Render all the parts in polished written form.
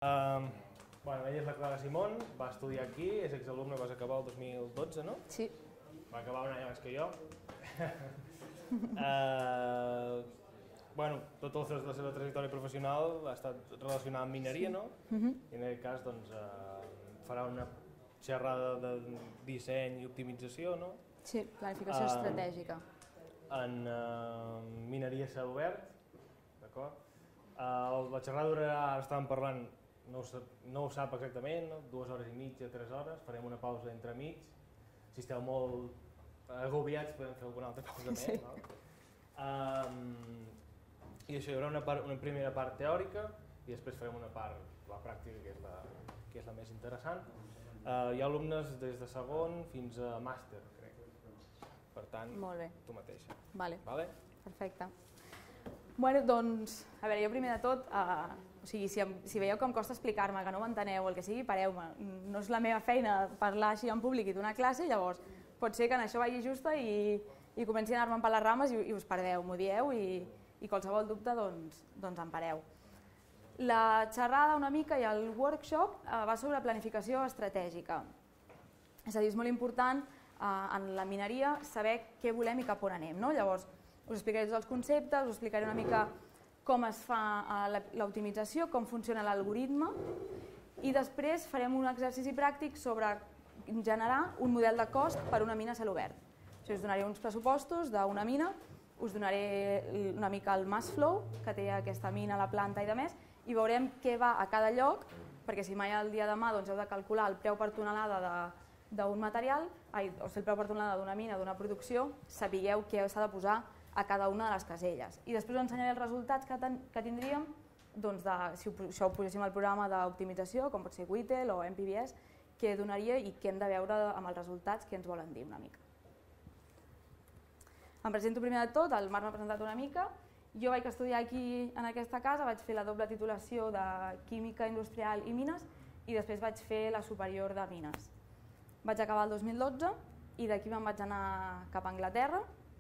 Bueno, ella és la Clara Simón, va estudiar aquí, és exalumne, vas acabar el 2012, no? Sí. Va acabar un any abans que jo. Bueno, tota la seva trajectòria professional ha estat relacionada amb mineria, no? I en aquest cas doncs, farà una xerrada de disseny i optimització, no? Sí, planificació estratègica. En mineria a cel obert, d'acord? La xerrada durarà, ara estàvem parlant, no ho sap exactament, 2 hores i mitja, 3 hores, farem una pausa entre mig. Si esteu molt agobiats podem fer alguna altra pausa més. I això, hi haurà una primera part teòrica i després farem una part, la pràctica, que és la més interessant. Hi ha alumnes des de segon fins a màster, crec. Per tant, tu mateixa. Vale. Perfecte. Bueno, doncs, a veure, jo primer de tot, si veieu que em costa explicar-me, que no m'enteneu, el que sigui, pareu-me. No és la meva feina parlar així en públic i donar classe, llavors pot ser que en això vagi justa i comenci a anar-me'n per les rames i us perdeu, m'ho dieu i qualsevol dubte doncs em pareu. La xerrada una mica i el workshop va sobre planificació estratègica. És a dir, és molt important en la mineria saber què volem i cap on anem, no? Llavors, us explicaré tots els conceptes, us explicaré una mica com es fa l'optimització, com funciona l'algoritme i després farem un exercici pràctic sobre generar un model de cost per a una mina a cel obert. Us donaré uns pressupostos d'una mina, us donaré una mica el mass flow que té aquesta mina, la planta i demés, i veurem què va a cada lloc, perquè si mai el dia de demà heu de calcular el preu per tonelada d'un material, o el preu per tonelada d'una mina, d'una producció, sapigueu què s'ha de posar a cada una de les caselles. I després us ensenyaré els resultats que tindríem si això ho poséssim al programa d'optimització, com pot ser Whittle o MPBS, què donaria i què hem de veure amb els resultats, què ens volen dir una mica. Em presento primer de tot, el Marc m'ha presentat una mica. Jo vaig estudiar aquí en aquesta casa, vaig fer la doble titulació de Química Industrial i Mines i després vaig fer la superior de Mines. Vaig acabar el 2012 i d'aquí me'n vaig anar cap a Anglaterra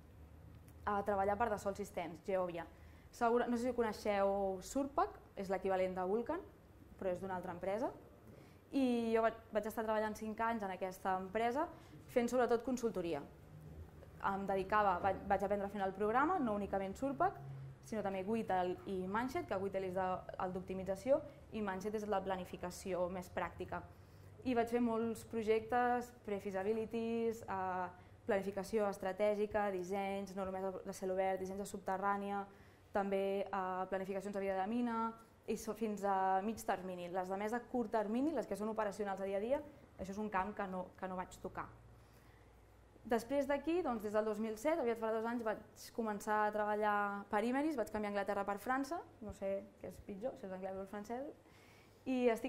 a treballar per Dassault Systèmes, Geòvia. No sé si coneixeu Surpac, és l'equivalent de Vulcan, però és d'una altra empresa. I jo vaig estar treballant 5 anys en aquesta empresa fent sobretot consultoria. Em dedicava, vaig aprendre a fer el programa, no únicament Surpac, sinó també Whittle i Manchet, que Whittle és el d'optimització i Manchet és la planificació més pràctica. I vaig fer molts projectes, pre-feasibilities, planificació estratègica, dissenys, normes de cel obert, dissenys de subterrània, també planificacions de vida de mina i fins a mig termini. Les de més a curt termini, les que són operacionals a dia a dia, això és un camp que no vaig tocar. Després d'aquí, des del 2007, aviat farà 2 anys, vaig començar a treballar per Imerys, vaig canviar Anglaterra per França, no sé què és pitjor, si és anglès o el francès, i és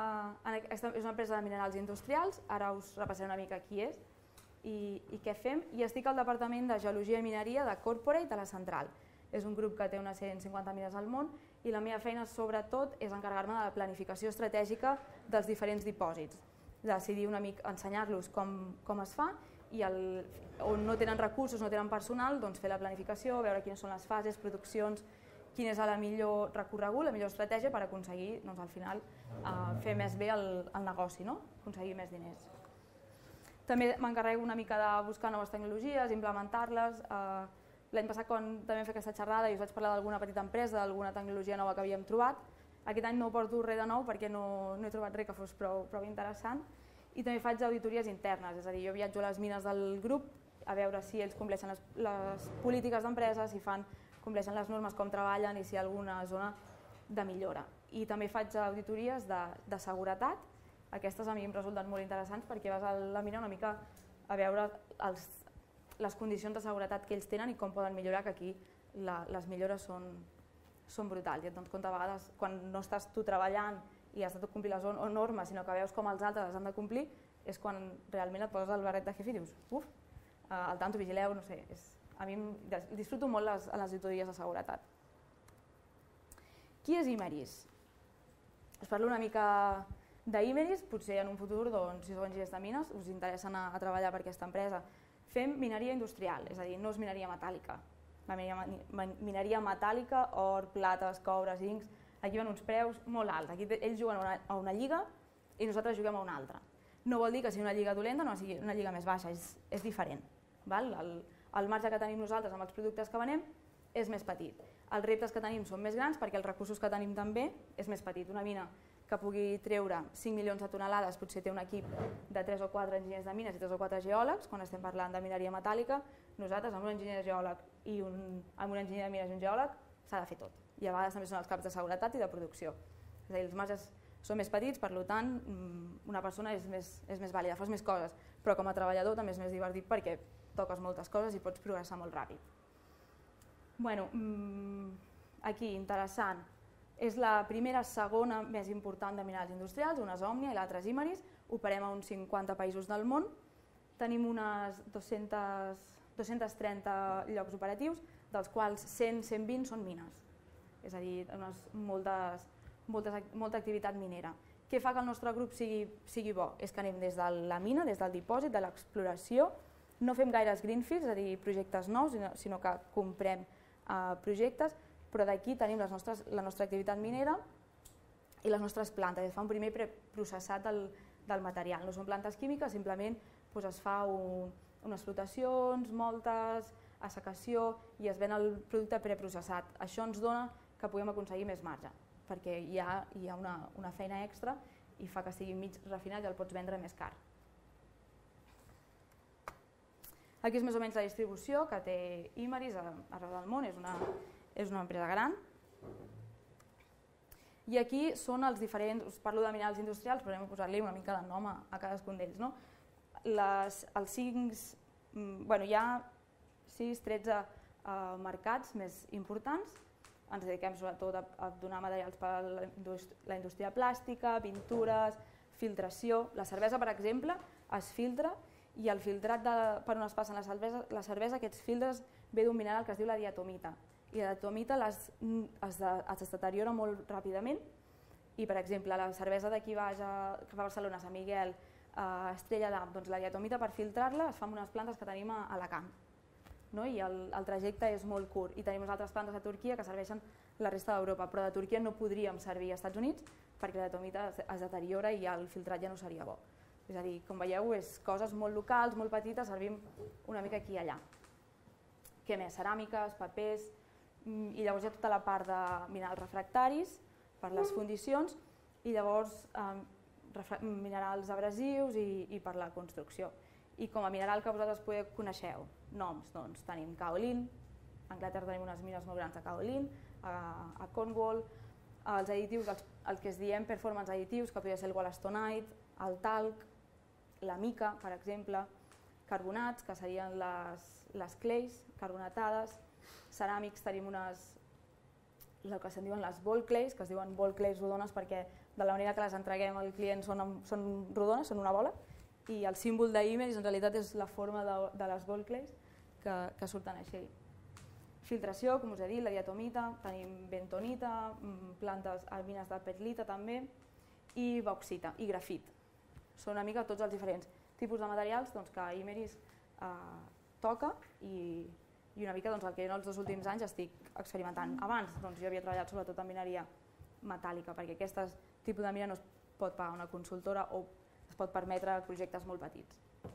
una empresa de minerals industrials, ara us repassaré una mica qui és i què fem, i estic al Departament de Geologia i Mineria de Corporate a la Central. És un grup que té unes 150 mines al món i la meva feina sobretot és encarregar-me de la planificació estratègica dels diferents dipòsits, decidir una mica, ensenyar-los com es fa i on no tenen recursos, no tenen personal, fer la planificació, veure quines són les fases, produccions, quin és el millor recorregut, la millor estratègia per aconseguir al final fer més bé el negoci, aconseguir més diners. També m'encarrego una mica de buscar noves tecnologies, implementar-les. L'any passat, quan també vam fer aquesta xerrada, i us vaig parlar d'alguna petita empresa, d'alguna tecnologia nova que havíem trobat. Aquest any no porto res de nou perquè no he trobat res que fos prou interessant. I també faig auditories internes, és a dir, jo viatjo a les mines del grup a veure si ells compleixen les polítiques d'empresa, si compleixen les normes, com treballen i si hi ha alguna zona de millora. I també faig auditories de seguretat. Aquestes a mi em resulten molt interessants perquè vas a la mina una mica a veure les condicions de seguretat que ells tenen i com poden millorar, que aquí les millores són brutals. I et dones compte a vegades, quan no estàs tu treballant i has de complir les normes, sinó que veus com els altres les han de complir, és quan realment et poses el barret de jefe i dius, uf, al tanto, vigileu, no sé. A mi disfruto molt les auditories de seguretat. Qui és Imerys? Us parlo una mica d'Imerys, potser en un futur, si sou enginyers de mines, us interessa anar a treballar per aquesta empresa. Fem mineria industrial, és a dir, no és mineria metàl·lica. La mineria metàl·lica, or, plates, coure, zincs, Aquí van uns preus molt alts, aquí ells juguen a una lliga i nosaltres juguem a una altra. No vol dir que sigui una lliga dolenta o no sigui una lliga més baixa, és diferent. El marge que tenim nosaltres amb els productes que venem és més petit. Els reptes que tenim són més grans perquè els recursos que tenim també és més petit. Una mina que pugui treure 5 milions de tonelades potser té un equip de 3 o 4 enginyers de mines i 3 o 4 geòlegs, quan estem parlant de mineria metàl·lica, nosaltres amb un enginyer geòleg i amb un enginyer de mines i un geòleg s'ha de fer tot. I a vegades també són els caps de seguretat i de producció. És a dir, els marges són més petits, per tant, una persona és més vàlida, fas més coses, però com a treballador també és més divertit perquè toques moltes coses i pots progressar molt ràpid. Bueno, aquí, interessant, és la primera segona més important de minerals industrials, una és Òmnia i l'altra és Imerys, operem a uns 50 països del món, tenim unes 230 llocs operatius, dels quals 100-120 són mines, és a dir, molta activitat minera. Què fa que el nostre grup sigui bo? És que anem des de la mina, des del dipòsit, de l'exploració, no fem gaires greenfields, és a dir, projectes nous, sinó que comprem projectes, però d'aquí tenim la nostra activitat minera i les nostres plantes. Es fa un primer preprocessat del material. No són plantes químiques, simplement es fa unes flotacions, moltes, assecació i es ven el producte preprocessat. Això ens dona que puguem aconseguir més marge, perquè hi ha una feina extra i fa que sigui mig refinat i el pots vendre més car. Aquí és més o menys la distribució que té Imerys arreu del món, és una empresa gran. I aquí són els diferents, us parlo de minerals industrials, però anem a posar-li una mica de nom a cadascun d'ells. Hi ha 6-13 mercats més importants. Ens dediquem sobretot a donar materials per a la indústria plàstica, pintures, filtració. La cervesa, per exemple, es filtra i el filtrat per on es passa la cervesa, aquests filtres ve d'un mineral que es diu la diatomita. I la diatomita es deteriora molt ràpidament i, per exemple, la cervesa d'aquí baix que fa Barcelona, Sant Miguel, Estrella d'Am, doncs la diatomita per filtrar-la es fa amb unes plantes que tenim a Alacant. I el trajecte és molt curt i tenim unes altres plantes a Turquia que serveixen la resta d'Europa, però de Turquia no podríem servir als Estats Units perquè la diatomita es deteriora i el filtrat ja no seria bo. És a dir, com veieu, és coses molt locals, molt petites, servim una mica aquí i allà. Què més? Ceràmiques, papers, i llavors hi ha tota la part de minerals refractaris per les fundicions i llavors minerals abrasius i per la construcció. I com a mineral que vosaltres coneixeu, noms, doncs tenim kaolin, a Anglaterra tenim unes mines molt grans de kaolin, a Cornwall, els additius, el que es diem performance additius, que podria ser el wollastonite, el talc, la mica, per exemple, carbonats, que serien les clays carbonatades, ceràmics, tenim el que se'n diuen les ball clays, que es diuen ball clays rodones perquè de la manera que les entreguem al client són rodones, són una bola, i el símbol d'Imerys en realitat és la forma de les ball clays que surten així. Filtració, com us he dit, la diatomita, tenim bentonita, plantes a mines de petlita també, i bauxita i grafit. Són una mica tots els diferents tipus de materials que Imerys toca i una mica el que jo els 2 últims anys estic experimentant. Abans jo havia treballat sobretot en mineria metàl·lica perquè aquest tipus de mina no es pot pagar una consultora o es pot permetre projectes molt petits.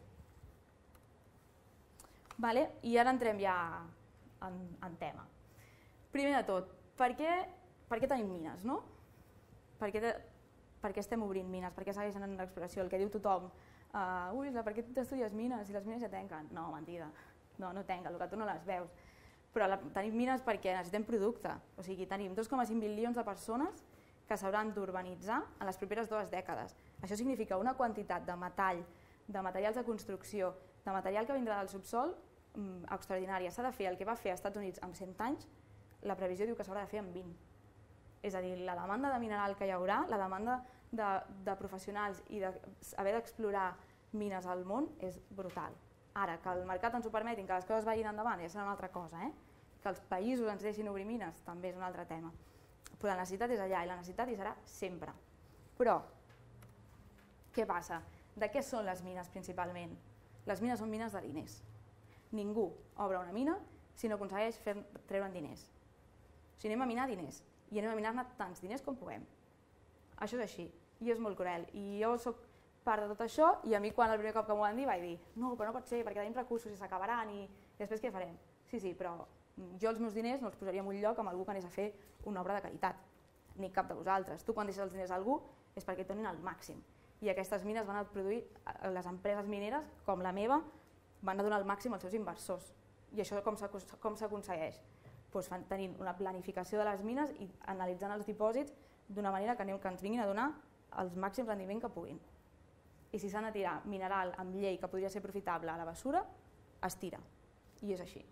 I ara entrem ja en tema. Primer de tot, per què tenim mines? Per què estem obrint mines? Per què segueixen en l'exploració? El que diu tothom, ui, per què t'estudies mines si les mines ja tanquen? No, mentida, no tanquen, el que tu no les veus. Però tenim mines perquè necessitem producte, o sigui, tenim 2,5 milions de persones que s'hauran d'urbanitzar en les properes 2 dècades. Això significa una quantitat de metall, de materials de construcció, de material que vindrà del subsol extraordinària. S'ha de fer el que va fer als Estats Units en 100 anys, la previsió diu que s'haurà de fer en 20. És a dir, la demanda de mineral que hi haurà, la demanda de professionals i d'haver d'explorar mines al món és brutal. Ara, que el mercat ens ho permeti, que les coses vagin endavant, ja serà una altra cosa. Que els països ens deixin obrir mines també és un altre tema. Però la necessitat és allà i la necessitat hi serà sempre. Però, què passa? De què són les mines principalment? Les mines són mines de diners. Ningú obre una mina si no aconsegueix treure'n diners. Si anem a minar diners, i anem a minar-ne tants diners com puguem. Això és així, i és molt cruel. I jo soc part de tot això, i a mi quan el primer cop que m'ho van dir vaig dir no, però no pot ser, perquè tenim recursos i s'acabaran i després què farem? Sí, però jo els meus diners no els posaria en un lloc amb algú que anés a fer una obra de caritat, ni cap de vosaltres. Tu quan deixes els diners a algú és perquè et donin el màxim. I aquestes mines van a produir, les empreses mineres, com la meva, van a donar el màxim als seus inversors. I això com s'aconsegueix? Doncs tenint una planificació de les mines i analitzant els dipòsits d'una manera que ens vinguin a donar el màxim rendiment que puguin. I si s'han de tirar mineral amb llei que podria ser profitable a la bessura, es tira. I és així.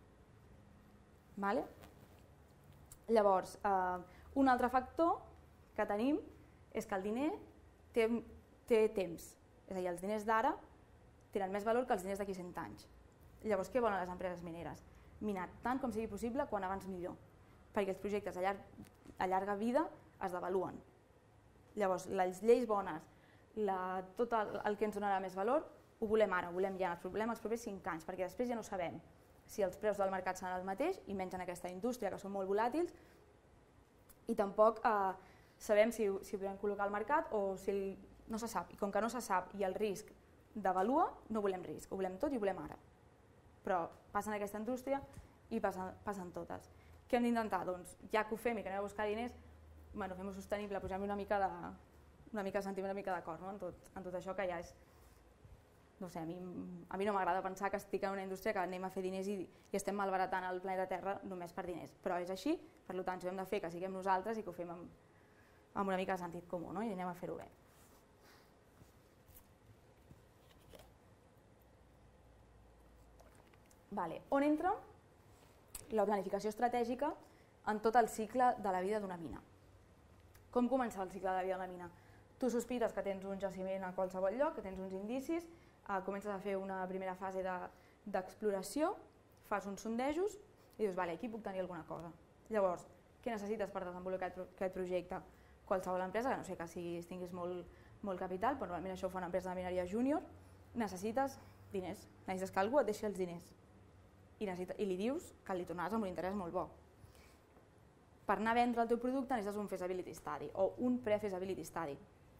Llavors, un altre factor que tenim és que el diner té temps. És a dir, els diners d'ara tenen més valor que els diners d'aquí 100 anys. Llavors, què volen les empreses mineres? Minar tant com sigui possible, quan abans millor, perquè els projectes a llarga vida es devaluen. Llavors, les lleis bones, tot el que ens donarà més valor, ho volem ara, ho volem ja, els propers 5 anys, perquè després ja no sabem si els preus del mercat seran el mateix, i menys en aquesta indústria que són molt volàtils, i tampoc sabem si ho podem col·locar al mercat o si no se sap. I com que no se sap i el risc devalua, no volem risc, ho volem tot i ho volem ara. Però passa en aquesta indústria i passen totes. Què hem d'intentar? Doncs ja que ho fem i que anem a buscar diners, fem-ho sostenible, posem-hi una mica de sentim una mica d'acord en tot això que ja és... No sé, a mi no m'agrada pensar que estic en una indústria que anem a fer diners i estem malbaratant el planeta Terra només per diners, però és així, per tant, si ho hem de fer, que siguem nosaltres i que ho fem amb una mica de sentit comú, i anem a fer-ho bé. On entra la planificació estratègica en tot el cicle de la vida d'una mina? Com comença el cicle de la vida d'una mina? Tu sospites que tens un jaciment a qualsevol lloc, que tens uns indicis, comences a fer una primera fase d'exploració, fas uns sondejos i dius, aquí puc tenir alguna cosa. Llavors, què necessites per desenvolupar aquest projecte? Qualsevol empresa, que no sé que tinguis molt capital, però normalment això ho fa una empresa de mineria júnior, necessites diners, necessites que algú et deixi els diners i li dius que li tornaràs amb un interès molt bo. Per anar a vendre el teu producte necessites un feasibility study o un pre-feasibility study.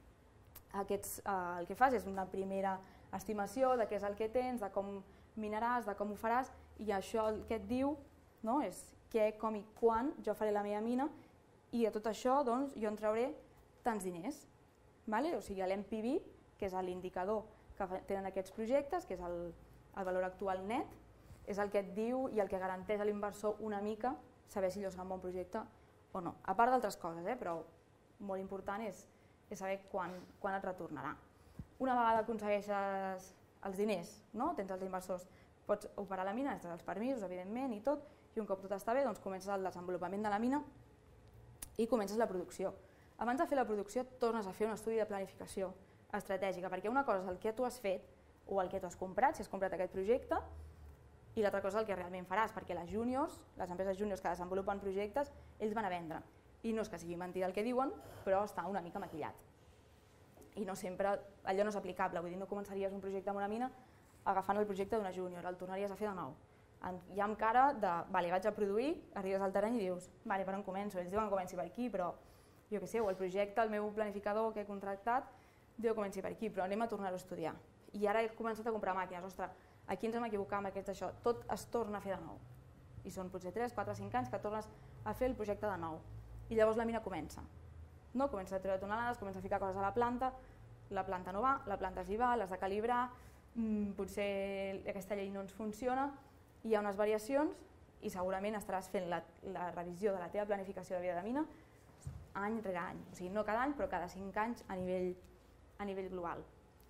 El que fas és una primera estimació de què és el que tens, de com minaràs, de com ho faràs, i això el que et diu és què, com i quan jo faré la meva mina, i de tot això jo en trauré tants diners. O sigui, l'MPV, que és l'indicador que tenen aquests projectes, que és el valor actual net, és el que et diu i el que garanteix a l'inversor una mica saber si allò serà un bon projecte o no. A part d'altres coses, però molt important és saber quan et retornarà. Una vegada aconsegueixes els diners, tens els inversors, pots operar la mina, tens els permisos, evidentment, i tot, i un cop tot està bé, comences el desenvolupament de la mina i comences la producció. Abans de fer la producció tornes a fer un estudi de planificació estratègica, perquè una cosa és el que tu has fet o el que tu has comprat, si has comprat aquest projecte, i l'altra cosa és el que realment faràs, perquè les empreses júniors que desenvolupen projectes, ells van a vendre. I no és que sigui mentida el que diuen, però està una mica maquillat. I no sempre, allò no és aplicable, vull dir, no començaries un projecte amb una mina agafant el projecte d'una júnior, el tornaries a fer de nou. Ja amb cara de, vaig a produir, arribes al terreny i dius, per on començo? Ells diuen que comenci per aquí, però jo què sé, o el projecte, el meu planificador que he contractat, diu que comenci per aquí, però anem a tornar-ho a estudiar. I ara he començat a comprar màquines, ostres, aquí ens hem equivocat amb aquests això, tot es torna a fer de nou. I són potser 3, 4, 5 anys que tornes a fer el projecte de nou. I llavors la mina comença. Comença a treure tonelades, comença a ficar coses a la planta no va, la planta s'hi va, l'has de calibrar, potser aquesta llei no ens funciona, hi ha unes variacions i segurament estaràs fent la revisió de la teva planificació de vida de mina any rere any. O sigui, no cada any, però cada 5 anys a nivell global.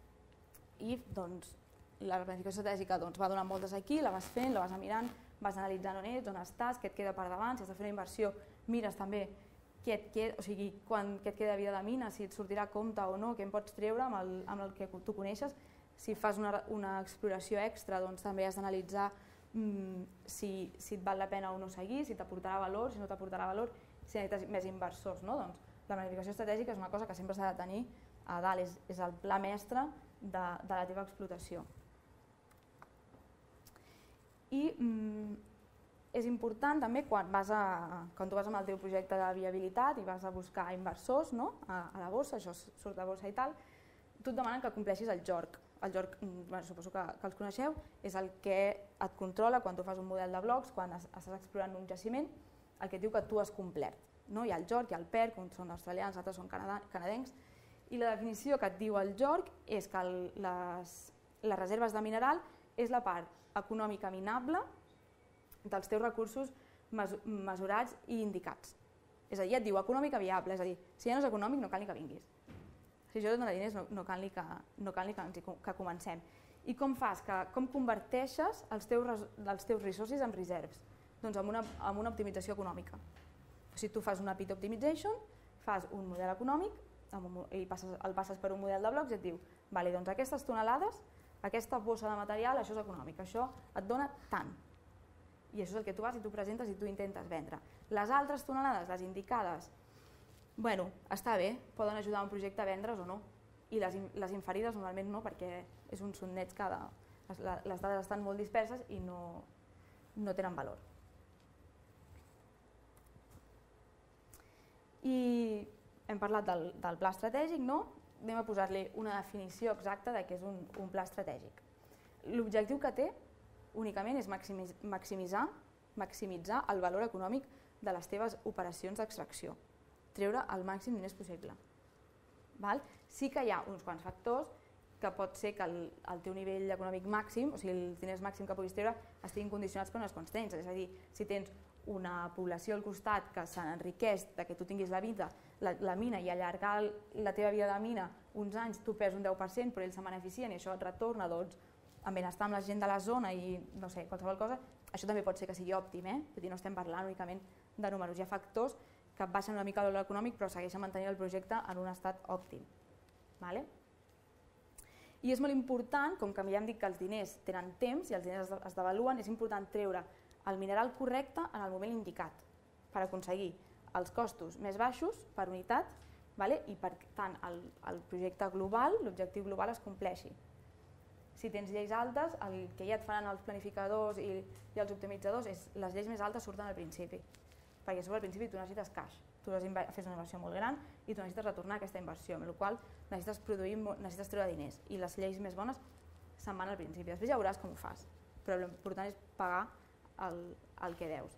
I la planificació estratègica va donant voltes aquí, la vas fent, la vas mirant, vas analitzant on ets, on estàs, què et queda per davant, si has de fer una inversió, mires també què et queda de vida de mina, si et sortirà a compte o no, què en pots treure amb el que tu coneixes. Si fas una exploració extra, també has d'analitzar si et val la pena o no seguir, si t'aportarà valor, si no t'aportarà valor, si necessites més inversors. La planificació estratègica és una cosa que sempre s'ha de tenir a dalt, és el pla mestre de la teva explotació. I és important també quan tu vas amb el teu projecte de viabilitat i vas a buscar inversors a la borsa, això surt de borsa i tal, tu et demanen que compleixis el JORC. El JORC, suposo que els coneixeu, és el que et controla quan tu fas un model de blocs, quan estàs explorant un jaciment, el que et diu que tu has complert. Hi ha el JORC, hi ha el PERC, uns són australians, altres són canadencs, i la definició que et diu el JORC és que les reserves de mineral és la part econòmica minable dels teus recursos mesurats i indicats. És a dir, et diu econòmica viable, és a dir, si ja no és econòmic no cal ni que vinguis. Si jo et dono diners no cal ni que comencem. I com fas? Com converteixes els teus resources en reserves? Doncs amb una optimització econòmica. Si tu fas una pit optimization, fas un model econòmic i el passes per un model de blocs i et diu doncs aquestes tonelades, aquesta bossa de material, això és econòmic, això et dona tant. I això és el que tu vas i tu presentes i tu intentes vendre. Les altres tonelades, les indicades, està bé, poden ajudar a un projecte a vendre's o no. I les inferides normalment no, perquè és un sondeig que les dades estan molt disperses i no tenen valor. I hem parlat del pla estratègic, anem a posar-li una definició exacta de què és un pla estratègic. L'objectiu que té únicament és maximitzar el valor econòmic de les teves operacions d'extracció, treure el màxim diners possible. Sí que hi ha uns quants factors que pot ser que el teu nivell econòmic màxim, o sigui els diners màxim que puguis treure, estiguin condicionats per unes constàncies, és a dir, si tens una població al costat que s'enriqueix que tu tinguis la mina i allargar la teva vida de mina uns anys, tu perds un 10%, però ells se'n beneficien i això et retorna amb benestar amb la gent de la zona i no sé, qualsevol cosa, això també pot ser que sigui òptim, vull dir, no estem parlant únicament de números, hi ha factors que baixen una mica el valor econòmic però segueixen mantenint el projecte en un estat òptim. I és molt important, com que ja hem dit que els diners tenen temps i els diners es devaluen, és important treure el mineral correcte en el moment indicat per aconseguir els costos més baixos per unitat i per tant el projecte global, l'objectiu global es compleixi. Si tens lleis altes, el que ja et faran els planificadors i els optimitzadors és les lleis més altes surten al principi, perquè sobre al principi tu necessites cash, tu fes una inversió molt gran i tu necessites retornar aquesta inversió, amb la qual cosa necessites treure diners i les lleis més bones se'n van al principi, després ja veuràs com ho fas, però l'important és pagar el que deus.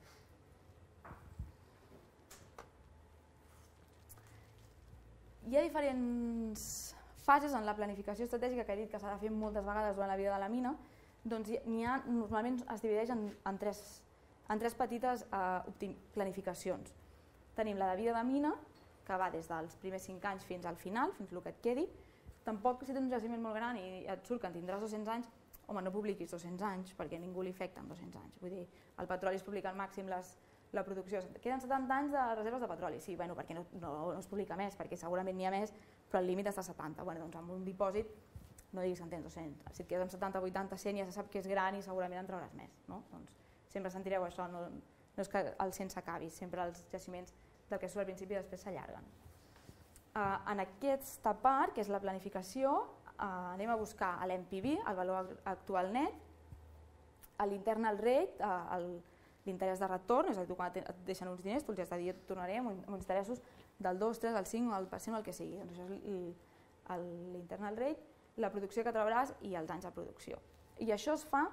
Hi ha diferents fases en la planificació estratègica que he dit que s'ha de fer moltes vegades durant la vida de la mina, doncs normalment es divideix en tres petites planificacions. Tenim la de vida de mina, que va des dels primers 5 anys fins al final, fins el que et quedi. Tampoc si tens un jaciment molt gran i et surt que en tindràs 200 anys, home, no publiquis 200 anys perquè ningú li afecta en 200 anys. Vull dir, el petroli es publica al màxim la producció. Queden 70 anys de reserves de petroli. Sí, bueno, perquè no es publica més, perquè segurament n'hi ha més, però el límit està a 70. Bueno, doncs amb un dipòsit no diguis que en tens 200. Si et quedes amb 70, 80, 100 ja se sap que és gran i segurament en trauràs més. Doncs sempre sentireu això, no és que el 100 s'acabi, sempre els jaciments del que surt al principi després s'allarguen. En aquesta part, que és la planificació, anem a buscar l'NPV, el valor actual net, l'internal rate, l'interès de retorn, és a dir, tu quan et deixen uns diners, tu els has de dir et tornarem amb uns interessos del 2, 3, el 5 o el % o el que sigui. Doncs això és l'internal rate, la producció que trobaràs i els anys de producció. I això es fa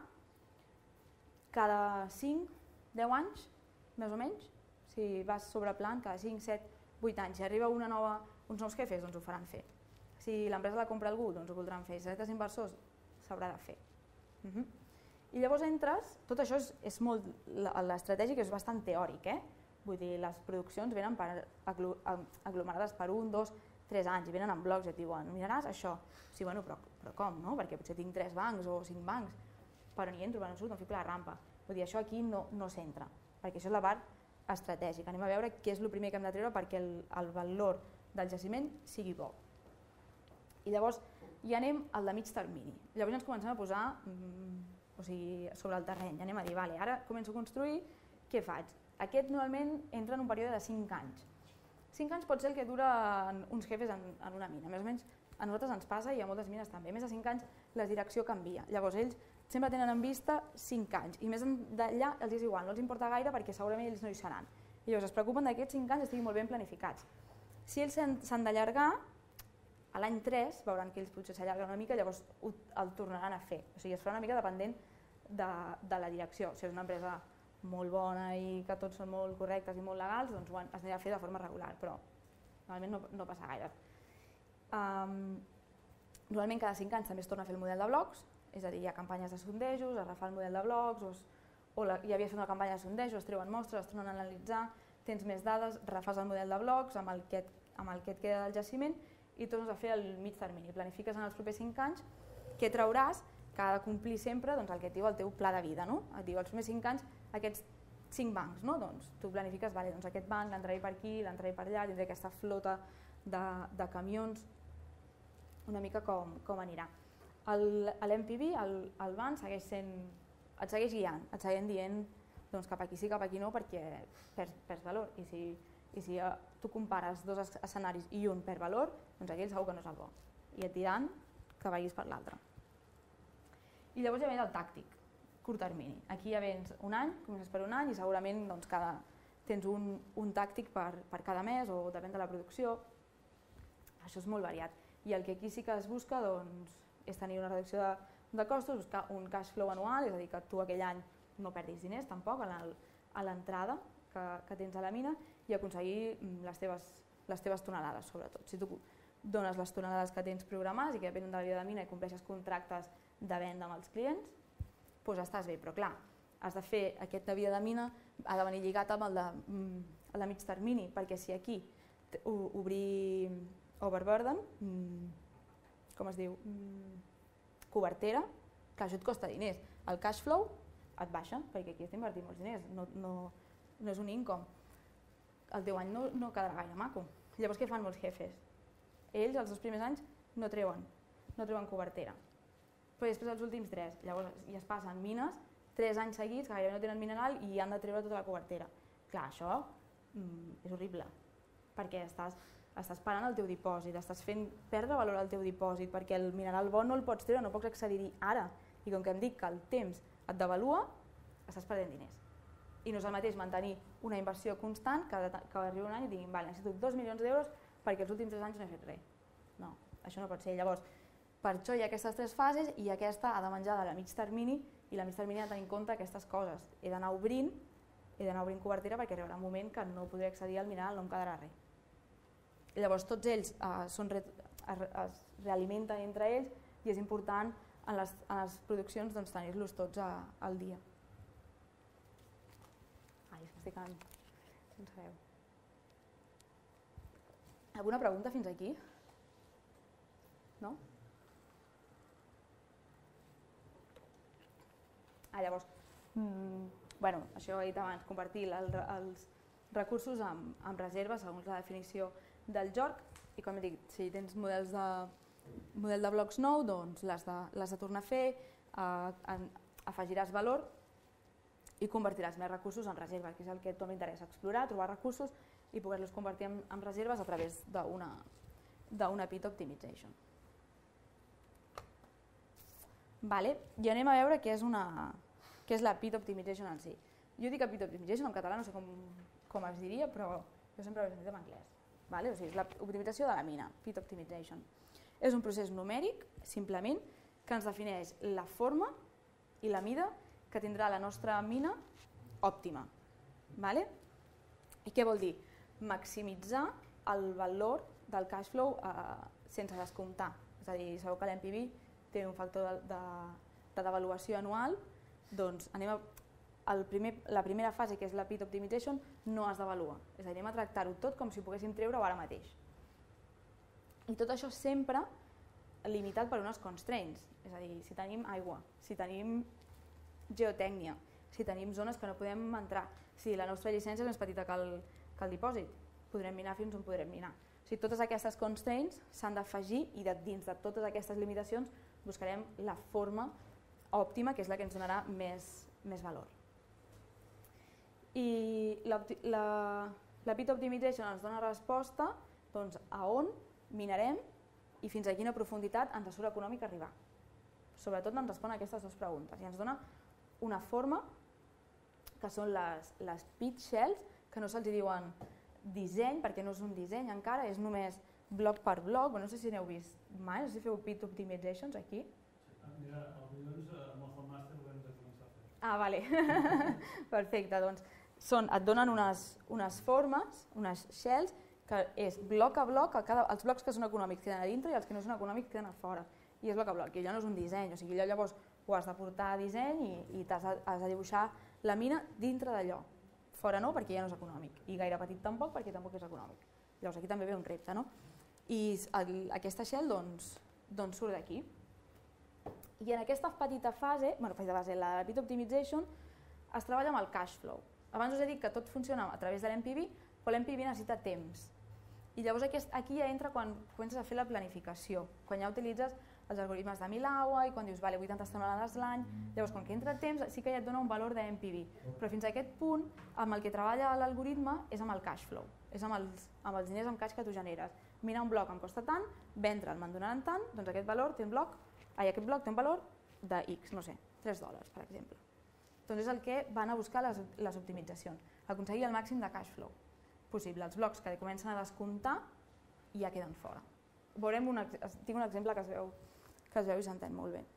cada 5, 10 anys, més o menys, si vas sobre plan, cada 5, 7, 8 anys. Si arriba uns nous jefes, doncs ho faran fer. Si l'empresa la compra algú, doncs ho voldran fer. Si necessites inversors, s'haurà de fer. I llavors entres, tot això és molt, l'estratègic és bastant teòric, vull dir, les produccions venen aglomerades per 1, 2, 3 anys i venen en blocs i et diuen, miraràs això? Sí, bueno, però com, no? Perquè potser tinc 3 bancs o 5 bancs, però ni entro, no surt, no fico la rampa. Vull dir, això aquí no s'entra, perquè això és la part estratègica. Anem a veure què és el primer que hem de treure perquè el valor del jaciment sigui bo. I llavors ja anem al de mig termini. Llavors ens comencem a posar sobre el terreny, anem a dir, ara començo a construir, què faig? Aquest normalment entra en un període de 5 anys. 5 anys pot ser el que duren uns jefes en una mina, més o menys a nosaltres ens passa i a moltes mines també. Més de 5 anys la direcció canvia, llavors ells sempre tenen en vista 5 anys i més d'allà els és igual, no els importa gaire perquè segurament ells no hi seran. I llavors es preocupen que aquests 5 anys estiguin molt ben planificats. Si ells s'han d'allargar, a l'any 3 veuran que ells potser s'allarguen una mica, llavors el tornaran a fer. O sigui, es farà una mica dependent de la direcció. Si és una empresa molt bona i que tots són molt correctes i molt legals, doncs es anirà a fer de forma regular, però normalment no passa gaire. Normalment cada 5 anys també es torna a fer el model de blogs, és a dir, hi ha campanyes de sondejos, es refà el model de blogs, o hi havia fet una campanya de sondejos, es treuen mostres, es tornen a analitzar, tens més dades, refàs el model de blogs amb el que et queda del jaciment i tornes a fer el mig termini. Planifiques en els propers 5 anys què trauràs, que ha de complir sempre el que et diu el teu pla de vida. Et diu els primers 5 anys aquests 5 bancs, doncs tu planifiques aquest banc l'entraré per aquí, l'entraré per allà, tindré aquesta flota de camions, una mica com anirà. L'MPV, el banc, et segueix guiant, et segueix dient cap aquí sí, cap aquí no, perquè perds valor. I si tu compares 2 escenaris i un perd valor, doncs aquell segur que no és el bo. I et diran que vagis per l'altre. I llavors ja ve el tàctic, curt termini. Aquí ja vens un any, comences per un any i segurament tens un tàctic per cada mes o depèn de la producció. Això és molt variat. I el que aquí sí que es busca és tenir una reducció de costos, buscar un cash flow anual, és a dir, que tu aquell any no perdis diners tampoc a l'entrada que tens a la mina i aconseguir les teves tonelades, sobretot. Si tu dones les tonelades que tens programades i que depenen de la vida de mina i compleixes contractes de venda amb els clients, doncs estàs bé, però clar, has de fer aquest de vida de mina, ha de venir lligat amb el de mig termini, perquè si aquí obrir overburden, com es diu, cobertera, que això et costa diners. El cash flow et baixa, perquè aquí has d'invertir molts diners, no és un income. El teu any no quedarà gaire maco. Llavors què fan molts jefes? Ells els 2 primers anys no treuen cobertera, però després els últims 3, llavors ja es passen mines 3 anys seguits que gairebé no tenen mineral i han de treure tota la cobertera. Clar, això és horrible, perquè estàs parant el teu dipòsit, estàs fent perdre valor al teu dipòsit, perquè el mineral bo no el pots treure, no pots accedir-hi ara. I com que em dic que el temps et devalua, estàs perdent diners. I no és el mateix mantenir una inversió constant que arribi un any i diguin, necessito 2 milions d'euros perquè els últims 3 anys no he fet res. No, això no pot ser. Llavors, per això hi ha aquestes 3 fases i aquesta ha de menjar de la mig termini i la mig termini ha de tenir en compte aquestes coses. He d'anar obrint cobertera perquè arribarà un moment que no podré accedir al mineral, no em quedarà res. Llavors tots ells es realimenten entre ells i és important en les produccions tenir-los tots al dia. M'estic quedant sense veu. Alguna pregunta fins aquí? No? Llavors, això he dit abans, convertir els recursos en reserves segons la definició del JORC i com he dit, si tens model de blocs nou, doncs l'has de tornar a fer, afegiràs valor i convertiràs més recursos en reserves, que és el que a tu m'interessa, explorar, trobar recursos i poder-los convertir en reserves a través d'una pit optimization. I anem a veure què és la pit optimization en si. Jo dic pit optimization, en català no sé com es diria, però jo sempre ho he sentit en anglès. O sigui, és l'optimització de la mina, pit optimization. És un procés numèric, simplement, que ens defineix la forma i la mida que tindrà la nostra mina òptima. I què vol dir? Maximitzar el valor del cash flow sense descomptar. És a dir, sabeu que l'MPV té un factor de devaluació anual, doncs la primera fase, que és la pit optimization, no es devalua. És a dir, anem a tractar-ho tot com si ho poguéssim treure ara mateix. I tot això sempre limitat per unes constraints. És a dir, si tenim aigua, si tenim geotècnia, si tenim zones que no podem entrar, si la nostra llicència és més petita que el dipòsit, podrem minar fins on podrem minar. O sigui, totes aquestes constraints s'han d'afegir i dins de totes aquestes limitacions buscarem la forma òptima, que és la que ens donarà més valor. I la pit optimization ens dona resposta a on minarem i fins a quina profunditat ens surt econòmic arribar. O sobretot ens respon a aquestes dues preguntes i ens dona una forma que són les pitch shells, que no se'ls diuen disseny perquè no és un disseny encara, és només bloc per bloc, no sé si n'heu vist mai, no sé si feu pit optimizations aquí. Mira, potser amb el Formmaster ho hem de començar a fer. Ah, vale. Perfecte, doncs et donen unes formes, unes shells, que és bloc a bloc, els blocs que són econòmics queden a dintre i els que no són econòmics queden a fora. I és bloc a bloc, i allò no és un disseny, o sigui, allò llavors ho has de portar a disseny i has de dibuixar la mina dintre d'allò. Fora no, perquè ja no és econòmic, i gaire petit tampoc, perquè tampoc és econòmic. Llavors aquí també ve un repte, no? I aquesta shell doncs surt d'aquí. I en aquesta petita fase, la Pit Optimization, es treballa amb el cash flow. Abans us he dit que tot funciona a través de l'MPV, però l'MPV necessita temps. I llavors aquí ja entra quan comences a fer la planificació, quan ja utilitzes els algoritmes de Milawa i quan dius, vale, 80 tonelades l'any, llavors quan que entra temps sí que ja et dona un valor de MPV, però fins a aquest punt amb el que treballa l'algoritme és amb el cash flow, és amb els diners en cash que tu generes. Mira, un bloc em costa tant, vendre'l me'n donaran tant, doncs aquest bloc té un valor de X, no sé, $3, per exemple. Doncs és el que van a buscar les optimitzacions, aconseguir el màxim de cash flow possible. Els blocs que comencen a descomptar ja queden fora. Tinc un exemple que es veu i s'entén molt bé.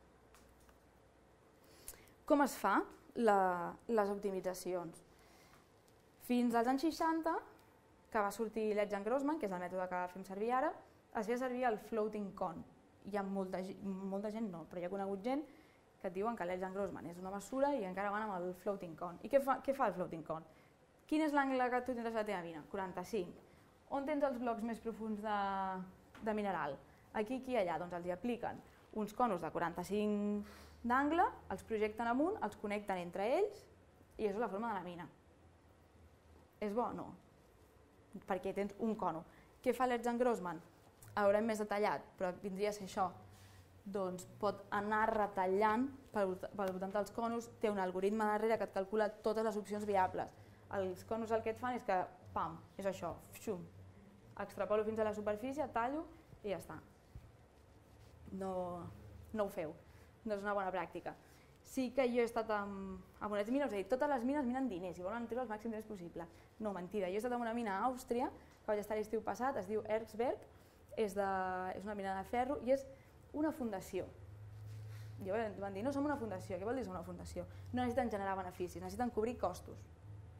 Com es fa les optimitzacions? Fins als anys 60, que va sortir l'Edge and Grossman, que és el mètode que fem servir ara, es feia servir el floating con. Hi ha molta gent no, però hi ha conegut gent que et diuen que l'Edge and Grossman és una basura i encara van amb el floating con. I què fa el floating con? Quin és l'angle que tu tindràs a la teva mina? 45. On tens els blocs més profunds de mineral? Aquí i allà. Doncs els hi apliquen uns conos de 45 d'angle, els projecten amunt, els connecten entre ells i això és la forma de la mina. És bo? No. Perquè tens un cono. Què fa l'Edge and Grossman? Haurem més detallat, però vindria a ser això. Doncs pot anar retallant pel voltant dels conos, té un algoritme darrere que et calcula totes les opcions viables. Els conos el que et fan és que, pam, és això, xum, extrapolo fins a la superfície, tallo i ja està. No ho feu, no és una bona pràctica. Sí que jo he estat en unes mines, és a dir, totes les mines minen diners i volen treure els màxims diners possible. No, mentida, jo he estat en una mina a Àustria, que vaig estar l'estiu passat, es diu Erxberg, és una mina de ferro i és una fundació. Van dir, no, som una fundació, què vol dir som una fundació? No necessiten generar beneficis, necessiten cobrir costos.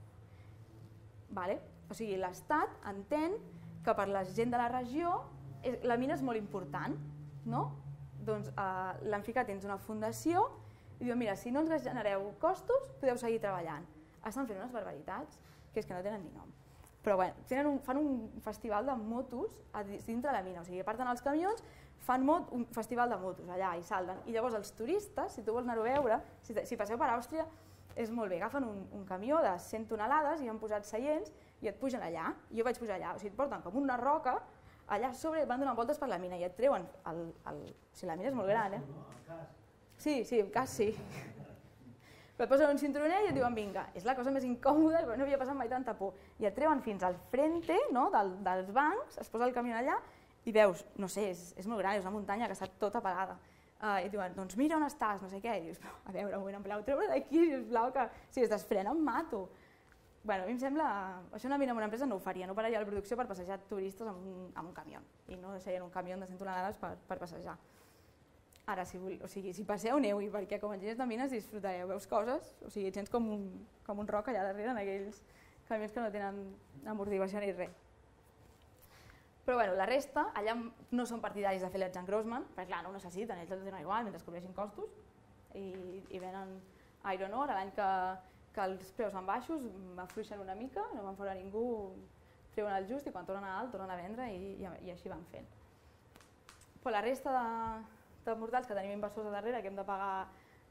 O sigui, l'Estat entén que per la gent de la regió la mina és molt important, no? Doncs l'han ficat dins una fundació i diuen, mira, si no ens genereu costos, podeu seguir treballant. Estan fent unes barbaritats que és que no tenen ni nom. Però bé, fan un festival de motos dintre la mina, o sigui, aparten els camions, fan un festival de motos allà i salten. I llavors els turistes, si tu vols anar-ho a veure, si passeu per Àustria, és molt bé, agafen un camió de 100 tonelades i han posat seients i et pugen allà. Jo vaig pujar allà, o sigui, et porten com una roca, allà a sobre et van donant voltes per la mina i et treuen, o sigui, la mina és molt gran, Sí, el cas sí. Però et posen un cinturonet i et diuen, vinga, és la cosa més incòmoda, no havia passat mai tanta por. I et treuen fins al frente dels bancs, es posa el camió allà i veus, no sé, és molt gran, és una muntanya que està tota apagada. I et diuen, doncs mira on estàs, no sé què, i dius, a veure, em voleu treure d'aquí, sisplau, que si es desfrena em mato. Bueno, a mi em sembla, això una mina en una empresa no ho faria, no pararia la producció per passejar turistes amb un camió, i no deixarien un camió de 100 tonelades per passejar. Ara, si passeu, aneu-hi, perquè com a enginyers de mines disfrutareu, veus coses, o sigui, et sents com un roc allà darrere en aquells camions que no tenen amortiguació ni res. Però la resta, allà no són partidaris de fer l'Edge and Grossman, perquè clar, no ho necessiten, ells els donen igual, mentre cobreixin costos, i venen iron ore, l'any que els preus van baixos, afluixen una mica, no van fora ningú, treuen el just i quan tornen a alt tornen a vendre i així van fent. Però la resta de mortals que tenim inversors a darrere, que hem de pagar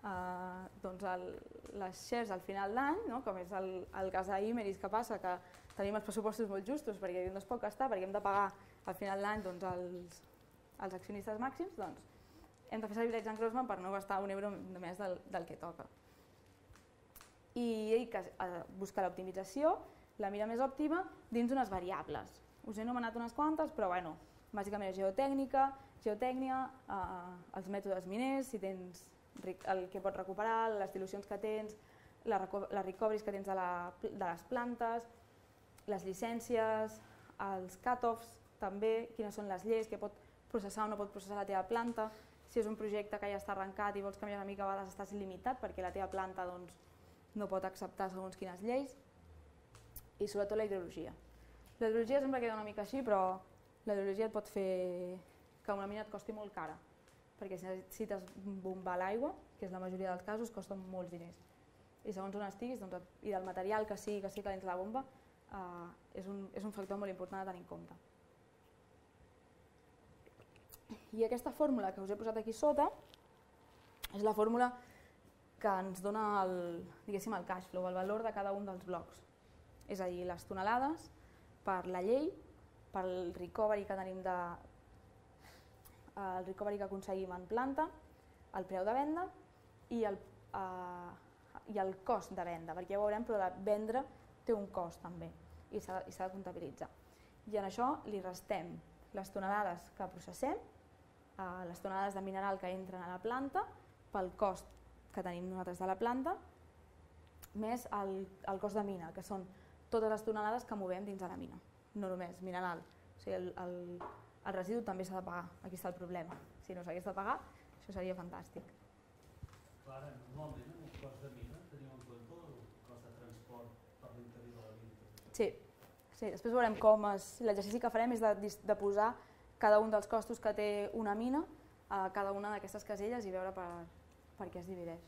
les shares al final d'any, com és el cas d'Imeris que passa, que tenim els pressupostos molt justos perquè no es pot gastar, perquè hem de pagar al final d'any els accionistes màxims, doncs hem de fer servir l'Edge and Grossman per no gastar €1 més del que toca. I ell que busca l'optimització, la mira més òptima dins d'unes variables. Us he anomenat unes quantes, però Bàsicament és geotècnia, els mètodes miners, si tens el que pots recuperar, les dilucions que tens, les recoveries que tens de les plantes, les llicències, els cut-offs també, quines són les lleis que pot processar o no pot processar la teva planta, si és un projecte que ja està arrencat i vols canviar una mica, a vegades estàs limitat perquè la teva planta no pot acceptar segons quines lleis, i sobretot la hidrologia. La hidrologia sempre queda una mica així, però la hidrologia et pot fer que una mina et costi molt cara, perquè si necessites bombar l'aigua, que és la majoria dels casos, costa molts diners. I segons on estiguis, i del material que sigui calents la bomba, és un factor molt important a tenir en compte. I aquesta fórmula que us he posat aquí sota és la fórmula que ens dona el cash flow, el valor de cada un dels blocs. És a dir, les tonelades per la llei, pel recovery que tenim el recovery que aconseguim en planta, el preu de venda i el cost de venda, perquè ja ho veurem, però vendre té un cost també i s'ha de comptabilitzar. I en això li restem les tonelades que processem, les tonelades de mineral que entren a la planta, pel cost que tenim nosaltres de la planta, més el cost de mina, que són totes les tonelades que movem dins de la mina, no només mineral. O sigui, el residu també s'ha de pagar, aquí està el problema. Si no s'hagués de pagar, això seria fantàstic. Clara, normalment en el cost de mina teniu en compte el cost de transport per l'interior de la mina? Sí, després veurem com l'exercici que farem és de posar cada un dels costos que té una mina a cada una d'aquestes caselles i veure per què es divideix.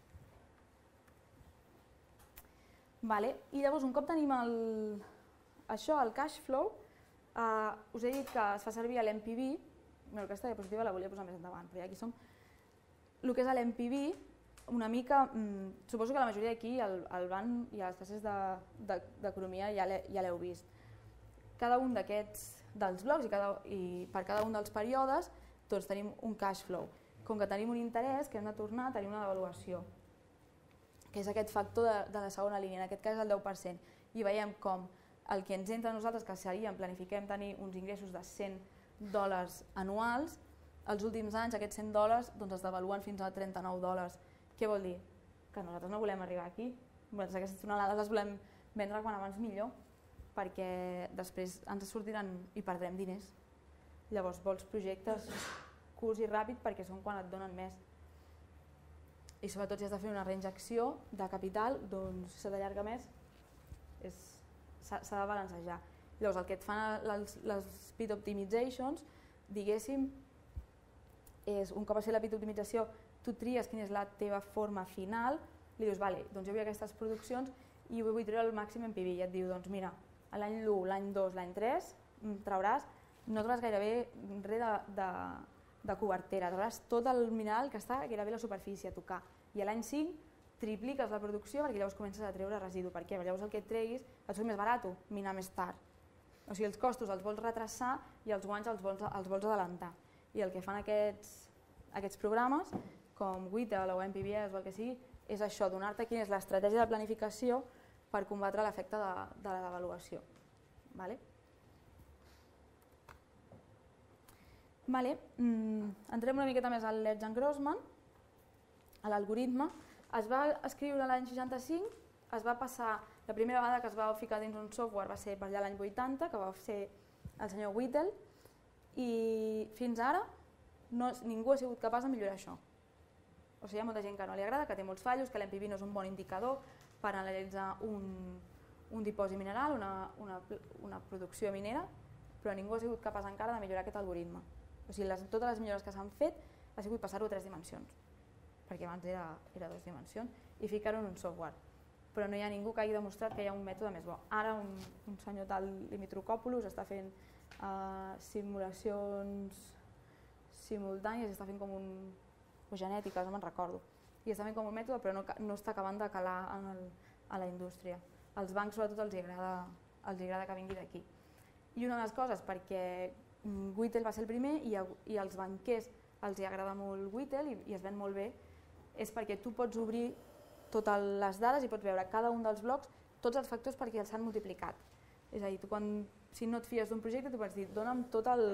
I llavors, un cop tenim això, el cash flow, us he dit que es fa servir l'NPV, aquesta diapositiva la volia posar més endavant, però ja aquí som. El que és l'NPV, una mica, suposo que la majoria d'aquí el van i a les classes d'economia ja l'heu vist. Cada un d'aquests dels blocs i per cada un dels períodes tots tenim un cash flow. Com que tenim un interès que hem de tornar, tenim una devaluació, que és aquest factor de la segona línia, en aquest cas el 10%. I veiem com el que ens entra a nosaltres, que seríem, planifiquem tenir uns ingressos de $100 anuals, els últims anys aquests $100 es devaluen fins a $39. Què vol dir? Que nosaltres no volem arribar aquí. Aquestes tonelades les volem vendre quan abans millor, perquè després ens sortiran i perdrem diners. Llavors vols projectes curts i ràpids perquè són quan et donen més. I sobretot si has de fer una reinjecció de capital, doncs se t'allarga més, s'ha de balancejar. Llavors el que et fan les bit optimizations, diguéssim, és un cop has fet la bit optimització, tu tries quina és la teva forma final, li dius, vale, doncs jo vull aquestes produccions i vull treure el màxim NPV, i et diu, doncs mira, l'any 1, l'any 2, l'any 3, trauràs, no trauràs gairebé res de cobertera, trauràs tot el mineral que està gairebé a la superfície a tocar, i a l'any 5 tripliques la producció perquè llavors comences a treure residu. Per què? Llavors el que et treguis et surt més barat minar més tard. O sigui, els costos els vols retrasar i els guanys els vols adelantar. I el que fan aquests programes, com Whittle o MPBS o el que sigui, és això, donar-te quina és l'estratègia de planificació per combatre l'efecte de la devaluació. Entrem una miqueta més al Ledger Grossman, a l'algoritme. Es va escriure l'any 65, es va passar, la primera vegada que es va ficar dins un software va ser per allà l'any 80, que va ser el senyor Whittle, i fins ara ningú ha sigut capaç de millorar això. O sigui, hi ha molta gent que no li agrada, que té molts fallos, que l'NPV no és un bon indicador per analitzar un dipòsit mineral, una producció minera, però ningú ha sigut capaç encara de millorar aquest algoritme. O sigui, totes les millores que s'han fet ha sigut passar-ho a 3 dimensions, perquè abans era 2 dimensions, i ficar-ho en un software. Però no hi ha ningú que hagi demostrat que hi ha un mètode més bo. Ara un senyor tal Dimitrokopoulos està fent simulacions simultànies, està fent com o genètiques, no me'n recordo, i està fent com un mètode però no està acabant de calar a la indústria. Als bancs sobretot els agrada que vingui d'aquí. I una de les coses, perquè Whittle va ser el primer i als banquers els agrada molt Whittle i es ven molt bé, és perquè tu pots obrir totes les dades i pots veure cada un dels blocs, tots els factors perquè els han multiplicat. És a dir, tu si no et fies d'un projecte, tu pots dir, dona'm tot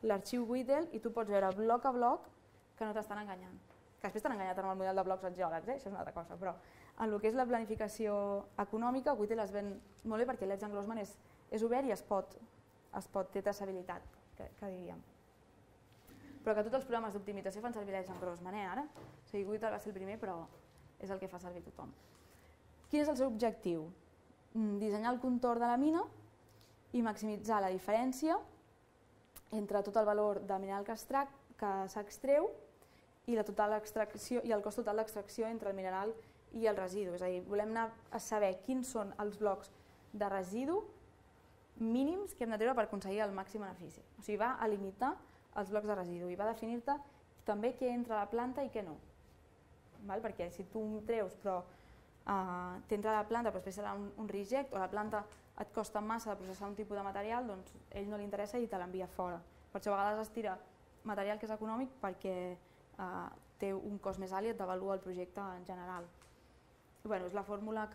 l'arxiu Whittle i tu pots veure bloc a bloc que no t'estan enganyant. Que després t'han enganyat amb el model de blocs als geòlegs, això és una altra cosa, però en el que és la planificació econòmica, Whittle es ven molt bé perquè l'Edge Grossman és obert i té traçabilitat, que diríem. Però que tots els programes d'optimització fan servir l'Edge Grossman, ara? O sigui, Whittle va ser el primer, però és el que fa servir tothom. Quin és el seu objectiu? Dissenyar el contorn de la mina i maximitzar la diferència entre tot el valor de mineral que s'extreu i el cost total d'extracció entre el mineral i el residu. És a dir, volem anar a saber quins són els blocs de residu mínims que hem de treure per aconseguir el màxim benefici. O sigui, va a limitar els blocs de residu i va a definir-te també què entra a la planta i què no. Perquè si tu treus però t'entra a la planta però després serà un reject o la planta et costa massa de processar un tipus de material, doncs a ell no li interessa i te l'envia fora. Per això a vegades es tira material que és econòmic perquè té un cost més alt i et devalua el projecte en general. És la fórmula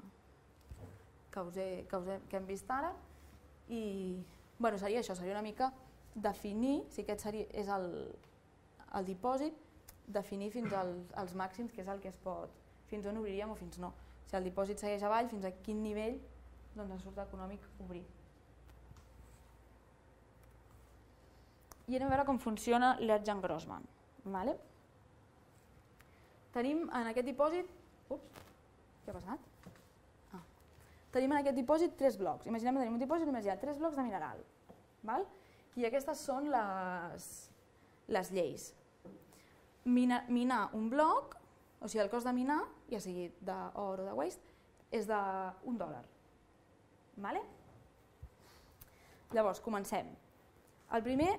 que hem vist ara i seria això, seria una mica definir, si aquest és el dipòsit, definir fins als màxims, que és el que es pot, fins on obriríem o fins no. Si el dipòsit segueix avall, fins a quin nivell ens surt econòmic obrir. I anem a veure com funciona l'Edge Grossman. Tenim en aquest dipòsit... Què ha passat? Tenim en aquest dipòsit 3 blocs. Imaginem que tenim un dipòsit només hi ha 3 blocs de mineral. I aquestes són les lleis. Minar un bloc, o sigui el cost de minar, ja sigui d'or o de waste, és $1. Llavors, comencem. El primer,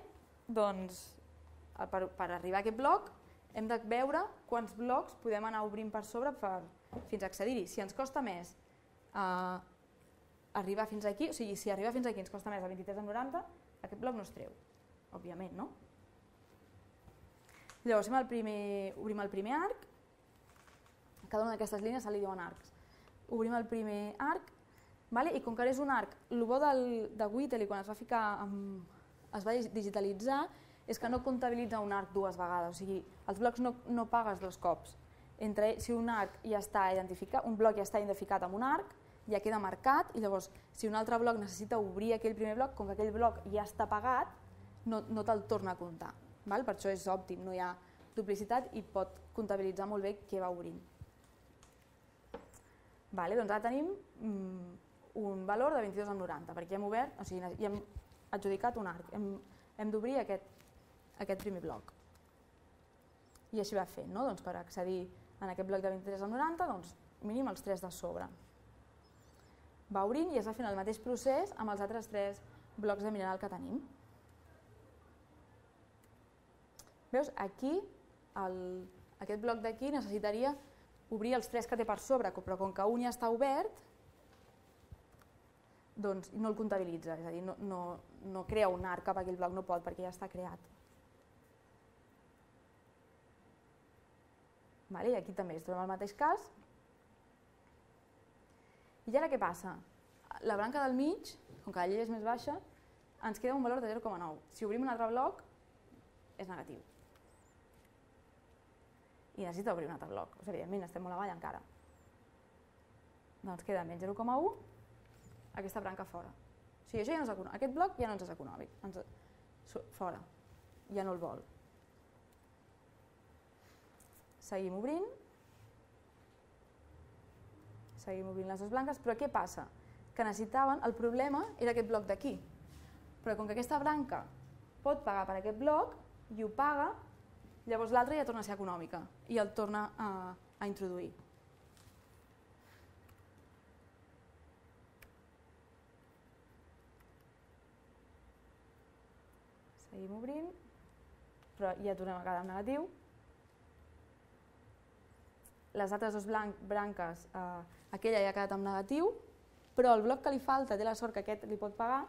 per arribar a aquest bloc, hem de veure quants blocs podem anar obrint per sobre fins a accedir-hi. Si ens costa més arribar fins aquí, o sigui, si arribar fins aquí ens costa més a 23,90, aquest bloc no es treu, òbviament, no? Llavors, obrim el primer arc, cada una d'aquestes línies se li diuen arcs. Obrim el primer arc, i com que és un arc, el bo de Whittle quan es va digitalitzar és que no comptabilitza un arc 2 vegades, o sigui, els blocs no pagues 2 cops. Si un arc ja està identificat, un bloc ja està identificat amb un arc, ja queda marcat, i llavors si un altre bloc necessita obrir aquell primer bloc, com que aquell bloc ja està pagat, no te'l torna a comptar. Per això és òptim, no hi ha duplicitat i pot comptabilitzar molt bé què va obrint. Doncs ara tenim un valor de 22,90 perquè hem obert, o sigui, hem adjudicat un arc, hem d'obrir aquest primer bloc. I així va fent, per accedir en aquest bloc de 23,90, mínim els 3 de sobre. Va obrint i es va fent el mateix procés amb els altres 3 blocs de mineral que tenim. Veus, aquí, aquest bloc d'aquí necessitaria obrir els 3 que té per sobre, però com que un ja està obert, doncs no el comptabilitza, és a dir, no crea un arc cap a aquell bloc, no pot perquè ja està creat. I aquí també es trobem el mateix cas. I ara què passa? La branca del mig, com que la llei és més baixa, ens queda un valor de 0,9. Si obrim un altre bloc, és negatiu. I necessita obrir un altre bloc. Evidentment, estem molt avall encara. Doncs queda menys 0,1, aquesta branca fora. O sigui, això ja no és econòmic. Aquest bloc ja no ens és econòmic. Fora. Ja no el vol. Seguim obrint. Seguim obrint les dues blanques, però què passa? Que necessitaven, el problema era aquest bloc d'aquí. Però com que aquesta branca pot pagar per aquest bloc i ho paga, llavors l'altra ja torna a ser econòmica i el torna a introduir. Seguim obrint, però ja tornem a quedar en negatiu. Les altres dues branques, aquella ja ha quedat en negatiu, però el bloc que li falta té la sort que aquest li pot pagar.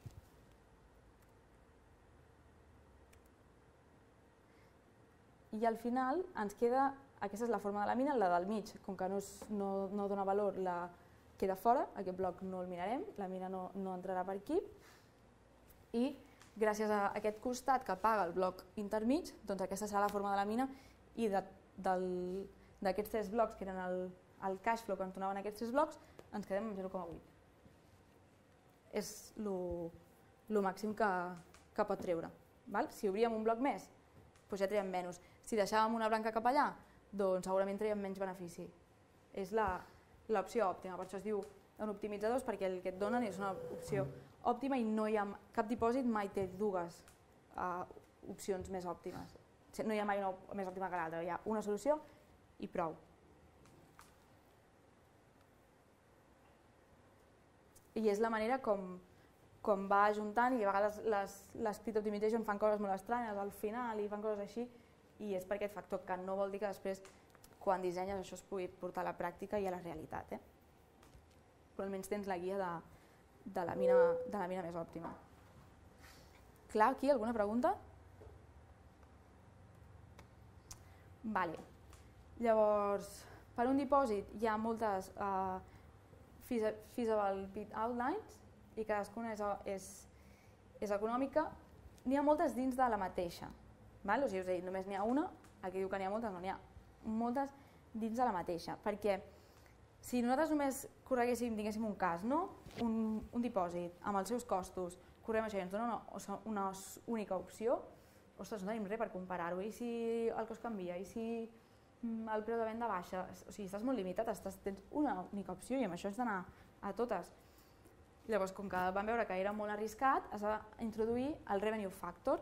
I al final ens queda, aquesta és la forma de la mina, la del mig, com que no dona valor, queda fora, aquest bloc no el mirarem, la mina no entrarà per aquí, i gràcies a aquest costat que paga el bloc intermig, doncs aquesta serà la forma de la mina i d'aquests 3 blocs, que eren el cash flow que ens donaven aquests 3 blocs, ens quedem amb 0,8. És el màxim que pot treure. Si obríem un bloc més, doncs ja traiem menys. Si deixàvem una branca cap allà, doncs segurament traiem menys benefici. És l'opció òptima, per això es diu en optimitzadors, perquè el que et donen és una opció òptima i no hi ha cap dipòsit mai té 2 opcions més òptimes. No hi ha mai una més òptima que l'altra, hi ha una solució i prou. I és la manera com va ajuntant, i a vegades les split optimization fan coses molt estranyes al final i fan coses així, i és per aquest factor, que no vol dir que després quan dissenyes això es pugui portar a la pràctica i a la realitat. Però almenys tens la guia de la mina més òptima. Clar, aquí alguna pregunta? Vale. Llavors, per un dipòsit hi ha moltes feasible bid outlines i cadascuna és econòmica. N'hi ha moltes dins de la mateixa. O sigui, us he dit, només n'hi ha una, aquí diu que n'hi ha moltes, no n'hi ha moltes dins de la mateixa, perquè si nosaltres només correguéssim, tinguéssim un cas, un dipòsit amb els seus costos, correm això i ens dona una única opció, ostres, no tenim res per comparar-ho, i si el cost canvia, i si el preu de venda baixa, o sigui, estàs molt limitat, tens una única opció i amb això has d'anar a totes. Llavors, com que vam veure que era molt arriscat, es va introduir el revenue factor,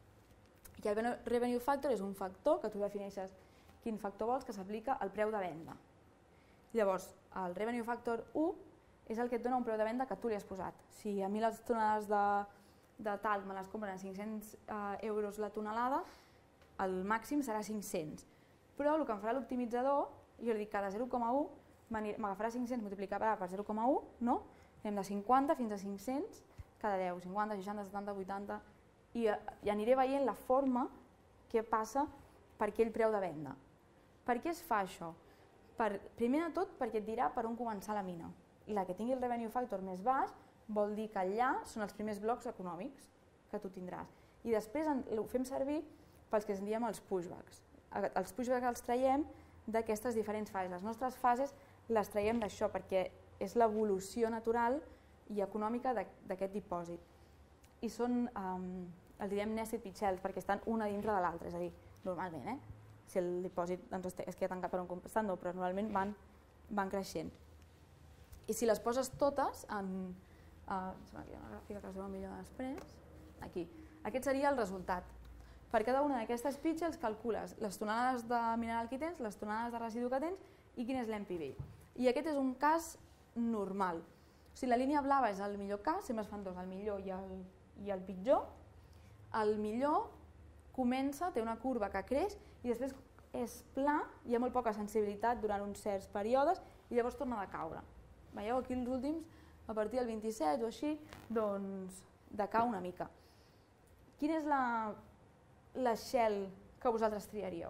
i el revenue factor és un factor que tu defineixes quin factor vols que s'aplica al preu de venda. Llavors, el revenue factor 1 és el que et dona un preu de venda que tu li has posat. Si a mi les tonelades de talc me les compren a 500 euros la tonelada, el màxim serà 500. Però el que em farà l'optimitzador, jo li dic cada 0,1 m'agafarà 500 multiplicat per 0,1, no? Anem de 50 fins a 500 cada 10, 50, 60, 70, 80, i aniré veient la forma que passa per aquell preu de venda. Per què es fa això? Primer de tot perquè et dirà per on començar la mina. La que tingui el revenue factor més baix vol dir que allà són els primers blocs econòmics que tu tindràs. I després ho fem servir pels que en diem els pushbacks. Els pushbacks els traiem d'aquestes diferents fases. Les nostres fases les traiem d'això perquè és l'evolució natural i econòmica d'aquest dipòsit. I són, els diem nested pit shells perquè estan una dintre de l'altra, és a dir, normalment, si el dipòsit es queda tancat per un compestant, no, però normalment van creixent. I si les poses totes en... Aquí una gràfica que es veu millor després. Aquí. Aquest seria el resultat. Per cada una d'aquestes pit shells calcules les tonelades de mineral que tens, les tonelades de residu que tens i quin és l'MPV. I aquest és un cas normal. O sigui, la línia blava és el millor cas, sempre es fan dos, el millor i el pitjor. El millor comença, té una curva que creix i després és pla, hi ha molt poca sensibilitat durant uns certs períodes i llavors torna a caure. Veieu, aquí els últims, a partir del 27 o així, doncs decau una mica. Quina és la shell que vosaltres triaríeu?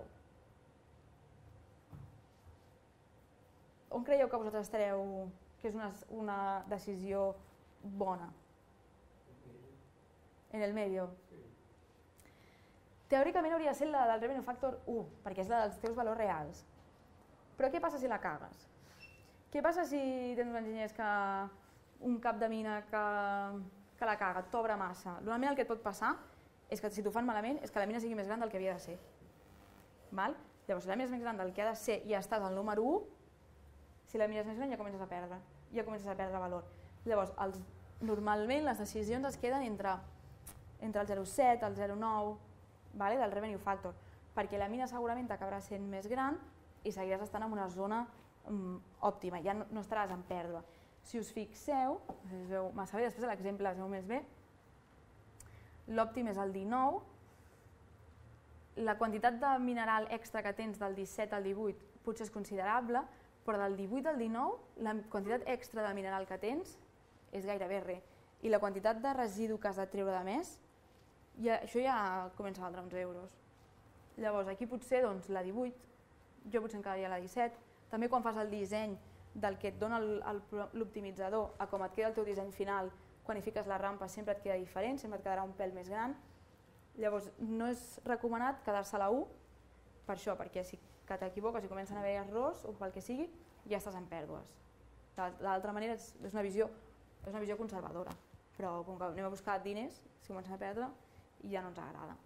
On creieu que vosaltres estareu que és una decisió bona? En el medio. Teòricament hauria de ser la del revenue factor 1, perquè és la dels teus valors reals. Però què passa si la cagues? Què passa si tens uns enginyers que un cap de mina que la caga, t'obre massa? Normalment el que et pot passar és que si t'ho fan malament és que la mina sigui més gran del que havia de ser. Llavors, si la mina és més gran del que ha de ser i ja estàs al número 1, si la mina és més gran ja comences a perdre valor. Llavors, normalment les decisions es queden entre el 0,7 i el 0,9 del revenue factor, perquè la mina segurament acabarà sent més gran i seguiràs estant en una zona òptima, ja no estaràs en pèrdua. Si us fixeu, es veu massa bé, després l'exemple es veu més bé, l'òptim és el 19, la quantitat de mineral extra que tens del 17 al 18 potser és considerable, però del 18 al 19 la quantitat extra de mineral que tens és gairebé res. I la quantitat de residu que has de treure de més, això ja comença a valdre uns euros. Llavors aquí potser la 18, jo potser em quedaria la 17, també quan fas el disseny del que et dona l'optimitzador a com et queda el teu disseny final quan hi fiques la rampa sempre et queda diferent, sempre et quedarà un pèl més gran. Llavors no és recomanat quedar-se a la 1 per això, perquè si t'equivoques i comencen a haver errors o pel que sigui, ja estàs en pèrdues. L'altra manera és una visió conservadora, però com que anem a buscar diners, si comencen a perdre, ja no ens agrada.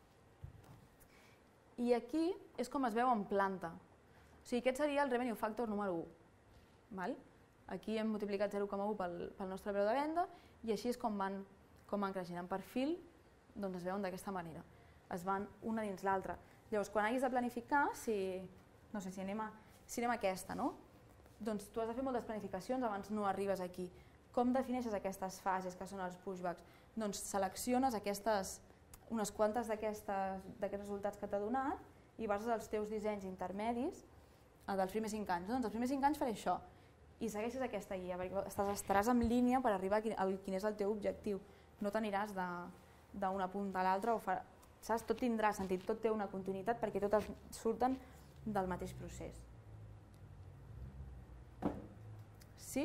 I aquí és com es veu en planta. O sigui, aquest seria el revenue factor número 1. Aquí hem multiplicat 0,1 pel nostre preu de venda i així és com van creixent. En perfil es veuen d'aquesta manera. Es van una dins l'altra. Llavors, quan hagis de planificar, no sé si anem a aquesta, no? Doncs tu has de fer moltes planificacions abans no arribes aquí. Com defineixes aquestes fases que són els pushbacks? Doncs selecciones unes quantes d'aquests resultats que t'ha donat i bases els teus dissenys intermedis dels primers 5 anys. Doncs els primers 5 anys faré això i segueixes aquesta guia perquè estaràs en línia per arribar a quin és el teu objectiu. No t'aniràs d'una punta a l'altra, tot tindrà sentit, tot té una continuïtat perquè totes surten del mateix procés. Sí?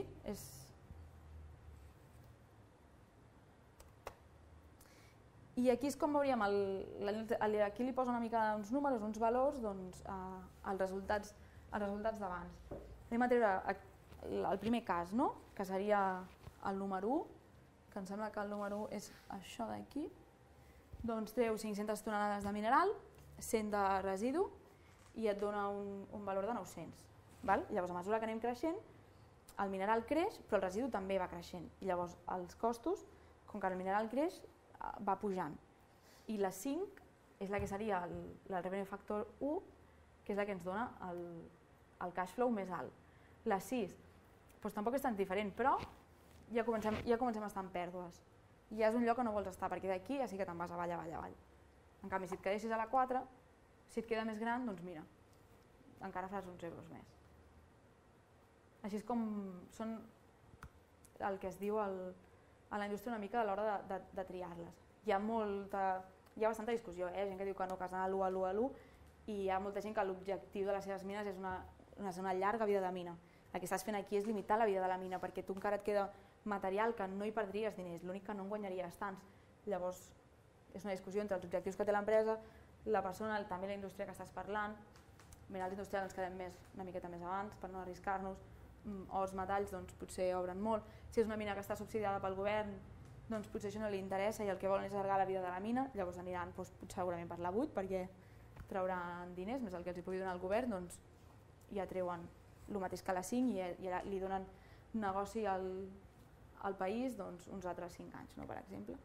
I aquí és com veuríem, aquí li posa una mica uns números, uns valors, els resultats d'abans. Anem a treure el primer cas, que seria el número 1, que em sembla que el número 1 és això d'aquí. Doncs treu 500 tonelades de mineral, 100 de residu i et dona un valor de 900. Llavors, a mesura que anem creixent, el mineral creix, però el residu també va creixent. I llavors, els costos, com que el mineral creix, va pujant. I la 5 és la que seria el revenue factor 1, que és la que ens dona el cash flow més alt. La 6 tampoc és tan diferent, però ja comencem a estar en pèrdues. Ja és un lloc que no vols estar, perquè d'aquí ja sí que te'n vas avall, avall, avall. En canvi, si et quedessis a la 4, si et queda més gran, doncs mira, encara faràs uns euros més. Així és com són el que es diu a la indústria una mica a l'hora de triar-les. Hi ha bastanta discussió, gent que diu que no, que has d'anar a l'1, a l'1, a l'1, i hi ha molta gent que l'objectiu de les seves mines és una llarga vida de mina. El que estàs fent aquí és limitar la vida de la mina, perquè tu encara et queda material que no hi perdries diners, l'únic que no en guanyaries tants. Llavors, és una discussió entre els objectius que té l'empresa, la persona, també la indústria que estàs parlant. Minerals industrials ens quedem una miqueta més abans per no arriscar-nos. Ors, metalls, doncs potser obren molt. Si és una mina que està subsidiada pel govern, doncs potser això no li interessa i el que volen és allargar la vida de la mina, llavors aniran segurament per la 8 perquè trauran diners, més el que els pugui donar el govern, doncs ja treuen el mateix que la 5 i li donen negoci al país uns altres 5 anys, per exemple.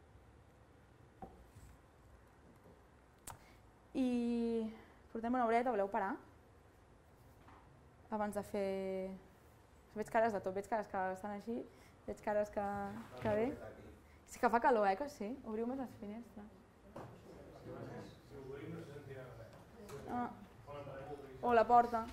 I portem una horeta, voleu parar? Abans de fer... Veig cares de tot, veig cares que estan així, veig cares que bé. Sí que fa calor, que sí? Obriu més les finestres. Si obrim no se sentirà res. O la porta.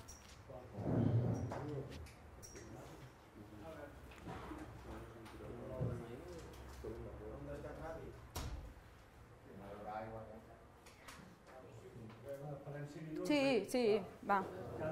Sí, va.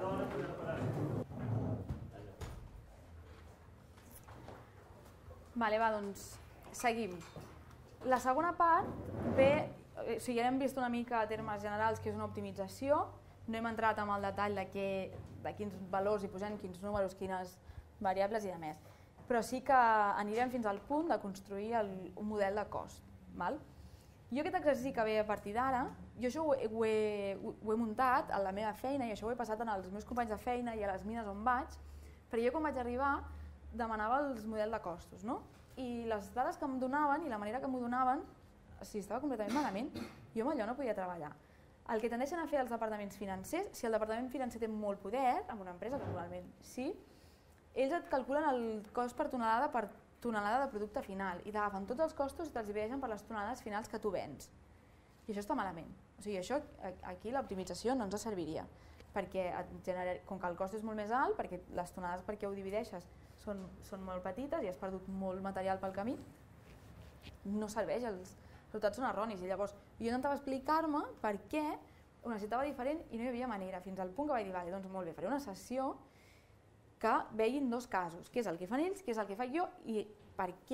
Vale, va, doncs seguim. La segona part ve, ja hem vist una mica a termes generals que és una optimització, no hem entrat en el detall de quins valors hi posem, quins números, quines variables i de més, però sí que anirem fins al punt de construir un model de cost. Jo aquest exercici que ve a partir d'ara, jo això ho he muntat a la meva feina i això ho he passat als meus companys de feina i a les mines on vaig, perquè jo quan vaig arribar demanava els models de costos, i les dades que em donaven i la manera que m'ho donaven, estava completament malament, jo amb allò no podia treballar. El que tendeixen a fer els departaments financers, si el departament financer té molt poder, en una empresa que normalment sí, ells et calculen el cost per tonelada de producte final i t'agafen tots els costos i te'ls divideixen per les tonelades finals que tu vens. I això està malament. O sigui, això aquí l'optimització no ens serviria, perquè com que el cost és molt més alt, perquè les tonelades perquè ho divideixes són molt petites i has perdut molt material pel camí, no serveix, els resultats són erronis. I llavors jo intentava explicar-me per què ho necessitava diferent i no hi havia manera, fins al punt que vaig dir, vale, doncs molt bé, faré una sessió que vegin dos casos, què és el que fan ells, què és el que faig jo i per què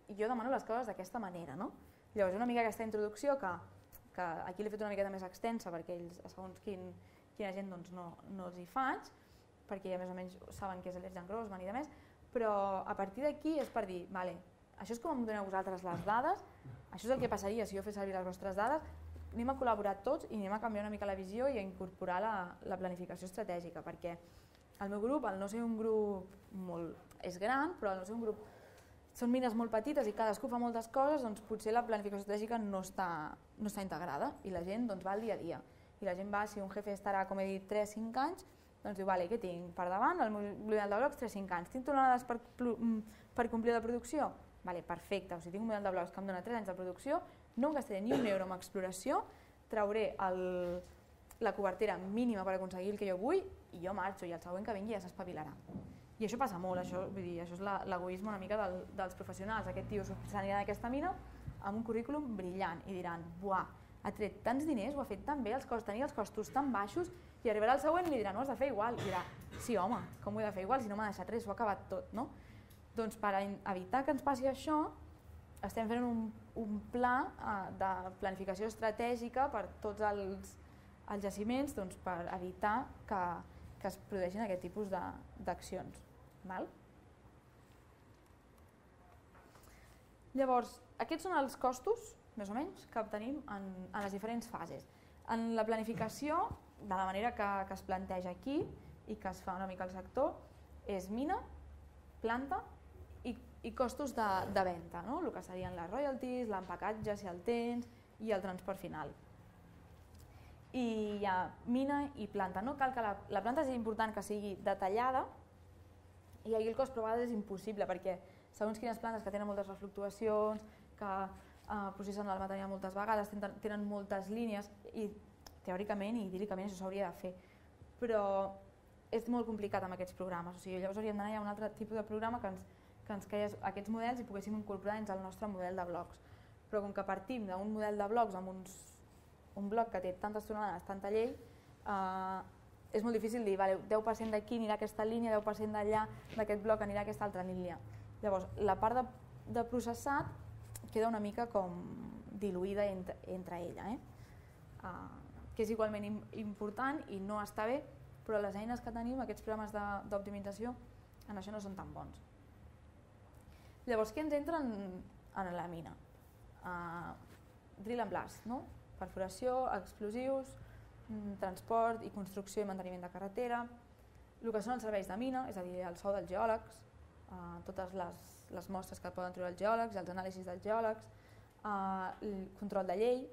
i jo demano les coses d'aquesta manera. Llavors, una mica aquesta introducció que aquí l'he fet una miqueta més extensa perquè ells, segons quina gent, no els hi faig, perquè més o menys saben què és l'Earth and Grossman i de més, però a partir d'aquí és per dir, vale, això és com em doneu vosaltres les dades, això és el que passaria si jo fes servir les vostres dades, anem a col·laborar tots i anem a canviar una mica la visió i a incorporar la planificació estratègica, perquè el meu grup, al no ser un grup molt... és gran, però al no ser un grup... són mines molt petites i cadascú fa moltes coses, doncs potser la planificació estratègica no està integrada i la gent va al dia a dia. I la gent va, si un jefe estarà, com he dit, 3-5 anys, doncs diu, vale, què tinc per davant? El model de blocs 3-5 anys. Tinc tonelades per complir la producció? Vale, perfecte, o sigui, tinc un model de blocs que em dona 3 anys de producció, no em gastaré ni un euro en exploració, trauré la cobertera mínima per aconseguir el que jo vull i jo marxo i el següent que vingui ja s'espavilarà. I això passa molt, això és l'egoisme una mica dels professionals. Aquest tio s'anirà d'aquesta mina amb un currículum brillant i diran, buah, ha tret tants diners, ho ha fet tan bé, tenia els costos tan baixos, i arribarà el següent i li dirà, no, has de fer igual. I dirà, sí home, com ho he de fer igual si no m'ha deixat res, ho ha acabat tot, no? Doncs per evitar que ens passi això, estem fent un pla de planificació estratègica per tots els jaciments per evitar que es produeixin aquest tipus d'accions. Llavors, aquests són els costos, més o menys, que obtenim en les diferents fases. En la planificació, de la manera que es planteja aquí i que es fa una mica al sector, és mina, planta i costos de venda, el que serien les royalties, l'empacatge, si el tens, i el transport final. I hi ha mina i planta. No cal que la planta és important que sigui detallada i aquí el cost però a vegades és impossible perquè segons quines plantes que tenen moltes refluctuacions, que processen el material moltes vegades, tenen moltes línies i teòricament i idíl·licament això s'hauria de fer, però és molt complicat amb aquests programes, o sigui, llavors hauríem d'anar a un altre tipus de programa que ens creés aquests models i poguéssim incorporar dins el nostre model de blocs. Però com que partim d'un model de blocs amb un bloc que té tantes tonelades, tanta llei, és molt difícil dir 10% d'aquí anirà aquesta línia, 10% d'allà d'aquest bloc anirà aquesta altra línia. Llavors, la part de processat queda una mica com diluïda entre ella, que és igualment important i no està bé, però les eines que tenim, aquests programes d'optimització, en això no són tan bons. Llavors, què ens entra en la mina? Drill and blast, perforació, explosius, transport i construcció i manteniment de carretera, el que són els serveis de mina, és a dir, el sou dels geòlegs, totes les mostres que poden treure els geòlegs, els anàlisis dels geòlegs, el control de llei,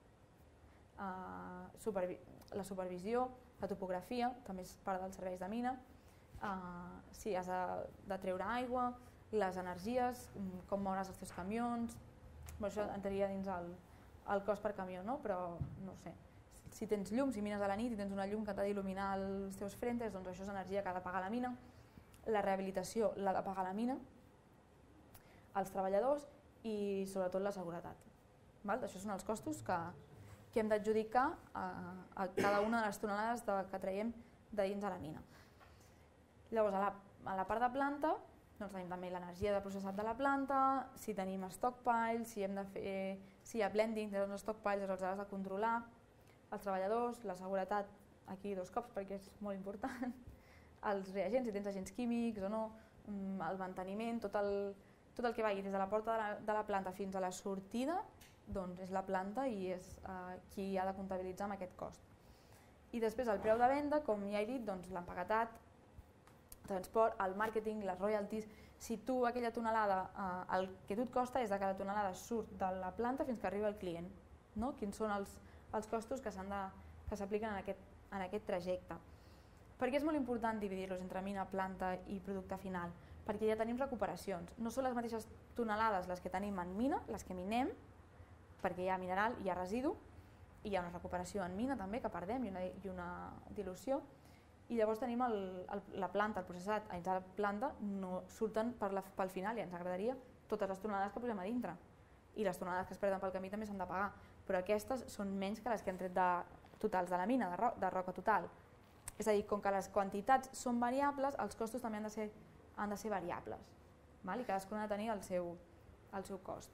la supervisió, la topografia, també és part dels serveis de mina, si has de treure aigua, les energies, com moures els teus camions, això entraria dins el cost per camió, però no sé, si tens llum, si mines a la nit i tens una llum que t'ha d'il·luminar els teus frentes, doncs això és energia que ha de pagar la mina, la rehabilitació l'ha de pagar la mina, els treballadors i sobretot la seguretat. Això són els costos que hem d'adjudicar a cada una de les tonelades que traiem de dins de la mina. Llavors, a la part de planta, tenim també l'energia de processat de la planta, si tenim stockpiles, si hi ha blending dels stockpiles, els has de controlar, els treballadors, la seguretat, aquí 2 cops perquè és molt important, els reagents, si tens agents químics o no, el manteniment, tot el que vagi des de la porta de la planta fins a la sortida, doncs és la planta i és qui ha de comptabilitzar amb aquest cost. I després el preu de venda, com ja he dit, l'empaquetat, transport, el màrqueting, les royalties, si tu aquella tonelada, el que tu et costa és que la tonelada surt de la planta fins que arriba al client, quins són els costos que s'apliquen en aquest trajecte. Per què és molt important dividir-los entre mina, planta i producte final? Perquè ja tenim recuperacions. No són les mateixes tonelades les que tenim en mina, les que minem, perquè hi ha mineral, hi ha residu, i hi ha una recuperació en mina també que perdem i una dilució, i llavors tenim la planta, el processat, dins de la planta no surten pel final i ens agradaria totes les tonelades que posem a dintre i les tonelades que es perden pel camí també s'han de pagar, però aquestes són menys que les que han tret totals de la mina, de roca total. És a dir, com que les quantitats són variables, els costos també han de ser variables i cadascun ha de tenir el el seu cost.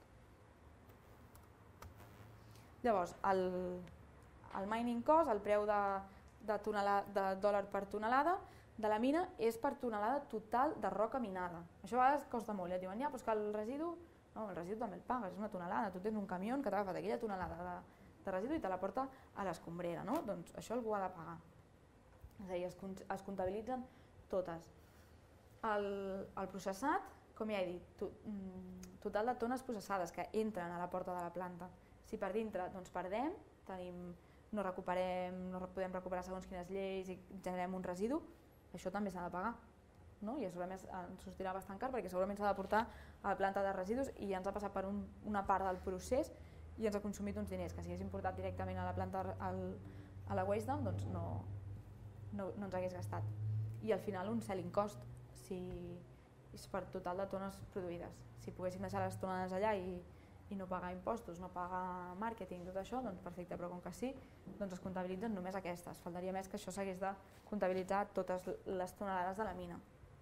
Llavors, el mining cost, el preu de dòlar per tonelada de la mina és per tonelada total de roca minada. Això a vegades costa molt, et diuen, ja, però és que el residu, no, el residu també el pagues, és una tonelada, tu tens un camió que t'ha agafat aquella tonelada de residu i te la porta a l'escombrera, no? Doncs això algú ha de pagar. És a dir, es comptabilitzen totes. El processat, com ja he dit, total de tones processades que entren a la porta de la planta. Si per dintre perdem, no podem recuperar segons quines lleis i generem un residu, això també s'ha de pagar. I a sobre més ens sortirà bastant car perquè segurament s'ha de portar a la planta de residus i ja ens ha passat per una part del procés i ens ha consumit uns diners, que si haguéssim portat directament a la planta a la waste dump doncs no ens hagués gastat. I al final un selling cost, si és per total de tones produïdes. Si poguéssim deixar les tones allà i no pagar impostos, no pagar màrqueting, tot això, doncs perfecte, però com que sí, doncs es comptabilitzen només aquestes. Faltaria més que això s'hagués de comptabilitzar totes les tonelades de la mina.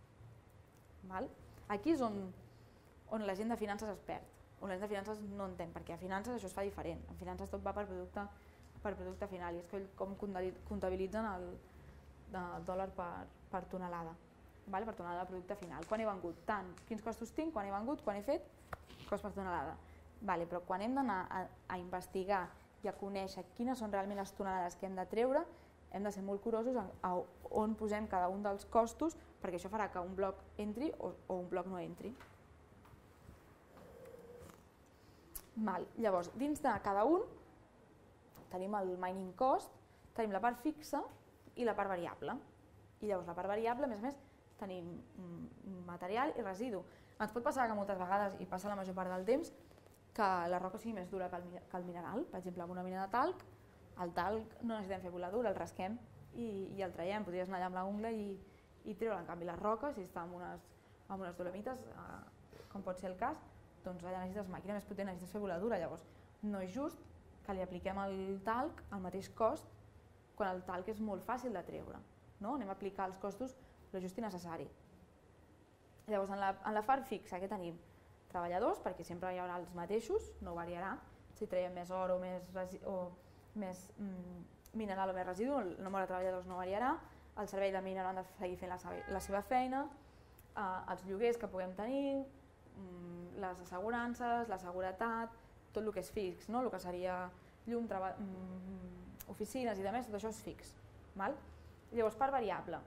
Aquí és on la gent de finances es perd, on la gent de finances no entén, perquè a finances això es fa diferent. En finances tot va per producte final i és com comptabilitzen el dòlar per tonelada, per tonelada de producte final. Quan he vengut? Tant. Quins costos tinc? Quan he vengut? Quan he fet? Cost per tonelada. Però quan hem d'anar a investigar i a conèixer quines són realment les tonelades que hem de treure, hem de ser molt curosos a on posem cada un dels costos, perquè això farà que un bloc entri o un bloc no entri. Llavors, dins de cada un tenim el mining cost, tenim la part fixa i la part variable. I llavors la part variable, a més, tenim material i residu. Ens pot passar que moltes vegades, i passa la major part del temps, que la roca sigui més dura que el mineral. Per exemple, amb una mina de talc, el talc no necessitem fer voladura, el rasquem i el traiem. Podries anar allà amb l'ungla i treure. En canvi, la roca, si està amb unes dolomites, com pot ser el cas, doncs allà necessites màquina més potent, necessites fer voladura. Llavors, no és just que li apliquem al talc el mateix cost quan el talc és molt fàcil de treure. Anem a aplicar els costos el just i necessari. Llavors, en la part fixa, què tenim? Treballadors, perquè sempre hi haurà els mateixos, no variarà. Si traiem més or o més mineral o més residu, el nombre de treballadors no variarà. El servei de mina han de seguir fent la seva feina, els lloguers que puguem tenir, les assegurances, la seguretat, tot el que és fix, el que seria llum, oficines i demés, tot això és fix. Llavors, part variable.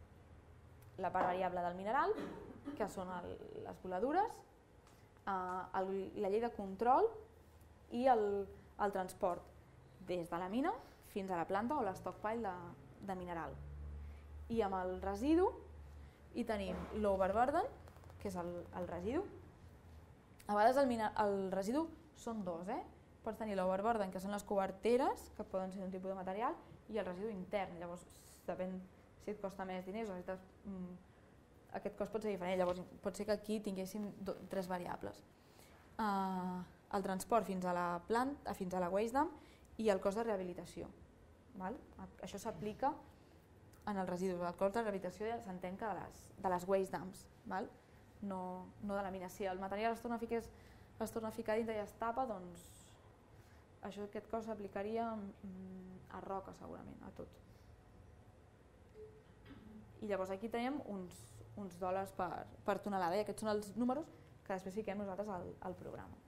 La part variable del mineral, que són les voladures, la llei de control i el transport des de la mina fins a la planta o l'stockpile de mineral. I amb el residu hi tenim l'overburden, que és el residu. A vegades el residu són dos, pots tenir l'overburden, que són les coberteres, que poden ser d'un tipus de material, i el residu intern. Llavors, depèn si et costa més diners o necessites aquest cost pot ser diferent, llavors pot ser que aquí tinguéssim tres variables. El transport fins a la planta, fins a la waste dump i el cost de rehabilitació. Això s'aplica en els residus. El cost de rehabilitació ja s'entén que de les waste dumps, no de la mina. Si el material es torna a ficar dintre i es tapa, doncs aquest cost s'aplicaria a roca segurament, a tot. I llavors aquí tenim uns dòlars per tonelada i aquests són els números que després fiquem nosaltres al programa.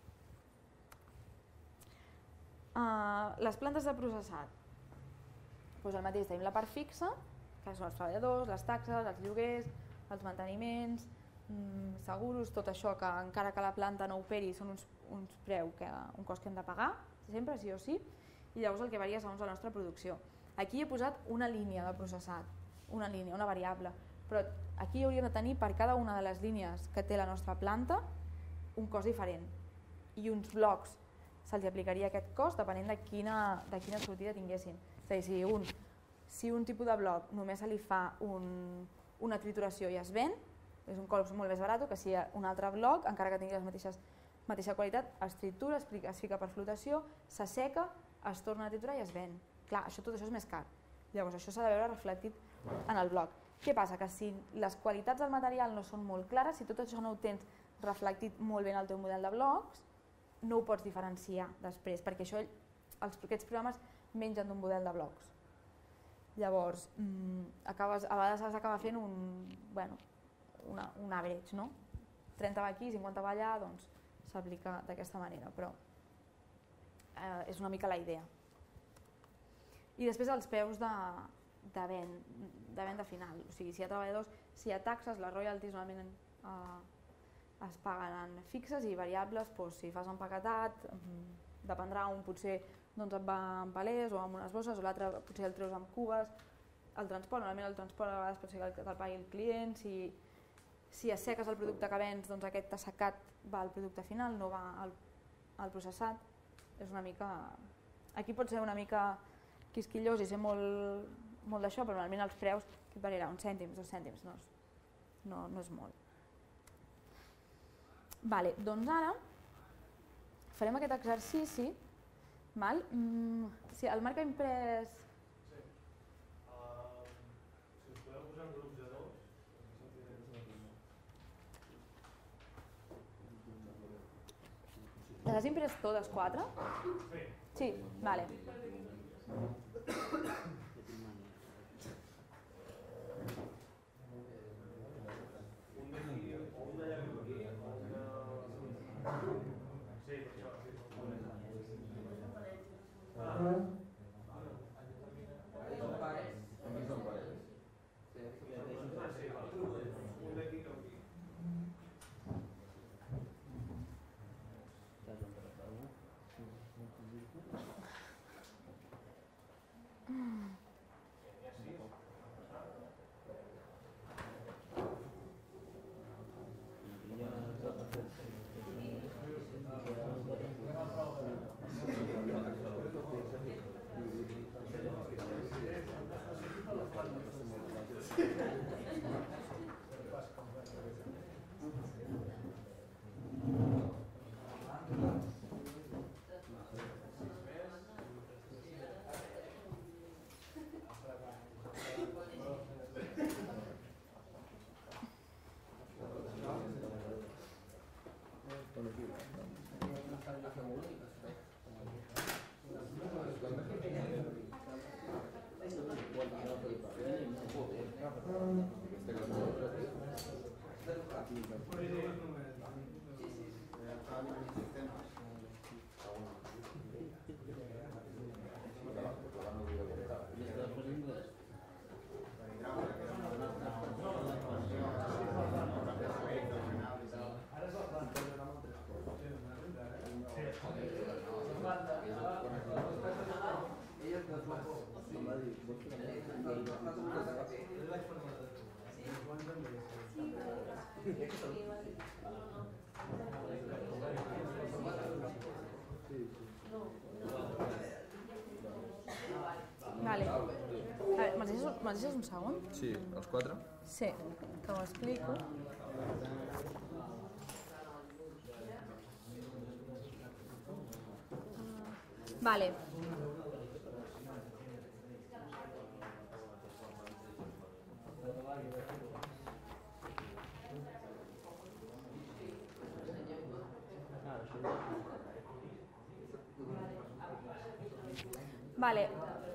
Les plantes de processat, el mateix, tenim la part fixa, que són els treballadors, les taxes, els lloguers, els manteniments, seguros, tot això que encara que la planta no operi són uns preu, un cost que hem de pagar, sempre, sí o sí, i llavors el que varia segons la nostra producció. Aquí he posat una línia de processat, una línia, una variable, però aquí hauríem de tenir per cada una de les línies que té la nostra planta un cost diferent i uns blocs se'ls aplicaria aquest cost depenent de quina sortida tinguessin. És a dir, si un tipus de bloc només se li fa una trituració i es ven, és un cost molt més barat que si un altre bloc, encara que tingui la mateixa qualitat, es tritura, es fica per flotació, s'asseca, es torna a triturar i es ven. Clar, tot això és més car. Llavors això s'ha de veure reflectit en el bloc. Què passa? Que si les qualitats del material no són molt clares, si tot això no ho tens reflectit molt bé en el teu model de blocs, no ho pots diferenciar després, perquè aquests programes mengen d'un model de blocs. Llavors, a vegades has d'acabar fent un average, no? 30 va aquí, 50 va allà, doncs s'aplica d'aquesta manera, però és una mica la idea. I després els preus de venda final, o sigui, si hi ha treballadors, si hi ha taxes, les royalties normalment es paguen en fixes i variables, si fas empaquetat, dependrà, un potser et va en palers o amb unes bosses, o l'altre potser el treus amb cubes, el transport, normalment el transport a vegades pot ser que te'l pagui el client, si asseques el producte que vens, doncs aquest assecat va al producte final, no va al processat, és una mica... Aquí pot ser una mica quisquillós i ser molt d'això, però normalment els preus que variarà uns cèntims, 2 cèntims, no és molt. Doncs ara farem aquest exercici. Si el Marc ha imprès... Sí. Si us podeu posar en grups de 2. Les has imprès totes 4? Sí. Sí, vale. Me'ls deixes un segon? Sí, els 4? Sí, que ho explico. Vale. Vale.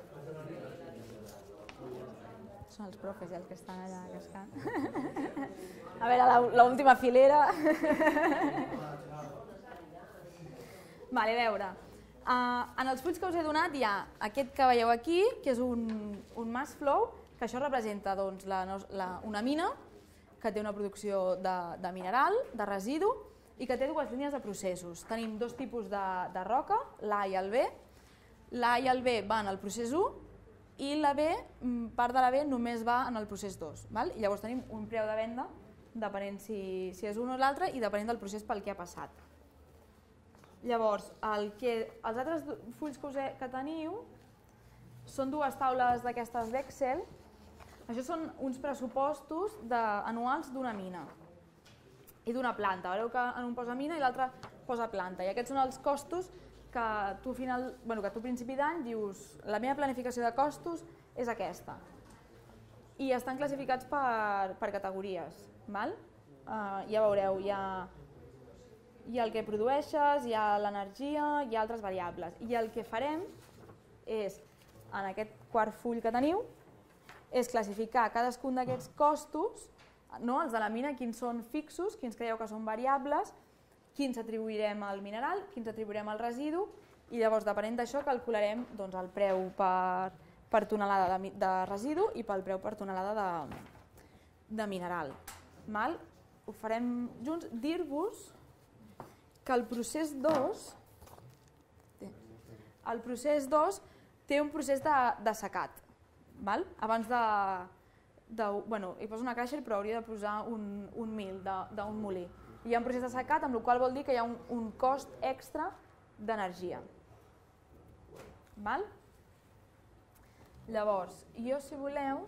Són els profes els que estan allà cascant. A veure, l'última filera. Vale, a veure. En els fulls que us he donat hi ha aquest que veieu aquí, que és un mass flow, que això representa una mina que té una producció de mineral, de residu, i que té dues línies de processos. Tenim dos tipus de roca, l'A i el B. L'A i el B van al procés 1 i la B, part de la B només va en el procés 2. Llavors tenim un preu de venda depenent si és un o l'altre i depenent del procés pel que ha passat. Llavors, els altres fulls que teniu són dues taules d'aquestes d'Excel. Això són uns pressupostos anuals d'una mina i d'una planta. Veureu que en un posa mina i l'altre posa planta. I aquests són els costos que tu a principi d'any dius la meva planificació de costos és aquesta. I estan classificats per categories. Ja veureu, hi ha hi ha el que produeixes, hi ha l'energia, hi ha altres variables. I el que farem és, en aquest quart full que teniu, és classificar cadascun d'aquests costos, els de la mina, quins són fixos, quins creieu que són variables, quins atribuirem al mineral, quins atribuirem al residu, i llavors, depenent d'això, calcularem el preu per tonelada de residu i pel preu per tonelada de mineral. Ho farem junts. Dir-vos que el procés 2 té un procés de secat. Abans hi poso una caixa però hauria de posar un mil d'un molí. Hi ha un procés de secat, amb la qual vol dir que hi ha un cost extra d'energia. Llavors, jo si voleu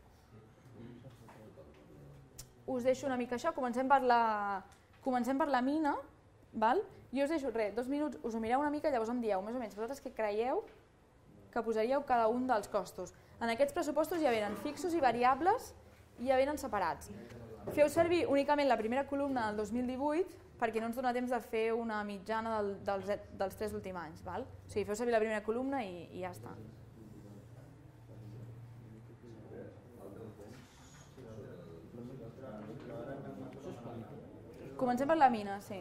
us deixo una mica això, comencem per la mina, jo us deixo 2 minuts, us ho mireu una mica i llavors em dieu més o menys vosaltres què creieu que posaríeu cada un dels costos. En aquests pressupostos ja venen fixos i variables i ja venen separats. Feu servir únicament la primera columna del 2018 perquè no ens dona temps de fer una mitjana dels 3 últims anys. O sigui, feu servir la primera columna i ja està. Comencem per la mina, sí.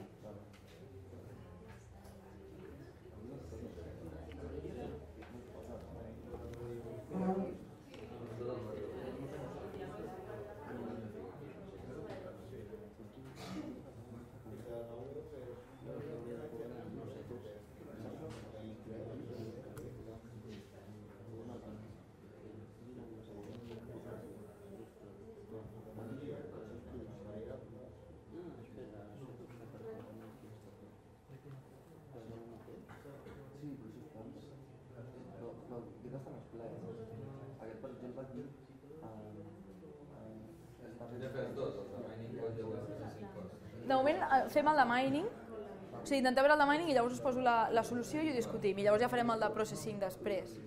De moment fem el de mining, o sigui, intentem veure el de mining i llavors us poso la solució i ho discutim, i llavors ja farem el de processing després.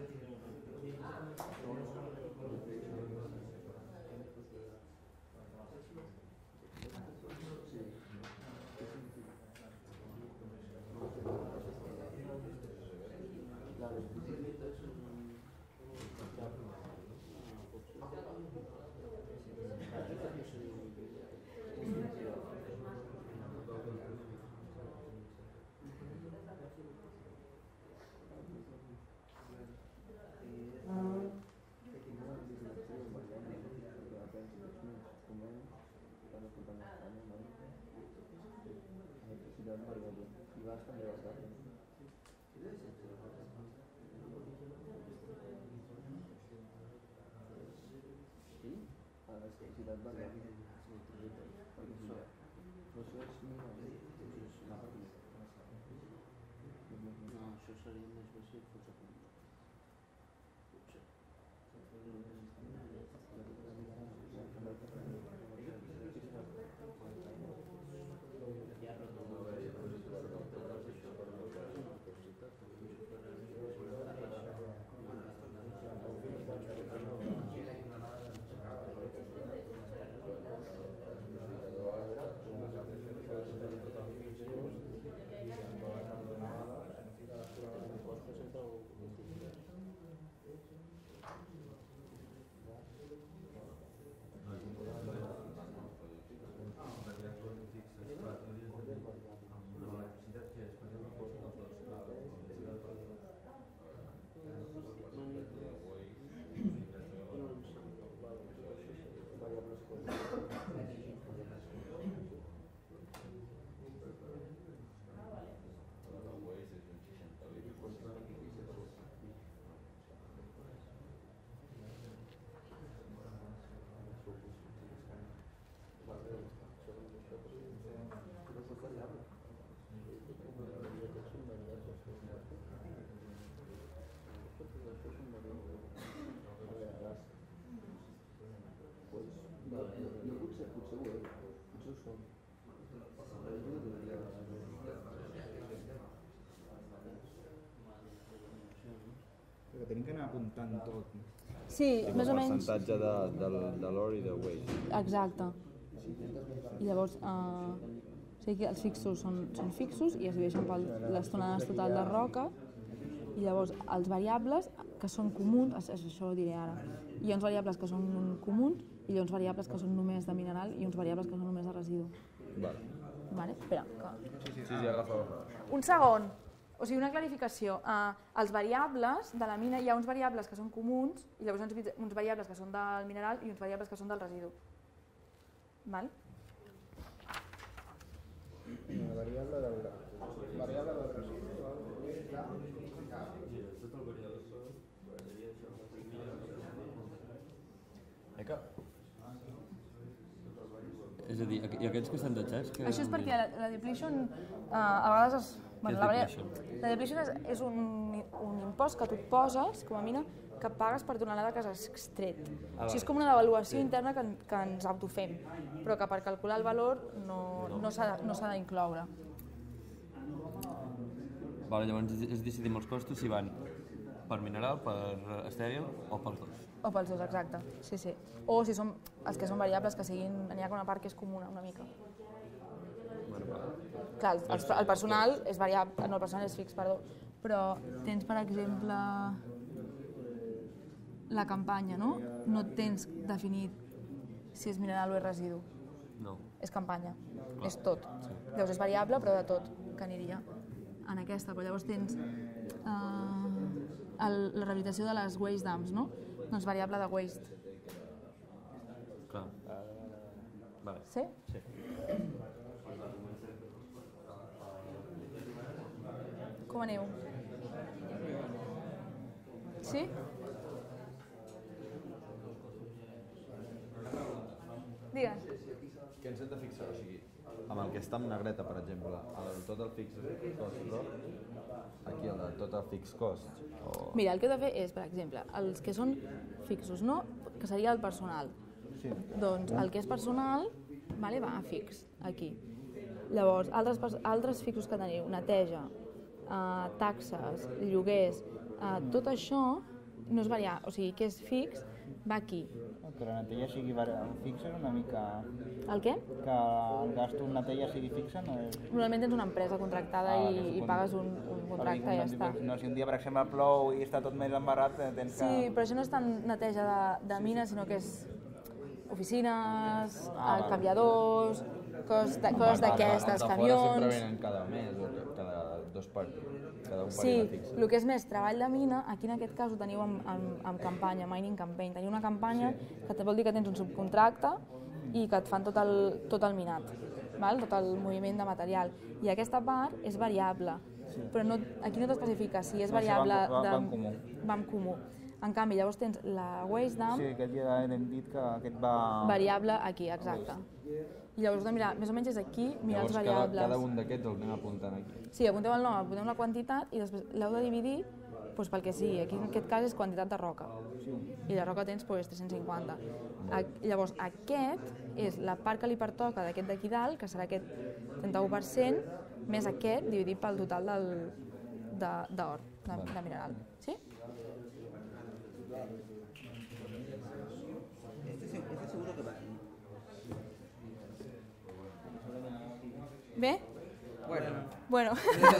Tenim que anar apuntant tot. Sí, més o menys. El percentatge de l'or i de waste. Exacte. I llavors, O sigui que els fixos són fixos i es divideixen per les tonelades total de roca, i llavors els variables que són comuns, això ho diré ara, hi ha uns variables que són comuns i hi ha uns variables que són només de mineral i uns variables que són només de residu. Vale, espera. Sí, agafa. Un segon, o sigui, una clarificació. Els variables de la mina, hi ha uns variables que són comuns i llavors uns variables que són del mineral i uns variables que són del residu. Val? La variable del residu. És a dir, i aquests que estan tatxats? Això és perquè la depletion a vegades és... Què és depletion? La depletion és un impost que tu et poses, com a mina, que pagues per tonelada que has extret. O sigui, és com una devaluació interna que ens autofem, però que per calcular el valor no s'ha d'incloure. Llavors és decidim els costos si van per mineral, per estèril o pels dos. O pels dos, exacte. Sí. O si són els que són variables, que siguin... N'hi ha una part que és comuna, una mica. Clar, el personal és variable, no, el personal és fix, perdó, però tens, per exemple, la campanya, no? No tens definit si és mineral o és residu. No. És campanya, és tot. Llavors és variable, però de tot, que aniria en aquesta. Però llavors tens la rehabilitació de les waste dams, no? Doncs variable de waste. Clar. Vale. Sí? Sí. Com aneu? Sí? Digues. Què ens hem de fixar? O sigui, amb el que està en negreta, per exemple, tot el fix cost, però aquí el de tot el fix cost. Mira, el que heu de fer és, per exemple, els que són fixos, no? Que seria el personal. Sí. Doncs el que és personal va a fix, aquí. Llavors, altres fixos que teniu, neteja, taxes, lloguers, tot això no és variable, o sigui, que és fix, va aquí. Que la neteja sigui fixa és una mica... El què? Que el gasto en neteja sigui fixa no és... Normalment tens una empresa contractada i pagues un contracte i ja està. No, si un dia, per exemple, plou i està tot més embarrat, tens que... Sí, però això no és tant neteja de mines, sinó que és oficines, canviadors, coses d'aquestes, camions... Sempre venen cada mes o cada un Sí, període fix. el que és més treball de mina, aquí en aquest cas ho teniu amb campanya, mining campaign. Teniu una campanya que vol dir que tens un subcontracte i que et fan tot el minat, tot el moviment de material. I aquesta part és variable, però aquí no t'especifica si és variable... Va en comú. Va en comú. En canvi, llavors tens la waste dam... Sí, aquest dia hem dit que aquest va... Variable aquí, exacte. I llavors, mira, més o menys és aquí, mirar els variables. Cada un d'aquests el anem apuntant aquí. Sí, apunteu el nom, apunteu la quantitat i després l'heu de dividir pel que sigui. Aquí en aquest cas és quantitat de roca. I la roca tens 350. Llavors, aquest és la part que li pertoca d'aquest d'aquí dalt, que serà aquest 31%, més aquest dividit pel total d'or, de mineral. Sí? Seguro que va. Bé? Bueno.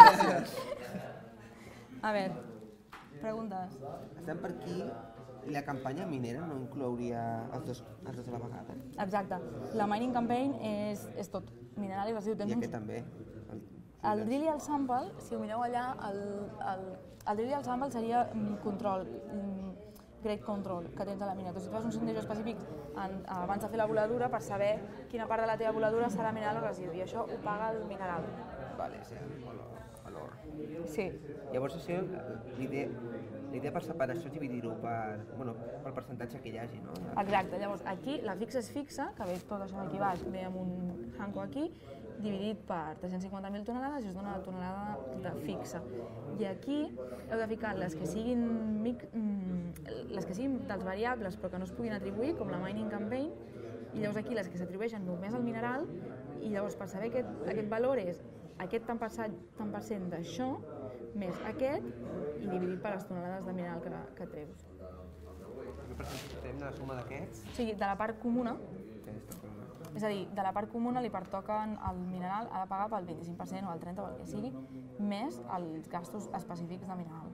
A veure, preguntes. Estem per aquí i la campanya minera no inclouria els dos a la vegada. Exacte. La mining campaign és tot, mineral i residu. I aquest també. El drill i el sample, si ho mireu allà, el drill i el sample seria control, grade control, que tens a la mina. Tu si fas un sondeig específic abans de fer la voladura per saber quina part de la teva voladura serà mineral o residu, i això ho paga el mineral. Vale, sí, a l'or. Sí. Llavors, això, l'idea per separar això és dividir-ho pel percentatge que hi hagi, no? Exacte, llavors aquí la fixa és fixa, que ve tot això d'aquí baix, ve amb un hanco aquí, dividit per 350.000 tonelades i us dona la tonelada de fixa. I aquí heu de ficar les que siguin dels variables però que no es puguin atribuir, com la mining campaign, i llavors aquí les que s'atribueixen només al mineral, i llavors per saber aquest valor és aquest tant per cent d'això més aquest i dividit per les tonelades de mineral que treus. Per exemple, fem la suma d'aquests. O sigui, de la part comuna, És a dir, de la part comuna li pertoquen al mineral, ha de pagar pel 25% o el 30% o el que sigui, més els gastos específics de mineral.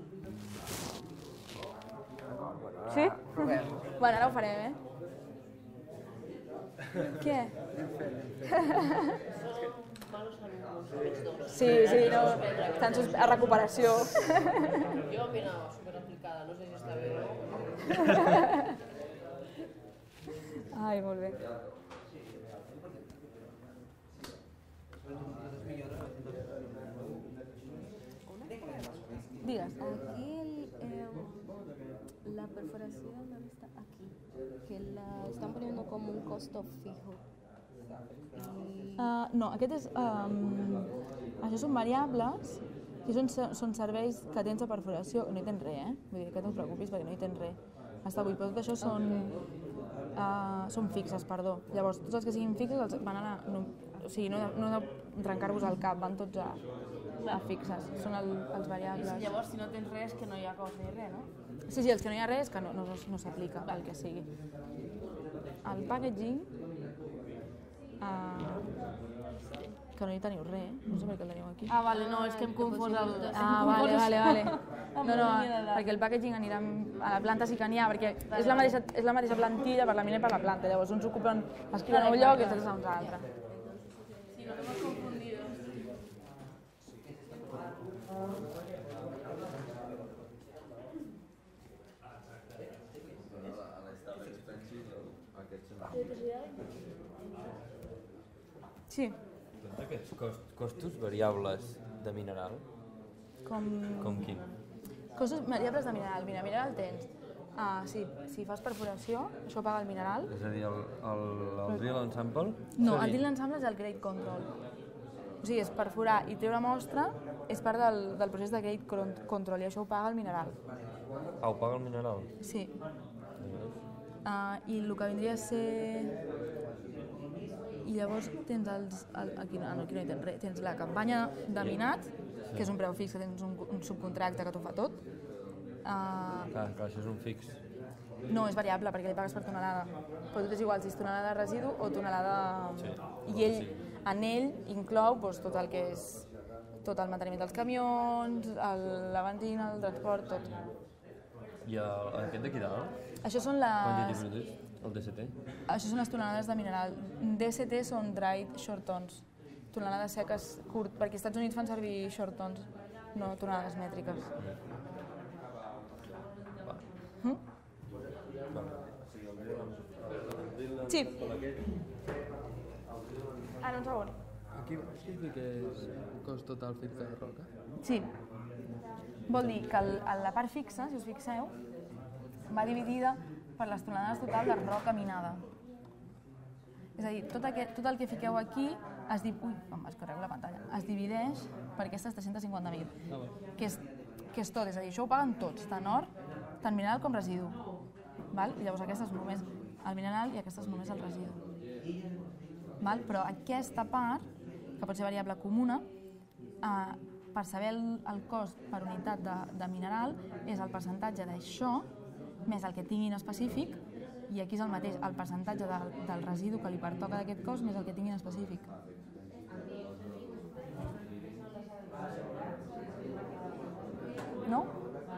Sí? Bueno, ara ho farem, eh? Què? Sí, no, estan a recuperació. Jo, mira, superaplicada, no sé si està bé o no. Ai, molt bé. Digues. Aquí la perforación está aquí, que la están poniendo como un costo fijo. No, aquest és... això són variables, que són serveis que tens a perforació, no hi tens res, Vull dir que no et preocupis perquè no hi tens res. Està buit, però tot això són fixes, perdó. Llavors, tots els que siguin fixes van a la... O sigui, no heu de trencar-vos el cap, van tots a fixes, són els variables. Llavors, si no tens res, que no hi ha cost ni res, no? Sí, els que no hi ha res, que no s'aplica, el que sigui. El packaging, que no hi teniu res, no sé per què el teniu aquí. Vale, no, és que em confós el... Vale. No, perquè el packaging anirà a la planta sí que n'hi ha, perquè és la mateixa plantilla per la mina i per la planta, llavors uns ocupen, escriuen a un lloc i els altres a un altre. Sí, no m'has confundido. Sí. Aquests costos variables de mineral, com quin? Costos variables de mineral. Mira, mineral tens. Si fas perforació, això paga el mineral. És a dir, el drill ensample? No, el drill ensample és el grade control. O sigui, és perforar i treure mostra, és part del procés de grade control i això ho paga el mineral. Ho paga el mineral? Sí. I el que vindria a ser... I llavors tens aquí no hi tens res, tens la campanya de minat, que és un preu fix, que tens un subcontracte que t'ho fa tot. Clar, això és un fix. No, és variable, perquè li pagues per tonelada. Però tot és igual, si és tonelada de residu o tonelada... I en ell inclou tot el que és tot el manteniment dels camions, la benzina, el transport, tot. I aquest d'aquí dalt? Això són les... Quantity produced? El DST? Això són les tonelades de mineral. DST són dried short tons. Tonelades seques curt, perquè als Estats Units fan servir short tons, no tonelades mètriques. Sí. Ara, un segon. Aquí vols dir que és el cost total fix de la roca? Sí. Vol dir que la part fixa, si us fixeu, va dividida per les tonelades total de roca minada. És a dir, tot el que fiqueu aquí es divideix per aquestes 350.000, que és tot, és a dir, això ho paguen tots, tant or, tant mineral com residu. I llavors aquesta és només el mineral i aquesta és només el residu. Però aquesta part, que pot ser variable comuna, per saber el cost per unitat de mineral és el percentatge d'això més el que tinguin específic, i aquí és el mateix, el percentatge del residu que li pertoca d'aquest cost més el que tinguin específic. No?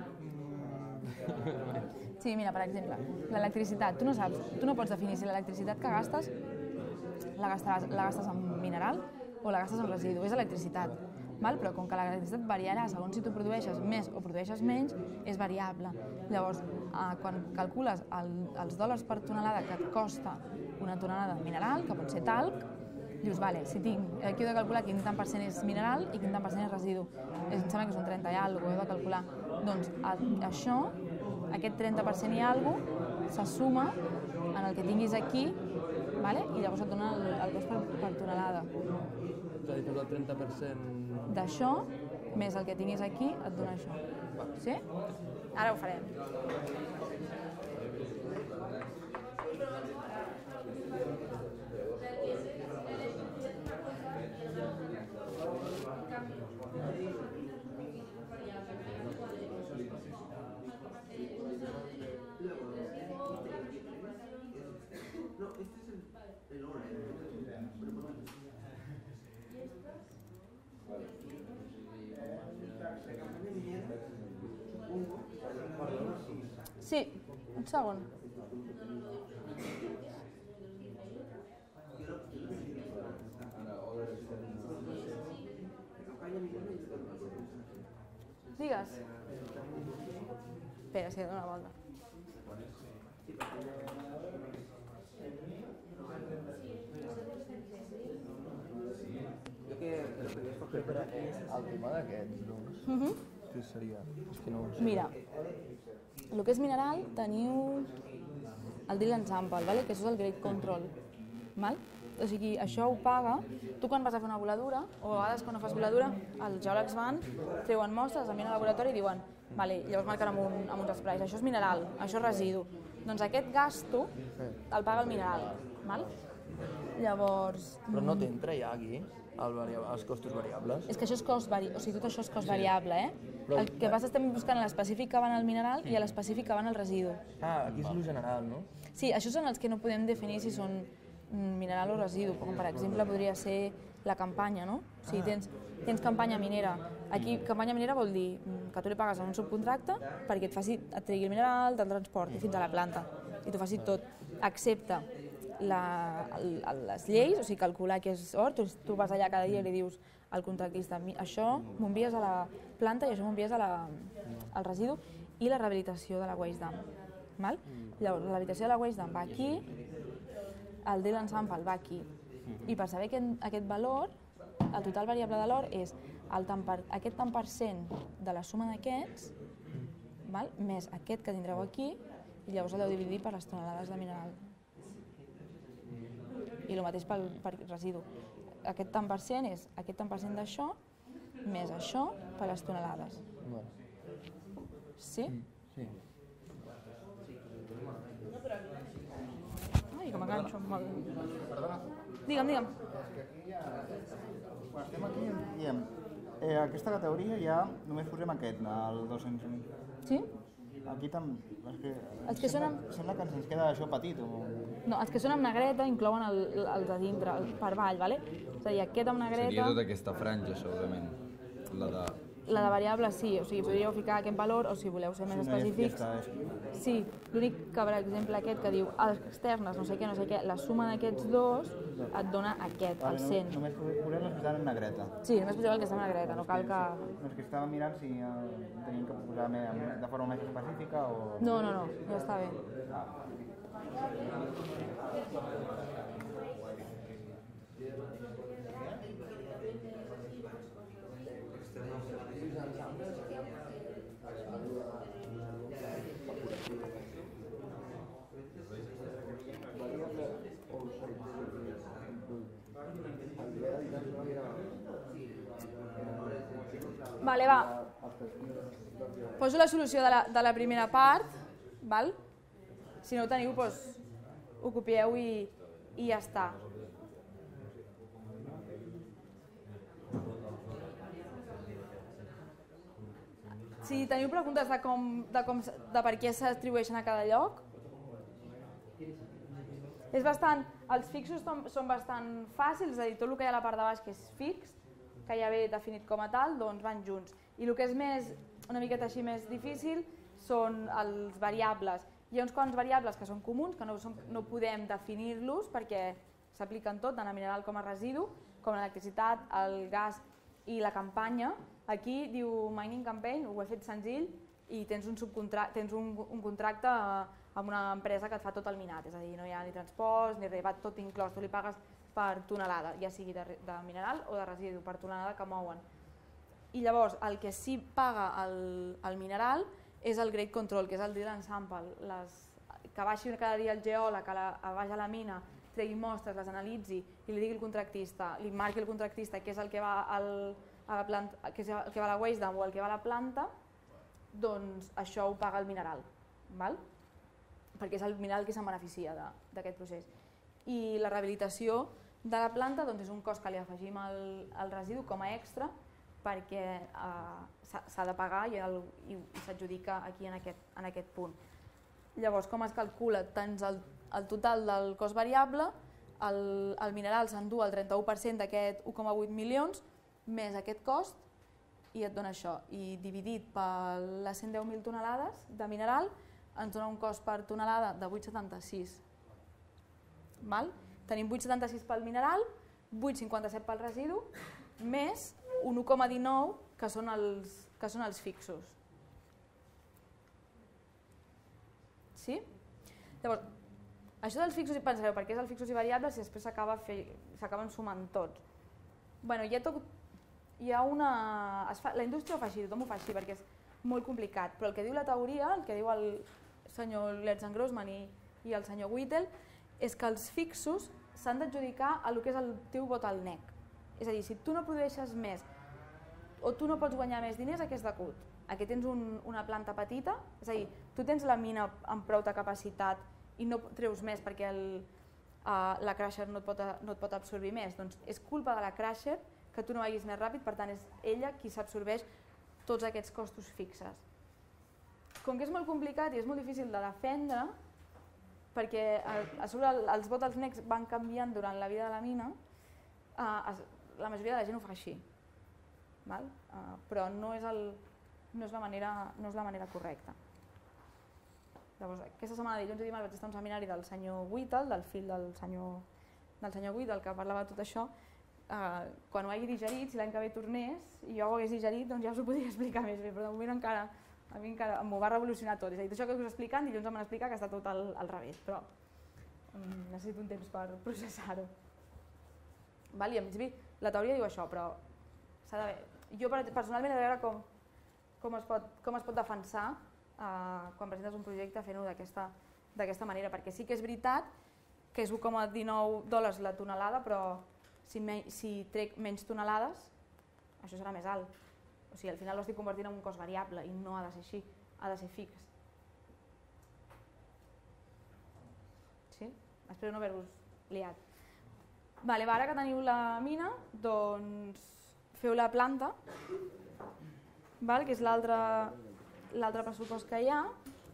Sí, mira, per exemple, l'electricitat. Tu no pots definir si l'electricitat que gastes la gastes en mineral o la gastes en residu. És electricitat. Però com que l'electricitat variarà segons si tu produeixes més o produeixes menys, és variable. Llavors, quan calcules els dòlars per tonelada que et costa una tonelada de mineral, que pot ser talc, dius, aquí heu de calcular quin tant per cent és mineral i quin tant per cent és residu. Em sembla que és un 30 i alguna cosa, heu de calcular. Doncs això, aquest 30% i alguna cosa, se suma en el que tinguis aquí, i llavors et dona el cost per tonelada. És a dir, el 30% d'això, més el que tinguis aquí, et dona això. Sí? Ara ho farem. Sí, un segon. Digues. Espera, si he de donar una volta. El tema d'aquests, doncs, què seria? És que no ho sé. Mira, el que és mineral teniu el Drill and Sample, vale? Que això és el Grade Control. Val? O sigui, això ho paga. Tu quan vas a fer una voladura, o a vegades quan no fas voladura, els geòlegs van, treuen mostres, envien al laboratori i diuen vale, llavors marquen amb uns sprays, això és mineral, això és residu. Doncs aquest gasto el paga el mineral. Val? Llavors... Però no t'entra ja aquí els costos variables? És que això és cost variable, o sigui, tot això és cost variable, El que passa estem buscant l'específic que va al mineral i l'específic que va al residu. Ah, aquí és el general, no? Sí, això són els que no podem definir si són mineral o residu, com per exemple podria ser la campanya, no? O sigui, tens campanya minera. Aquí, campanya minera vol dir que tu li pagues a un subcontracte perquè et tregui el mineral, te'l transporti fins a la planta i t'ho faci tot, excepte les lleis, o sigui, calcular que és or, tu vas allà cada dia i li dius al contractista, això m'ho envies a la planta i això m'ho envies al residu, i la rehabilitació de la waste dump. Val? Llavors, la rehabilitació de la waste dump va aquí, el Drill and Sample va aquí, i per saber aquest valor, el total variable de l'or és aquest tant per cent de la suma d'aquests, més aquest que tindreu aquí, i llavors el heu dividir per les tonelades de mineral. I el mateix pel residu. Aquest tant per cent és aquest tant per cent d'això, més això per les tonelades. Sí? Sí. Ai, que m'enganxo molt. Perdona. Digue'm. Quan estem aquí diem, aquesta categoria ja només posem aquest, el 200.000. Sí? Aquí també... Els que són Sembla que ens queda això petit. No, els que són amb negreta inclouen els de dintre, per avall, vale? És a dir, aquest amb negreta... Seria tota aquesta franja, segurament. La de variable sí, o sigui, podríeu ficar aquest valor, o si voleu ser més específics... Sí, l'únic que, per exemple, aquest que diu a les externes, no sé què, la suma d'aquests dos et dona aquest, el 100. Només posem els que estan en negreta. Sí, només poseu el que està en negreta, no cal que... Els que estàvem mirant si tenim que posar de forma més específica o... No, ja està bé. Vale, va. Poso la solució de la primera part, val? Si no ho teniu, doncs ho copieu i ja està. Si teniu preguntes de per què s'atribueixen a cada lloc, els fixos són bastant fàcils, és a dir, tot el que hi ha a la part de baix que és fix, que ja ve definit com a tal, doncs van junts. I el que és una miqueta així més difícil són els variables. Hi ha uns quants variables que són comuns, que no podem definir-los perquè s'apliquen tot, tant a mineral com a residu, com l'electricitat, el gas i la campanya. Aquí diu Mining Campaign, ho he fet senzill, i tens un contracte amb una empresa que et fa tot el minat, és a dir, no hi ha ni transports ni res, va tot inclòs, tu li pagues per tonelada, ja sigui de mineral o de residu, per tonelada que mouen. I llavors el que sí paga el mineral és el Grade Control, que és el Drill and Sample, que baixi cada dia el geòleg a baix a la mina, tregui mostres, les analitzi i li digui al contractista, li marqui al contractista què és el que va a la waste dump o el que va a la planta, doncs això ho paga el mineral, perquè és el mineral que se'n beneficia d'aquest procés. I la rehabilitació de la planta és un cost que li afegim al residu com a extra perquè s'ha de pagar i s'adjudica aquí en aquest punt. Llavors, com es calcula? Tens el total del cost variable, el mineral s'endú el 31% d'aquest 1,8 milions, més aquest cost, i et dona això. I dividit per les 110.000 tonelades de mineral ens dona un cost per tonelada de 8,76. Tenim 8,76 pel mineral, 8,57 pel residu, més un 1,19 que són els fixos. Sí? Llavors, això dels fixos, i pensareu, per què és el fixos i variables si després s'acaben sumant tots? Bueno, la indústria ho fa així, tothom ho fa així perquè és molt complicat, però el que diu la teoria, el que diu el senyor Lertsen-Grossman i el senyor Whittle, és que els fixos s'han d'adjudicar a el que és el teu bottleneck. És a dir, si tu no produeixes més o tu no pots guanyar més diners, a què és degut? A què tens una planta petita? És a dir, tu tens la mina amb prou de capacitat i no treus més perquè la crusher no et pot absorbir més. Doncs és culpa de la crusher que tu no vagis més ràpid, per tant és ella qui s'absorbeix tots aquests costos fixes. Com que és molt complicat i és molt difícil de defendre, perquè a sobre els bottlenecks van canviant durant la vida de la mina, la majoria de la gent ho fa així, però no és la manera correcta. Llavors, aquesta setmana, dilluns i dimarts, vaig estar a un seminari del senyor Whittle, del fill del senyor Whittle, que parlava de tot això. Quan ho hagi digerit, si l'any que ve tornés i jo ho hagués digerit, doncs ja us ho podria explicar més bé, però de moment encara a mi encara m'ho va revolucionar tot. És a dir, tot això que us expliquen, dilluns em van explicar que està tot al revés, però necessito un temps per processar-ho. I en principi la teoria diu això, però s'ha de veure. Jo personalment he de veure com es pot defensar quan presentes un projecte fent-ho d'aquesta manera, perquè sí que és veritat que és $1,19 la tonelada, però si trec menys tonelades, això serà més alt. O sigui, al final ho estic convertint en un cost variable i no ha de ser així, ha de ser fix. Sí? Espero no haver-vos liat. Ara que teniu la mina, doncs feu la planta, que és l'altre pressupost que hi ha.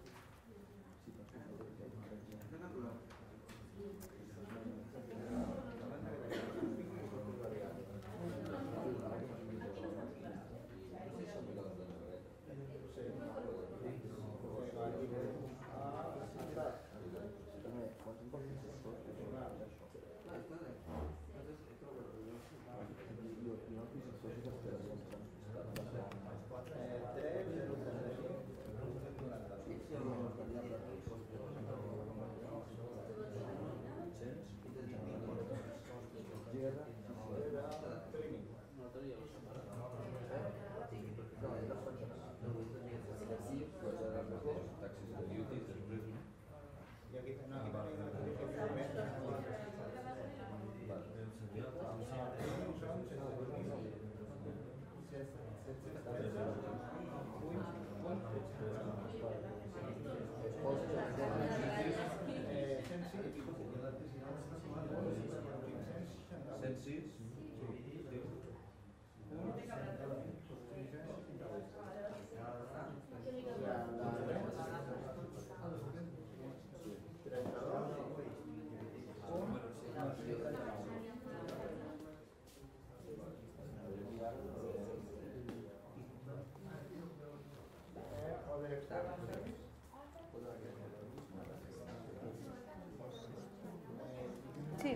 Sí.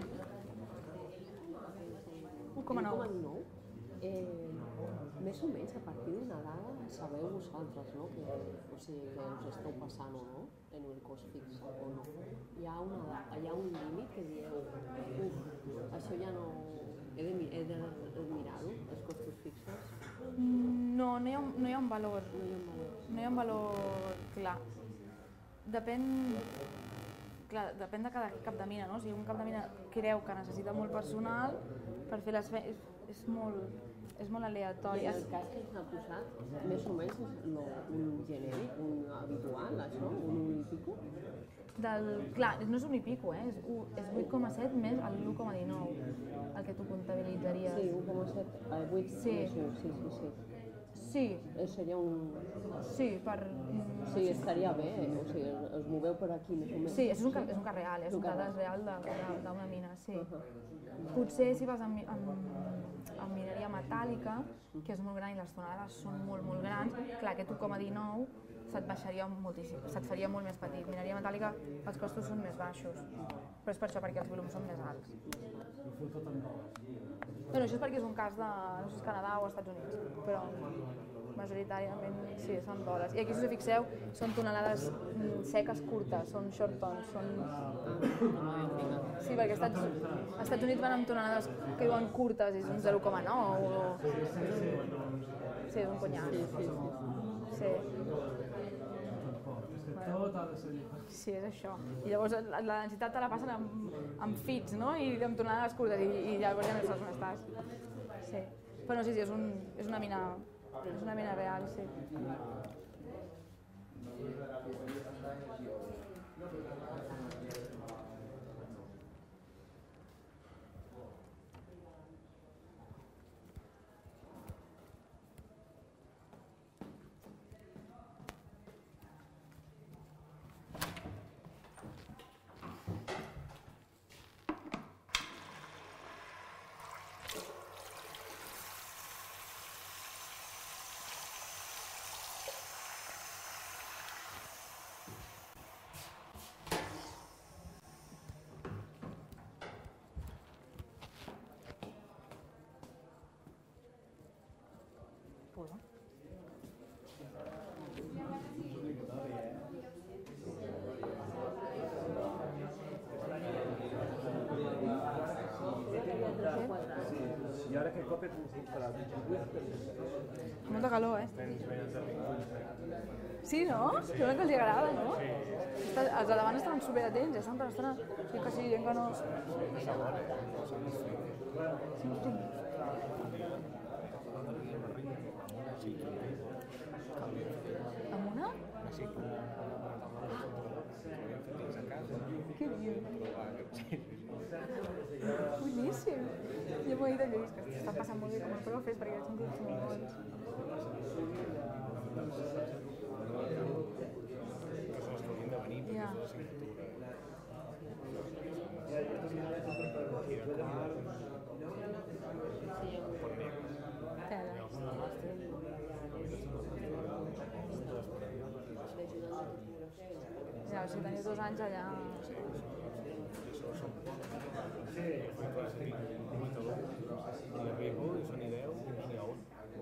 1,9. Més o menys a partir d'una dada sabeu vosaltres, no? Que us esteu passant o no en el cost fix o no. Hi ha un límit que dieu, això ja no... He de mirar-ho, els costos fixos? No hi ha un valor. No hi ha un valor clar. Depèn de cada cap de mina, no? Si un cap de mina creu que necessita molt personal per fer les feines, és molt aleatori. I el cas que ens ha posat, més o menys és un genèric, un habitual, això, un i pico? Clar, no és un i pico, és 8,7 més l'1,19, el que tu comptabilitzaries. Sí, 1,7, 8, sí. Sí. Seria un... Sí, per... Sí, estaria bé, o sigui, us moveu per aquí més o menys. Sí, és un carrer real, és un carrer real d'una mina, sí. Potser si vas amb mineria metàl·lica, que és molt gran i les tonelades són molt grans, clar, que tu com a 19 se't baixaria moltíssim, se't faria molt més petit. Mineria metàl·lica, els costos són més baixos, però és per això, perquè els volums són més alts. Bueno, això és perquè és un cas de, no sé si és Canadà o Estats Units, però majoritàriament sí, són dòlars. I aquí, si us fixeu, són tonelades seques curtes, són short tons, són... Sí, perquè als Estats Units van amb tonelades que diuen curtes i és un 0,9 o... Sí, és un punyat. Sí. Sí, és això. I llavors la densitat te la passen amb fits, no? I amb tonelades curtes i llavors ja no saps on estàs. Sí. Però no, sí, és una mina real, sí. I ara aquest cop és un parat. Molta calor, Sí, no? Sembla que els agrada, no? Els de davant estan superatents, estan per estar... Sí que sí, gent que no... Amb una? Què dius? Boníssim! Jo m'ho he dit a Lluís, que estan passant molt bé com a profes, perquè són grups molt bons. Ja. Ja, o sigui, teniu 2 anys allà... I arribo i són 10 i n'hi ha un.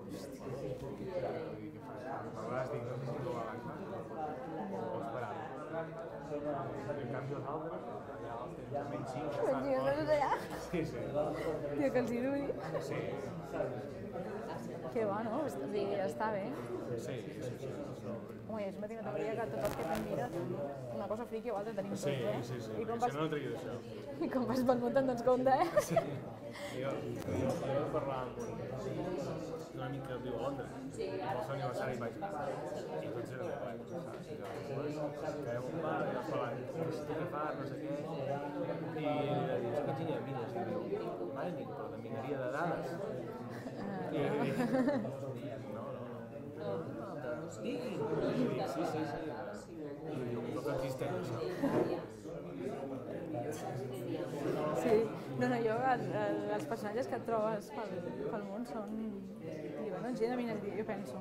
A vegades dic, no sé si no va l'agma o esperant. En canvi els altres, allà els tens almenys 5 que estan allà? Sí. Tio, que els hi duri. Sí. Que bo, no? Sí, està bé. Sí. Home, és una teoria que tot el que te'n mires, una cosa friqui o altra tenim tots, Sí. I com vas... No tregui d'això. I com vas venut te'n dones compte, Sí. Jo parlava amb un amic que viu a Londres. Al seu aniversari vaig anar. I tots eren plens. Quedem un bar i vas parlant. Tu què fas, no sé què. I dius, que enginyer de mines? I diu, mining, però de mineria de dades. I dic, no. Sí. No que existeix això. Sí, no, jo, els personatges que et trobes pel món són... Diuen, gent de mines, jo penso.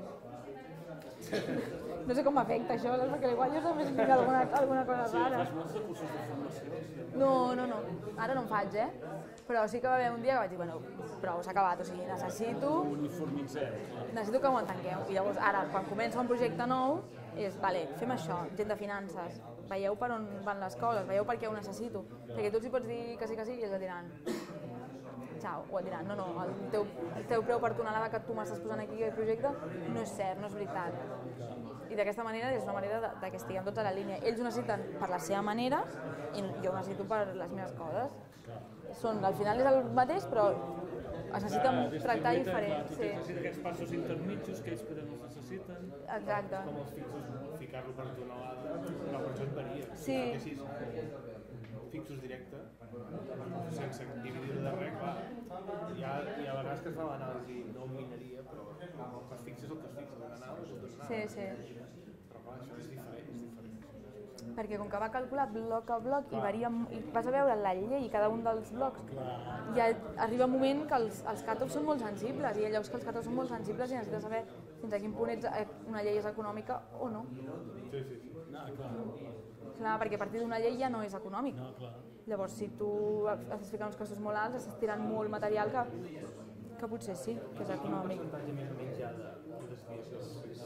No sé com m'afecta això, perquè igual jo també tinc alguna cosa rara. Fas molts de cursos de formació? No. Ara no en faig, Però sí que va haver un dia que vaig dir, bueno, prou, s'ha acabat, o sigui, necessito que m'ho entengueu. I llavors, ara, quan comença un projecte nou, és, vale, fem això, gent de finances, veieu per on van les coses, veieu per què ho necessito. Perquè tu els hi pots dir que sí, i ells et diran, xau, o et diran, no, el teu preu per tonelada que tu m'estàs posant aquí al projecte no és cert, no és veritat. I d'aquesta manera és una manera de que estiguem tots a la línia. Ells ho necessiten per la seva manera i jo ho necessito per les meves coses. Al final és el mateix, però es necessita tractar diferent. Tu tens aquests passos intermitjos que ells però no necessiten. Exacte. Com els fixos, ficar-lo per tonelada, però per això et varia. Sí. Fixos directe, sense dividir-ho de res, clar. Hi ha vegades que es fa l'anàlisi, no en mineria, però que es fixa és el que es fixa, de l'anar és el de l'anar. Sí. Però clar, això és diferent. Perquè com que va calcular bloc a bloc i vas a veure la llei cada un dels blocs, ja arriba un moment que els CATOs són molt sensibles i hi ha llocs que els CATOs són molt sensibles i necessites saber fins a quin punt una llei és econòmica o no. Sí. Clar, perquè a partir d'una llei ja no és econòmic. Llavors, si tu estàs ficant uns costos molt alts, estàs tirant molt material que potser sí, que és econòmic. Quin percentatge més o menys hi ha de desviació?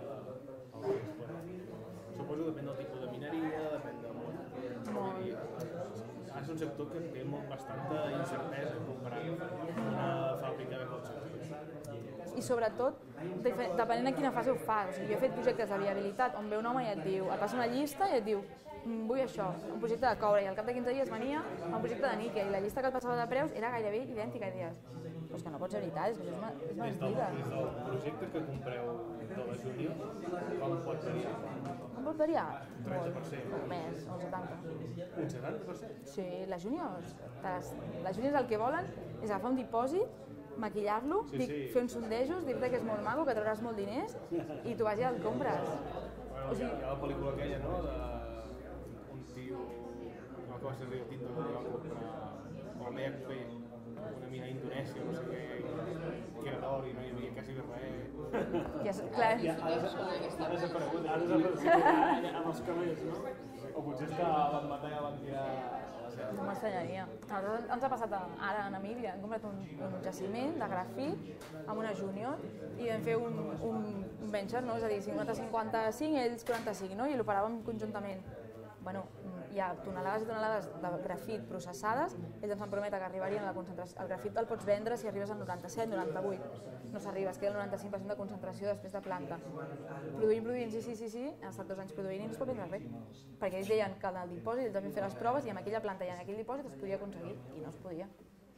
Suposo que depèn del tipus de mineria, depèn del món. És un sector que té bastanta incertesa comparat amb una fàbrica de cotxes. I sobretot, depenent de quina fase ho fas. O sigui, jo he fet projectes de viabilitat on ve un home i et diu, et passa una llista i et diu vull això, un projecte de coure, i al cap de 15 dies venia un projecte de níquel i la llista que et passava de preus era gairebé idèntica i deies, però és que no pot ser veritat, és que això és mentida. Des del projecte que compreu de la Júnior, com pot variar? Com pot variar? Un 30%? Molt més, un 70%. Un 70%? Sí, les júniors el que volen és agafar un dipòsit, maquillar-lo, fer uns sondejos, dir-te que és molt maco, que trauràs molt diners i tu vas i el compres. Hi ha la pel·lícula aquella, no?, d'un tio que va ser Rio Tinto, que va comprar o la fer una mina a Indonèsia, no sé què, que era d'or i no hi havia quasi res. Clar. Ha desaparegut amb els calés, no? O potser van matar i van tirar a la selva. No m'estranyaria. Ens ha passat ara a Namíbia, hem comprat un jaciment de grafit amb una júnior i vam fer un venture, no? És a dir, 50-55, ells 45, no? I l'operàvem conjuntament. Bueno, hi ha tonelades i tonelades de grafit processades, ells ens van prometre que arribarien a la concentració. El grafit el pots vendre si arribes al 97, 98. No s'arriba, es queda el 95% de concentració després de planta. Produint, sí, ha estat 2 anys produint i no es pot vendre res. Perquè ells deien que en el dipòsit ells van fer les proves i en aquella planta i en aquell dipòsit es podia aconseguir i no es podia.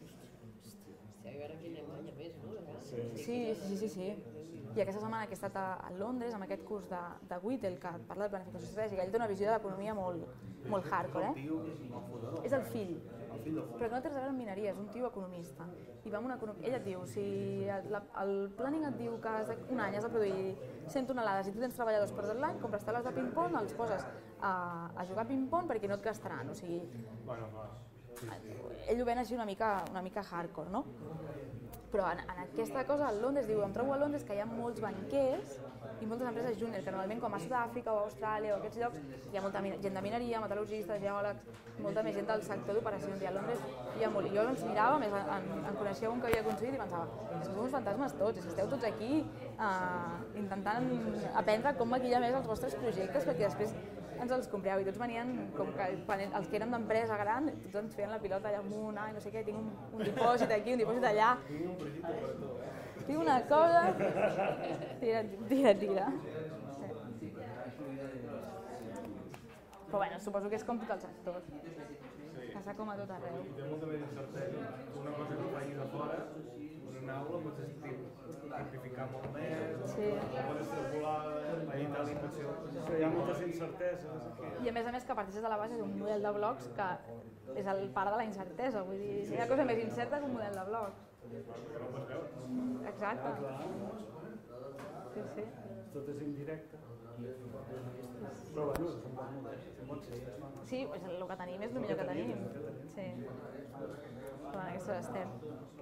A veure quin enganya més, no? Sí. I aquesta setmana que he estat a Londres amb aquest curs de Whittle que parla de planificació estratègica, ell té una visió de l'economia molt hardcore, És el fill, però que no té res a veure amb mineria, és un tio economista. I va amb ell et diu, si el planning et diu que un any has de produir 100 tonelades i tu tens treballadors per tot l'any, compres teles de ping-pong, els poses a jugar a ping-pong perquè no et gastaran, o sigui... Ell ho ven així una mica hardcore, no? Però en aquesta cosa, a Londres, diu, em trobo a Londres que hi ha molts banquers i moltes empreses júnior, que normalment com a Sud-àfrica o Austràlia o aquests llocs hi ha molta gent de mineria, metal·lurgistes, geòlegs, molta més gent del sector d'operacions, i a Londres hi ha molt. I jo els mirava, més en coneixia un que havia aconseguit i pensava, és que sou uns fantasmes tots, és que esteu tots aquí intentant aprendre com maquillar més els vostres projectes perquè després ens els compreu i tots venien com que els que érem d'empresa gran, tots ens feien la pilota allà amunt, no sé què, tinc un dipòsit aquí, un dipòsit allà. Tinc una cosa... Tira. Però bueno, suposo que és com tot el sector. Passa com a tot arreu. Té molta més incertesa. Una cosa que facis a fora, una aula pots simplificar molt més, pots extrapolar, editar la inversió. Hi ha moltes incerteses. I a més que parteixes de la base d'un model de blocs que és el pare de la incertesa, vull dir, si hi ha cosa més incerta que un model de blocs. Exacte. Sí. Tot és indirecte. Però bueno, sí, el que tenim és el millor que tenim. Sí. Però en aquestes estem.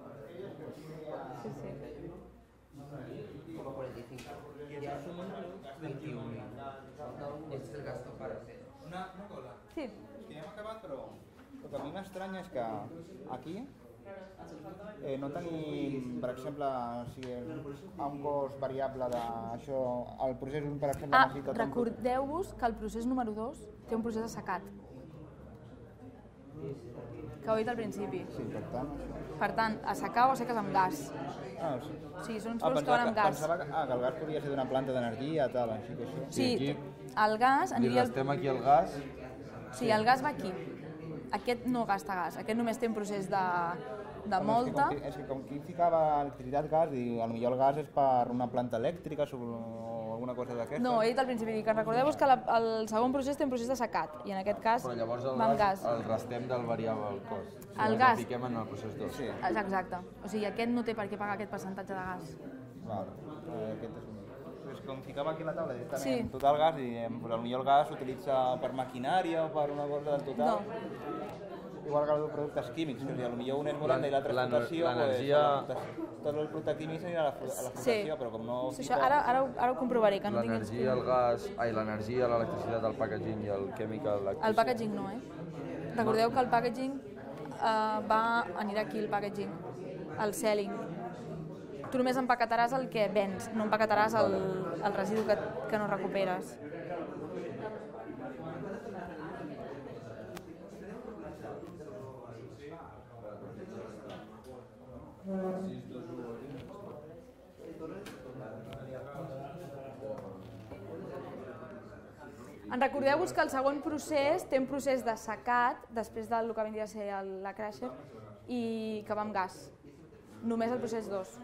Sí. Como 45. Ya son 21.000. Este es el gasto para hacer. Una cosa. Sí. És que ja hem acabat, però el que a mi m'estranya és que aquí no tenim, per exemple, un cost variable d'això, el procés, per exemple, necessita... Recordeu-vos que el procés número 2 té un procés assecat. Que ho he dit al principi. Sí, per tant... Per tant, assecar o asseques amb gas. Sí. Sí, són uns fons que van amb gas. Pensava que el gas podria ser d'una planta d'energia, tal, així que això... Sí, el gas aniria... I estem aquí el gas... Sí, el gas va aquí. Aquest no gasta gas, aquest només té un procés de molta... És que com qui ficava electricitat, gas, i potser el gas és per una planta elèctrica o alguna cosa d'aquesta. No, he dit al principi que recordeu-vos que el segon procés té un procés d'assecat, i en aquest cas va amb gas. El restem del variable el cost. El gas. El fiquem en el procés 2. Sí. Exacte. O sigui, aquest no té per què pagar aquest percentatge de gas. Aquest és un... És com ficava aquí a la taula directament total gas i potser el gas s'utilitza per maquinària o per una cosa del total. Igual que els productes químics, que potser un és volanta i l'altre és flotació, tot el producte químic anirà a la flotació, però com no... Ara ho comprovaré, que no tinc... L'energia, el gas, l'energia, l'electricitat, el packaging i el chemical... El packaging no, Recordeu que el packaging anirà aquí, el packaging, el selling. Tu només empaquetaràs el que vens, no empaquetaràs el residu que no recuperes. En recordeu-vos que el segon procés té un procés de secat, després del que vindria a ser la crusher, i que va amb gas. Només el procés 2.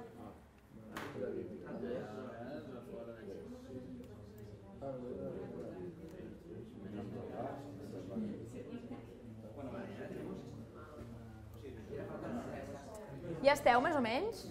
Ja esteu, més o menys?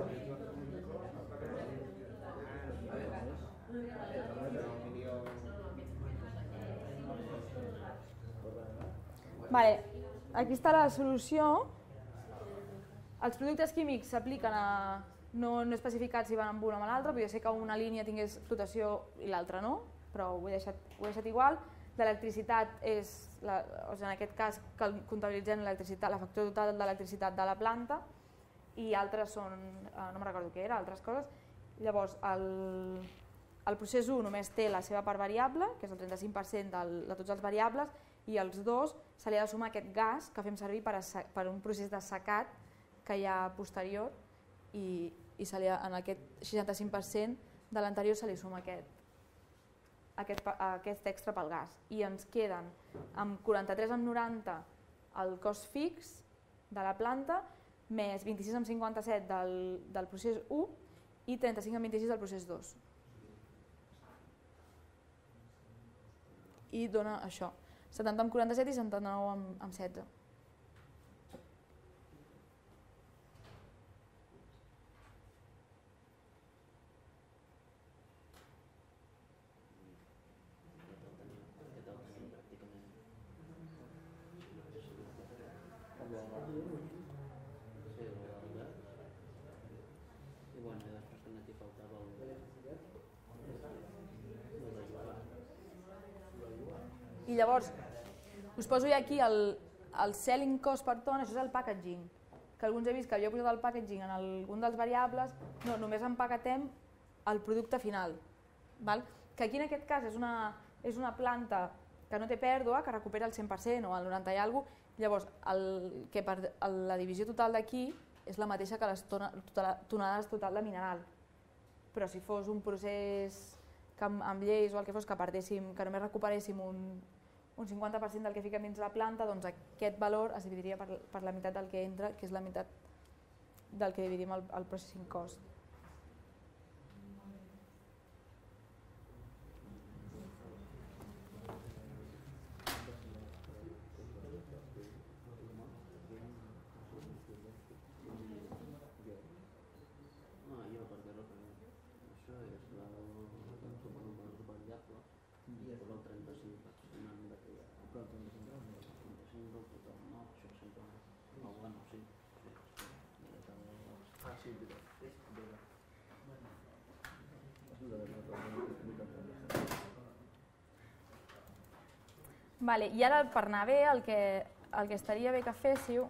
Vale, aquí està la solució. Els productes químics s'apliquen a... No especificats si van amb un o amb l'altre, podria ser que una línia tingués flotació i l'altra no, però ho he deixat igual. L'electricitat és, en aquest cas, comptabilitzem l'electricitat, la factura total de l'electricitat de la planta, i altres són, no me'n recordo què era, altres coses. Llavors, el procés 1 només té la seva part variable, que és el 35% de tots els variables, i als dos se li ha de sumar aquest gas que fem servir per un procés de secat que hi ha posterior, i en aquest 65% de l'anterior se li suma aquest extra pel gas. I ens queden amb 43,90 el cost fix de la planta, més 26,57 del procés 1 i 35,26 del procés 2. I dona això, 70 amb 47 i 79 amb 16. I llavors, us poso ja aquí el selling cost per tona, això és el packaging, que alguns he vist que havia posat el packaging en algun dels variables, no, només empaquetem el producte final, que aquí en aquest cas és una planta que no té pèrdua, que recupera el 100% o el 90 i alguna cosa, llavors la divisió total d'aquí és la mateixa que les tonades total de mineral, però si fos un procés amb lleis o el que fos que només recuperéssim un 50% del que fiquem dins la planta, doncs aquest valor es dividiria per la meitat del que entra, que és la meitat del que dividim el processing cost. I ara, per anar bé, el que estaria bé que féssiu,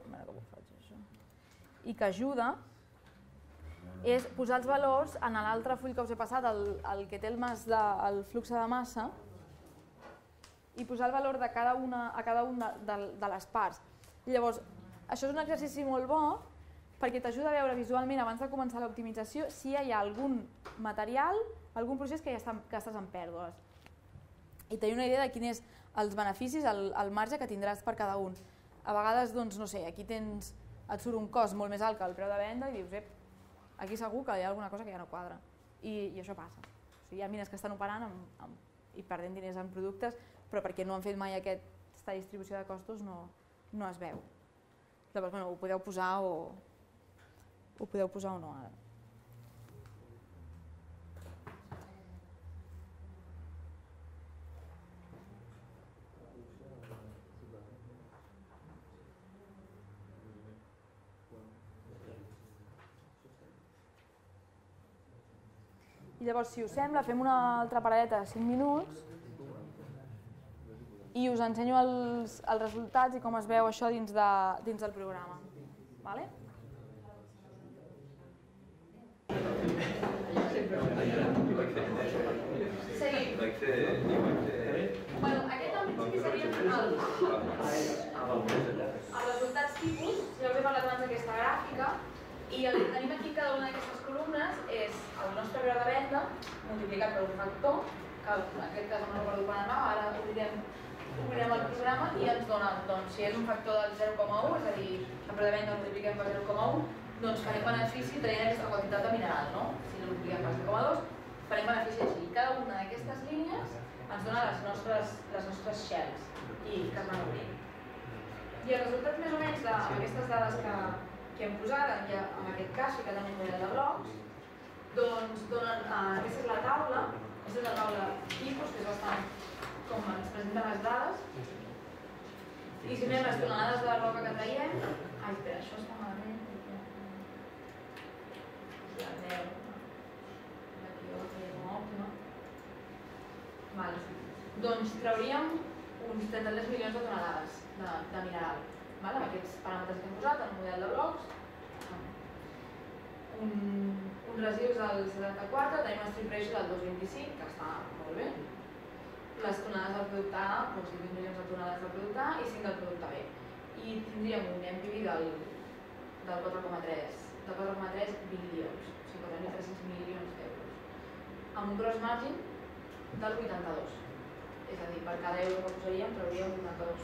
i que ajuda, és posar els valors en l'altre full que us he passat, el que té el flux de massa, i posar el valor a cada una de les parts. Llavors, això és un exercici molt bo perquè t'ajuda a veure visualment, abans de començar l'optimització, si hi ha algun material, algun procés que ja estàs en pèrdues. I tenir una idea de quin és els beneficis, el marge que tindràs per cada un. A vegades, doncs, no sé, aquí et surt un cost molt més alt que el preu de venda i dius, aquí segur que hi ha alguna cosa que ja no quadra. I això passa. Hi ha mines que estan operant i perdent diners en productes, però perquè no han fet mai aquesta distribució de costos no es veu. Llavors, ho podeu posar o no ara. I llavors, si us sembla, fem una altra paradeta de 5 minuts i us ensenyo els resultats i com es veu això dins del programa. Vale? Seguim. Bueno, aquest en principi serien els resultats tipus. Ja us he parlat abans d'aquesta gràfica i el que tenim aquí cada una d'aquestes columnes és el nostre preu de venda multiplicat per un factor, que en aquest cas no recordo quan anava, ara obrirem el programa i ens dona, doncs, si és un factor del 0,1, és a dir, el preu de venda el multipliquem per 0,1, doncs farem benefici tenint aquesta quantitat de mineral, no? Si el multipliquem per 0,2, farem benefici així. Cada una d'aquestes línies ens dona les nostres shells i que es van obrint. I el resultat més o menys d'aquestes dades que hem posat, en aquest cas ficat en un model de blocs, doncs donen, aquesta és la taula, aquesta és la taula tipus, que és bastant com ens presenten les dades, i si mirem les tonelades de roca que traiem, ai, espera, això està malament, la 10, aquí ho traiem com a òptima, doncs trauríem uns 33 milions de tonelades de mineral, amb aquests paràmetres que hem posat, el model de blocs, uns residus del 74, tenim una strip ratio del 2,25, que està molt bé, les tonelades del producte A, doncs 18 milions de tonelades del producte A i 5 del producte B. I tindríem un NPV del 4,3 bilions, o sigui 4.300 milions d'euros, amb un gross margin del 82. És a dir, per cada euro que posaríem trauríem 82%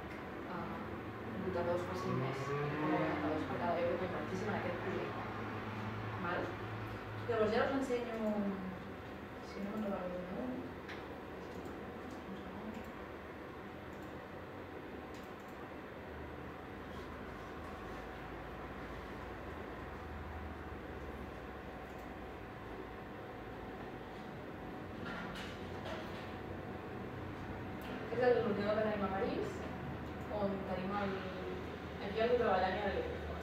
més, com 82 per cada euro que invertíssim en aquest projecte. Llavors ja us ensenyo, si no me'n recordo de nou, és l'ordinador que tenim a París, on tenim aquí algú treballant i ara li dic.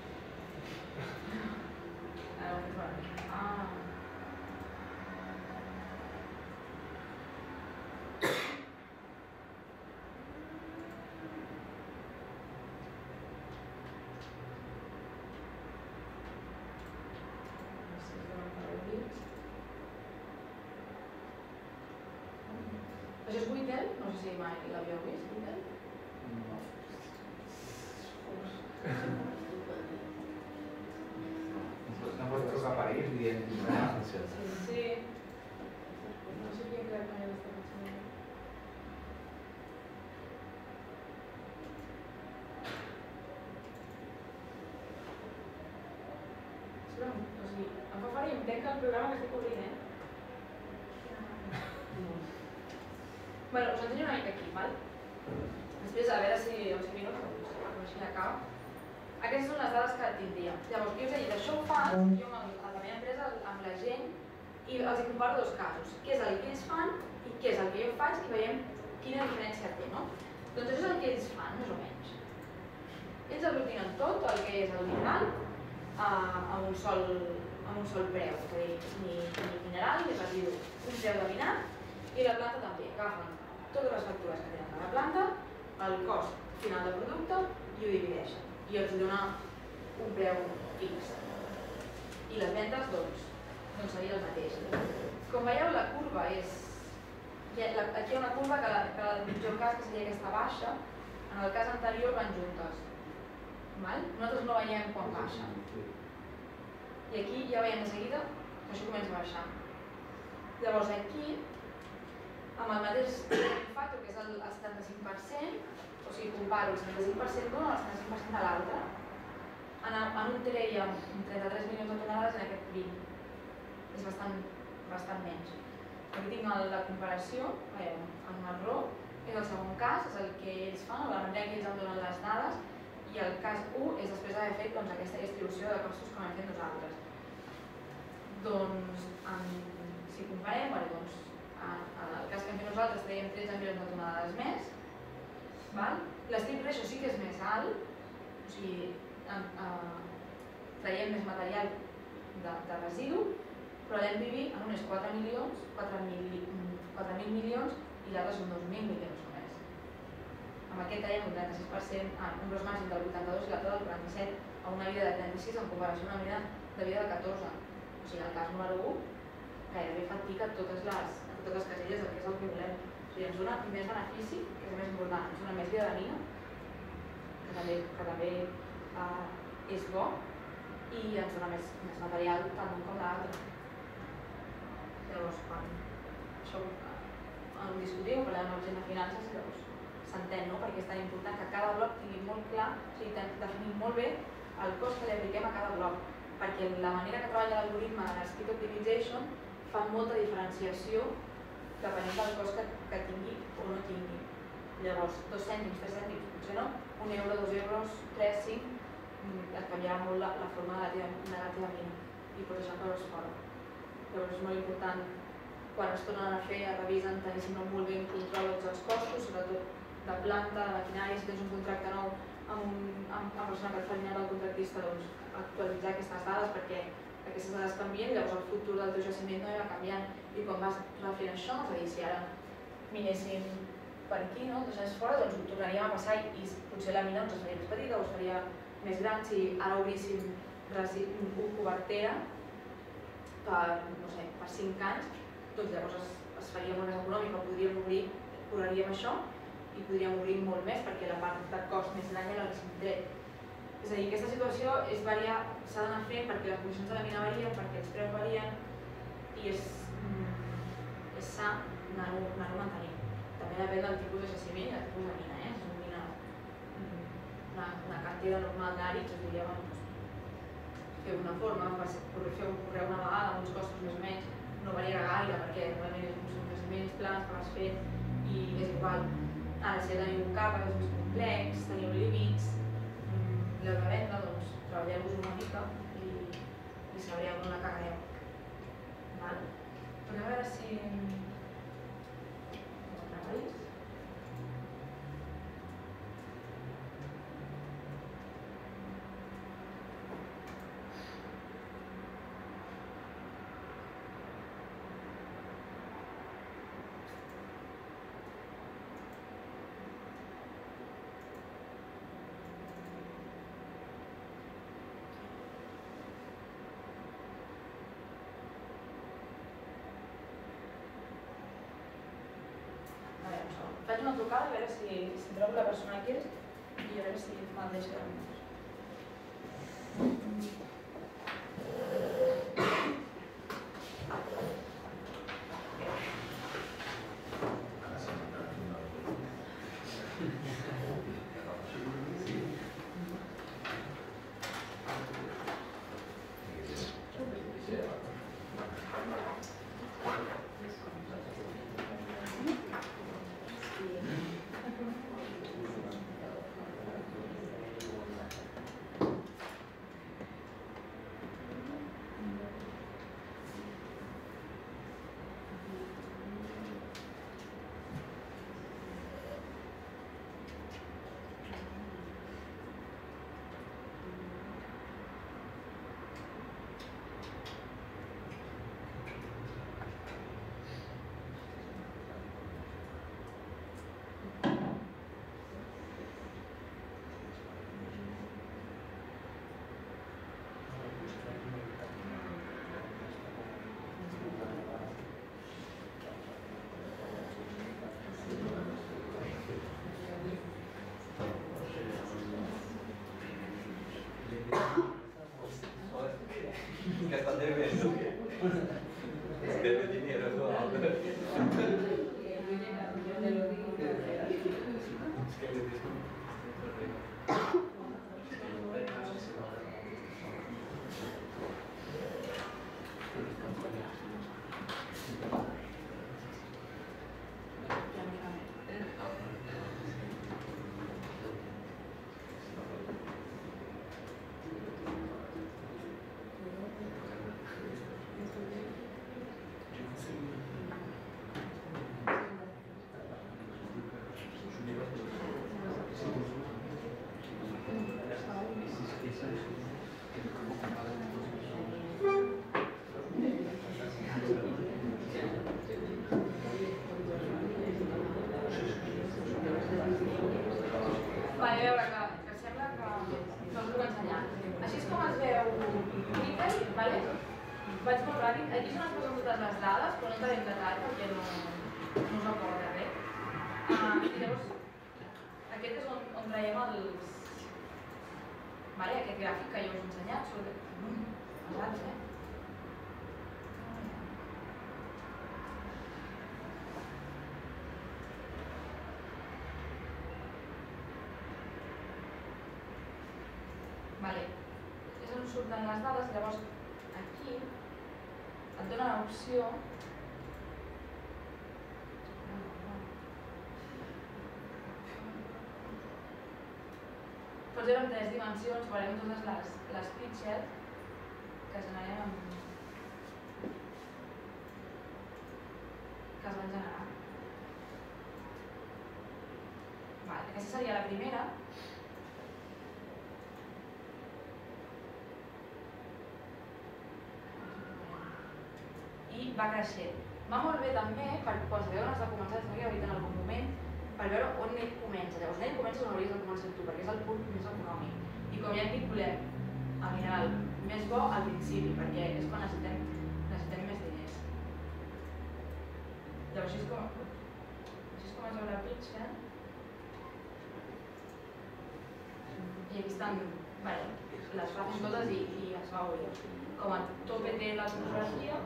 Això és Whittle, no sé si mai l'havíeu vist, Whittle. No pots trucar a París dient que no ha funcionat. Sí. No sé qui crec que està funcionant. O sigui, em fa fora i entenc el programa que estic obrint, Bueno, us ensenyo una mica aquí, val? Després, a veure si en 5 minuts, així acaba. Aquestes són les dades que tindríem. Llavors, jo us he dit, això ho fan, jo a la meva empresa, amb la gent, i els comparo dos casos. Què és el que ells fan i què és el que jo faig i veiem quina diferència té, no? Doncs això és el que ells fan, més o menys. Ells aglutinen tot el que és el mineral amb un sol preu, és a dir, ni mineral ni residu, un preu de minar i la planta també. Agafen totes les factures que tenen de la planta, el cost final del producte i ho divideixen. I els dona un preu fix. I les vendes, doncs seria el mateix. Com veieu, la curva és... Aquí hi ha una curva que el pitjor cas que seria aquesta baixa, en el cas anterior van juntes. Nosaltres no veiem quan baixa. I aquí ja veiem de seguida que això comença a baixar. Llavors aquí, amb el mateix factor, que és el 75%, o sigui, comparo el 75% d'un al 75% de l'altre, en un treia amb 33 milions de tonelades en aquest 20. És bastant menys. Aquí tinc la comparació, el marró, és el segon cas, és el que ells fan, la manera que ells em donen les dades, i el cas 1 és després d'haver fet aquesta distribució de costos que hem fet nosaltres. Doncs, si comparem, en el cas que hem fet nosaltres traiem 13 milions de tonelades més, l'strip ratio sí que és més alt, o sigui, traiem més material de residu, però l'MPV en un és 4.000 milions i l'altre són 2.000 milions només. Amb aquest tenim un 36%, un gros margin del 82 i l'altre del 47, a una vida de 36 en comparació a una vida de 14. O sigui, el cas número 1 gairebé fatica totes les caselles del que és el que volem. O sigui, ens dona més benefici, que és el més important, ens dona més vida de mina, que també és bo, i ens dona més material tant d'un com l'altre. Llavors, quan això ho discutim, parlem amb gent de finances, llavors s'entén, no? Perquè és tan important que cada bloc tingui molt clar, o sigui, definir molt bé el cost que li apliquem a cada bloc, perquè la manera que treballa l'algoritme de l'Speed Optimization fa molta diferenciació depenent del cost que tingui o no tingui. Llavors, 2 cèntims, 3 cèntims, potser no, 1 euro, 2 euros, 3, 5, et canviarà molt la forma de la teva mina i pots deixar coses fora. Llavors és molt important, quan es tornen a fer, es revisen, tenir sempre molt ben control dels costos, sobretot de planta, de maquinari, si tens un contracte nou amb la persona que et fa el contractista, doncs actualitzar aquestes dades perquè aquestes dades canvien i llavors el futur del teu jaciment no va canviant. I quan vas refent això, és a dir, si ara minéssim per aquí, no? 2 anys fora, doncs ho tornaríem a passar i potser la mina ens faria més petita o es faria més gran. Si ara obríssim cobertera per 5 anys, doncs llavors es faria molt més econòmica, podríem obrir, cobraríem això i podríem obrir molt més perquè la part de cost més gran ja l'haguéssim tret. És a dir, aquesta situació s'ha d'anar fent perquè les condicions de la mina varien, perquè els preus varien i és sa anar-ho mantenint. També depèn del tipus de jaciment i del tipus de mina. És una cartera normal d'àrids, es diria, fer una forma, fer un correu una vegada amb uns costos més o menys, no varia gaire perquè realment són jaciments plans que vas fent i és igual. Ara, si teniu un càrrec és més complex, teniu límits, l'heu de vendre, doncs treballeu-vos una mica i sabríeu on la cagareu. Però a veure si... treballis. Faig una trucada a veure si trobo la persona que és i a veure si me'l deixa de minuts. Debe dinero, ¿no? Vale, a veure, que sembla que no us puc ensenyar. Així és com es veu Twitter, vale? Vaig molt ràpid. Aquí són les posen totes les dades, però no entraré en detall perquè no us recorda res. I llavors, aquest és on traiem els... Vale, aquest gràfic que jo us he ensenyat, pesats, Vale, és on surten les dades, llavors aquí et dona l'opció pots veure en 3 dimensions, veurem totes les píxels que es generem que es van generar. Vale, aquesta seria la primera. I va creixent. Va molt bé també, perquè quan sabeu on has de començar, es havia dit en algun moment, per veure on ell comença. Llavors, on ell comença on hauries de començar tu, perquè és el punt més econòmic. I com ja hem dit, volem el mineral més bo al principi, perquè és quan necessitem més diners. Llavors, així és com es veu la pitxa. I aquí estan, les facin totes i es va obrir. Com a tope té la fotografia,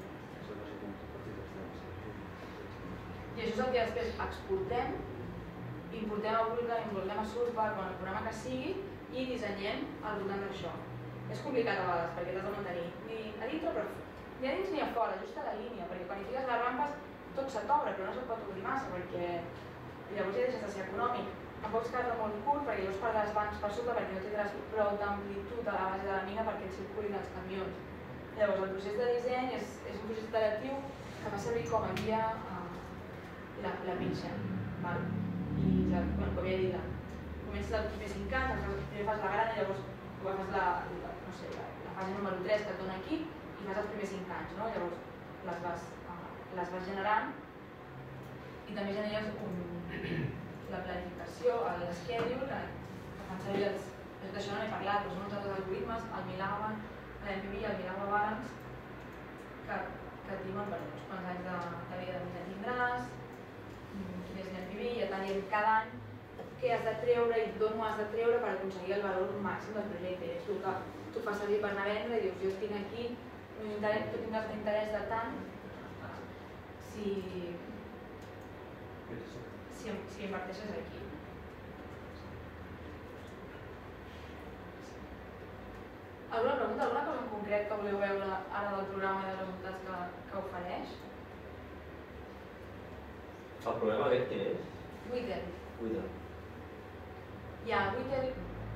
i això és el que després exportem, importem a Vulkan, importem a Surfbar, quan el programa que sigui, i dissenyem al voltant d'això. És complicat a vegades perquè t'has de mantenir ni a dintre, però ni a dins ni a fora, just a la línia, perquè quan hi fiques les rampes tot se t'obre, però no se't pot obrir massa, perquè llavors ja deixes de ser econòmic. Tampoc es queda molt curt perquè llavors perdràs bancs per sota perquè no tindràs prou d'amplitud a la base de la mina perquè et circulin els camions. Llavors el procés de disseny és un procés iteratiu que fa servir com a guia la pitxa, i com ja he dit, comences els primers 5 anys, primer fas la grana i llavors fas la fase número 3 que et dona aquí i fas els primers 5 anys, llavors les vas generant i també generes la planificació, l'schedule, que fan servir d'això no n'he parlat, però són uns altres algoritmes, el Milagua, l'MPV i el Milagua Balance, que et diuen quants anys de vida de mitjà tindràs, quin és l'MPV, i et diem cada any què has de treure i d'on ho has de treure per aconseguir el valor màxim del projecte. És el que tu fas servir per anar a vendre i dius, jo tinc aquí, tu tindràs l'interès de tant si inverteixes aquí. Alguna pregunta, alguna cosa en concret que voleu veure ara del programa i dels resultats que ofereix? El programa aquest quin és? Whittle. Hi ha Whittle,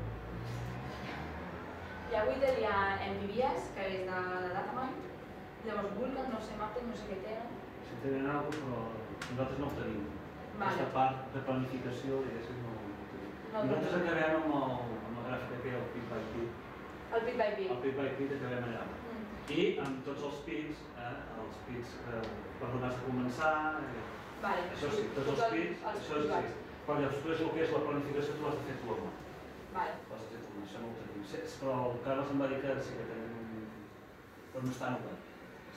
hi ha MPBS, que és de Datamine, llavors Vulkan, no sé, Maptec, no sé què tenen. Si tenen alguna cosa, però nosaltres no ho tenim. Aquesta part de planificació, diguéssim, no ho tenim. Nosaltres acabem amb la gràfica que hi ha el Pit by Pit. El Pit by Pit. El Pit by Pit acabem allà. I amb tots els pits, els pits per on has de començar, això sí, tots els pits, això sí. Però després el que és la planificació tu l'has de fer tu a mà. L'has de fer tu a mà, això no ho tenim. Però el Carles em va dir que sí que tenim, però no està obert.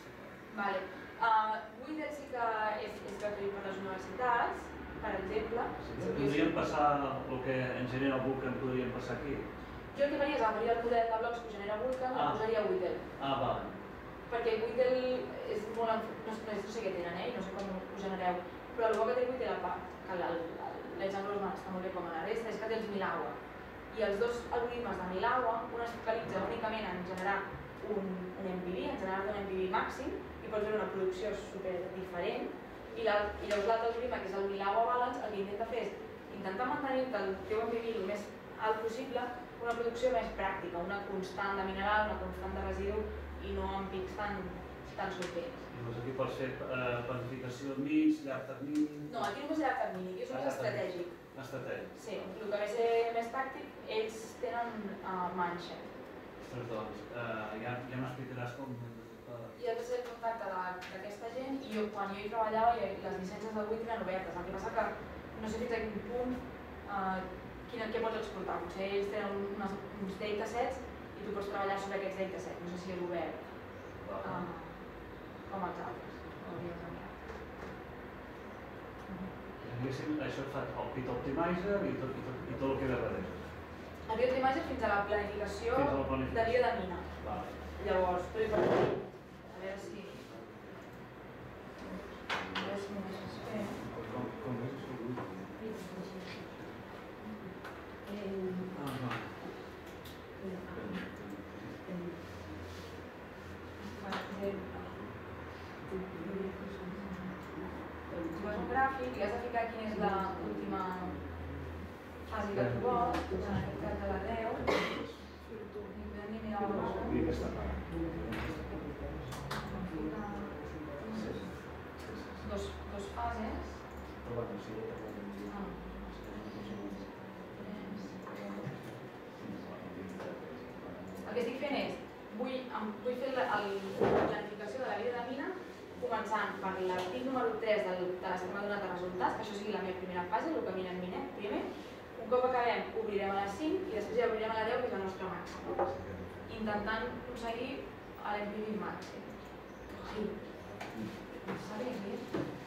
Whittle sí que és gratuït per les universitats, per exemple. Podríem passar el que en genera Vulkan, podríem passar aquí. Jo el que faria és obrir el model de blocs que genera Vulkan i posaria Whittle. Vale. Perquè Whittle és molt... no sé què tenen, no sé com ho genereu, però el bo que té Whittle, que l'exemple està molt bé com a la resta, és que té els Milagua. I els dos algoritmes de Milagua, un es focalitza únicament en generar un MPV, en generar un MPV màxim, i pots veure una producció super diferent, i llavors l'altre algoritme, que és el Milagua Balance, el que intenta fer és intentar mantenir el teu MPV el més alt possible, una producció més pràctica, una constant de mineral, una constant de residu, i no amb pics tan sortents. Llavors aquí pots fer planificació a mig, llarg termini... No, aquí només llarg termini, aquí és més estratègic. Estratègic. Sí, el que ve a ser més tàctic, ells tenen manxa. Ostres, doncs, ja m'explicaràs com... I has de ser el contacte d'aquesta gent, i quan jo hi treballava, les llicències del Whittle eren obertes. El que passa que no sé fins a quin punt què pots exportar? Potser ells tenen uns datasets i tu pots treballar sobre aquests datasets. No sé si és obert com els altres. Això fa el Pit Optimizer i tot el que ve darrere. El Pit Optimizer fins a la planificació de vida de mina. Llavors, tu hi pots dir, a veure si... m'ho deixes fer. Com és això? Tu fas un gràfic i has de ficar quina és l'última fase que tu vols, en aquest cas de la 10, i podem mirar el mapa. I aquesta part. Dos fases. El que estic fent és, vull fer la planificació de la vida de mina començant per l'article número 3 de les que m'ha donat els resultats, que això sigui la meva primera fase, el que minem primer. Un cop acabem, obrirem a les 5 i després ja obrirem a la 10, que és el nostre màxim. Intentant aconseguir l'MPV màxim. Sí. ¿Sabes bien?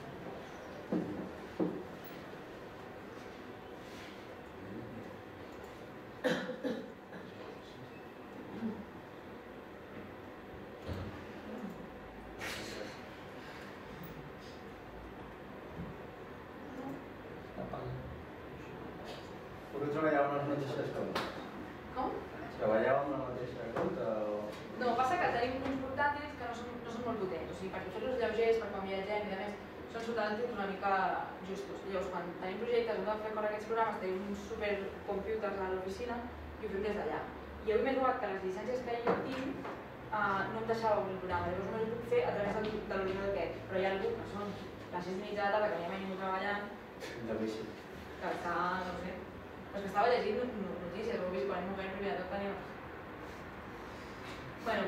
Vosaltres treballeu amb les mateixes comptes? Com? Treballeu amb la mateixa compta o...? No, passa que tenim uns portàtils que no són molt potents, o sigui, perquè fer-los lleugers, per quan viatgem i a més, són portàtils una mica justos. Llavors, quan tenim projectes, hem de fer córrer aquests programes, tenim uns supercomputers a l'oficina i ho fem des d'allà. I avui m'he trobat que les llicències que jo tinc no em deixava obrir el programa, llavors només ho puc fer a través de l'ordinador aquest. Però hi ha algú que són les 6 nits de la tarda, que ja m'he vingut treballant, que està, no sé, però que estava llegint notícies, ho heu vist quan hem mogut primer de tot tenia... Bueno,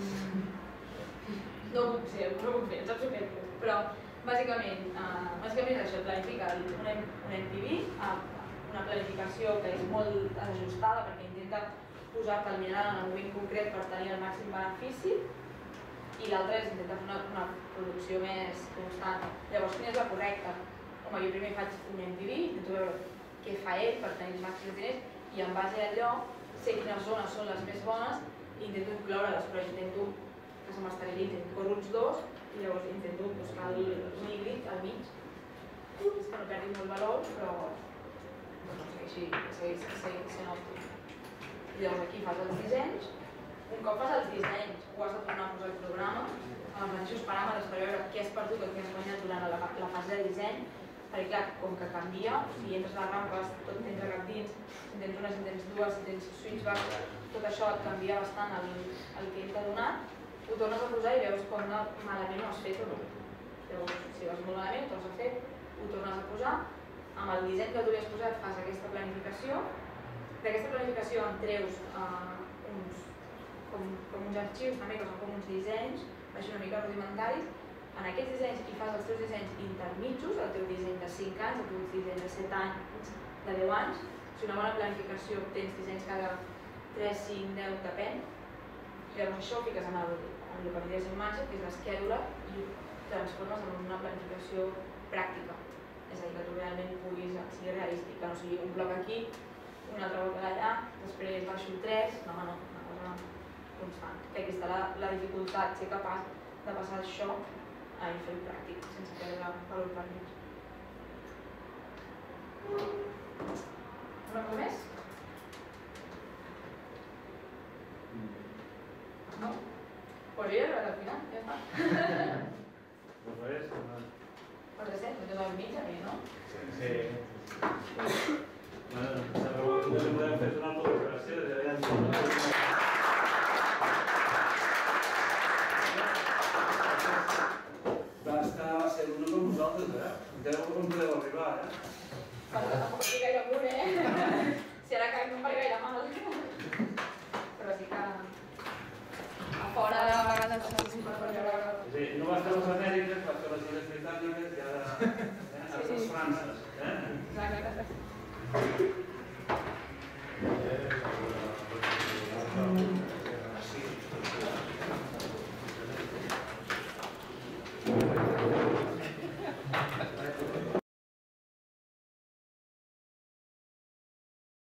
no ho puc fer, em saps què? Però bàsicament és això, planifica un MPV, una planificació que és molt ajustada perquè intenta posar-te el mineral en un moment concret per tenir el màxim benefici i l'altra és intentar fer una producció més constant. Llavors, quina és la correcta? Home, jo primer faig un MPV, intento veure què fa ell per tenir els màxims diners i en base a allò sé quines zones són les més bones i intento incloure-les, però intento que se m'esterilitzin corruts dos i llavors intento buscar el híbrid al mig. És que no perdi molt valor, però segueix sent òptim. I llavors aquí fas els dissenys. Un cop fas els dissenys, ho has de tornar a posar al programa amb els mateixos paràmetres per veure què has perdut o què has guanyat durant la fase de disseny, perquè clar, com que canvia, si entres a les rampes, tot tens a cap dins, si tens una, si tens dues, si tens switchback, tot això et canvia bastant el que ell t'ha donat, ho tornes a posar i veus com malament ho has fet o no. Llavors, si vas molt malament, ho tornes a fer, ho tornes a posar, amb el disseny que tu li has posat fas aquesta planificació, d'aquesta planificació en treus com uns arxius també, que són com uns dissenys, així una mica rudimentaris. En aquests dissenys hi fas els teus dissenys intermitjos, el teu disseny de 5 anys, el teu disseny de 7 anys, de 10 anys. Si una bona planificació tens dissenys cada 3, 5, 10, depèn. Llavors això ho fiques en el que diries imatge, que és l'esquèdula, i ho transformes en una planificació pràctica. És a dir, que tu realment puguis ser realístic, que no sigui un bloc aquí, un altre bloc allà, després baixo 3, no, una cosa constant. Que aquí està la dificultat, ser capaç de passar això a fer-ho pràctic, sense perdre valor per mig. Una cosa més? No? Pues jo ja he arribat al final, ja està. Pues res, Pues de set, no tens al mig, a mi, no? Sí. Podem fer una altra operació, va ser una com vosaltres, encara on podeu arribar, Tampoc estic gaire amunt, Si ara caic no em faria gaire mal. Però sí que... a fora de vegades no és superfort. Sí, no vas fer les Amèriques, vas fer les Illes Britàniques i ara les Frances. Exacte.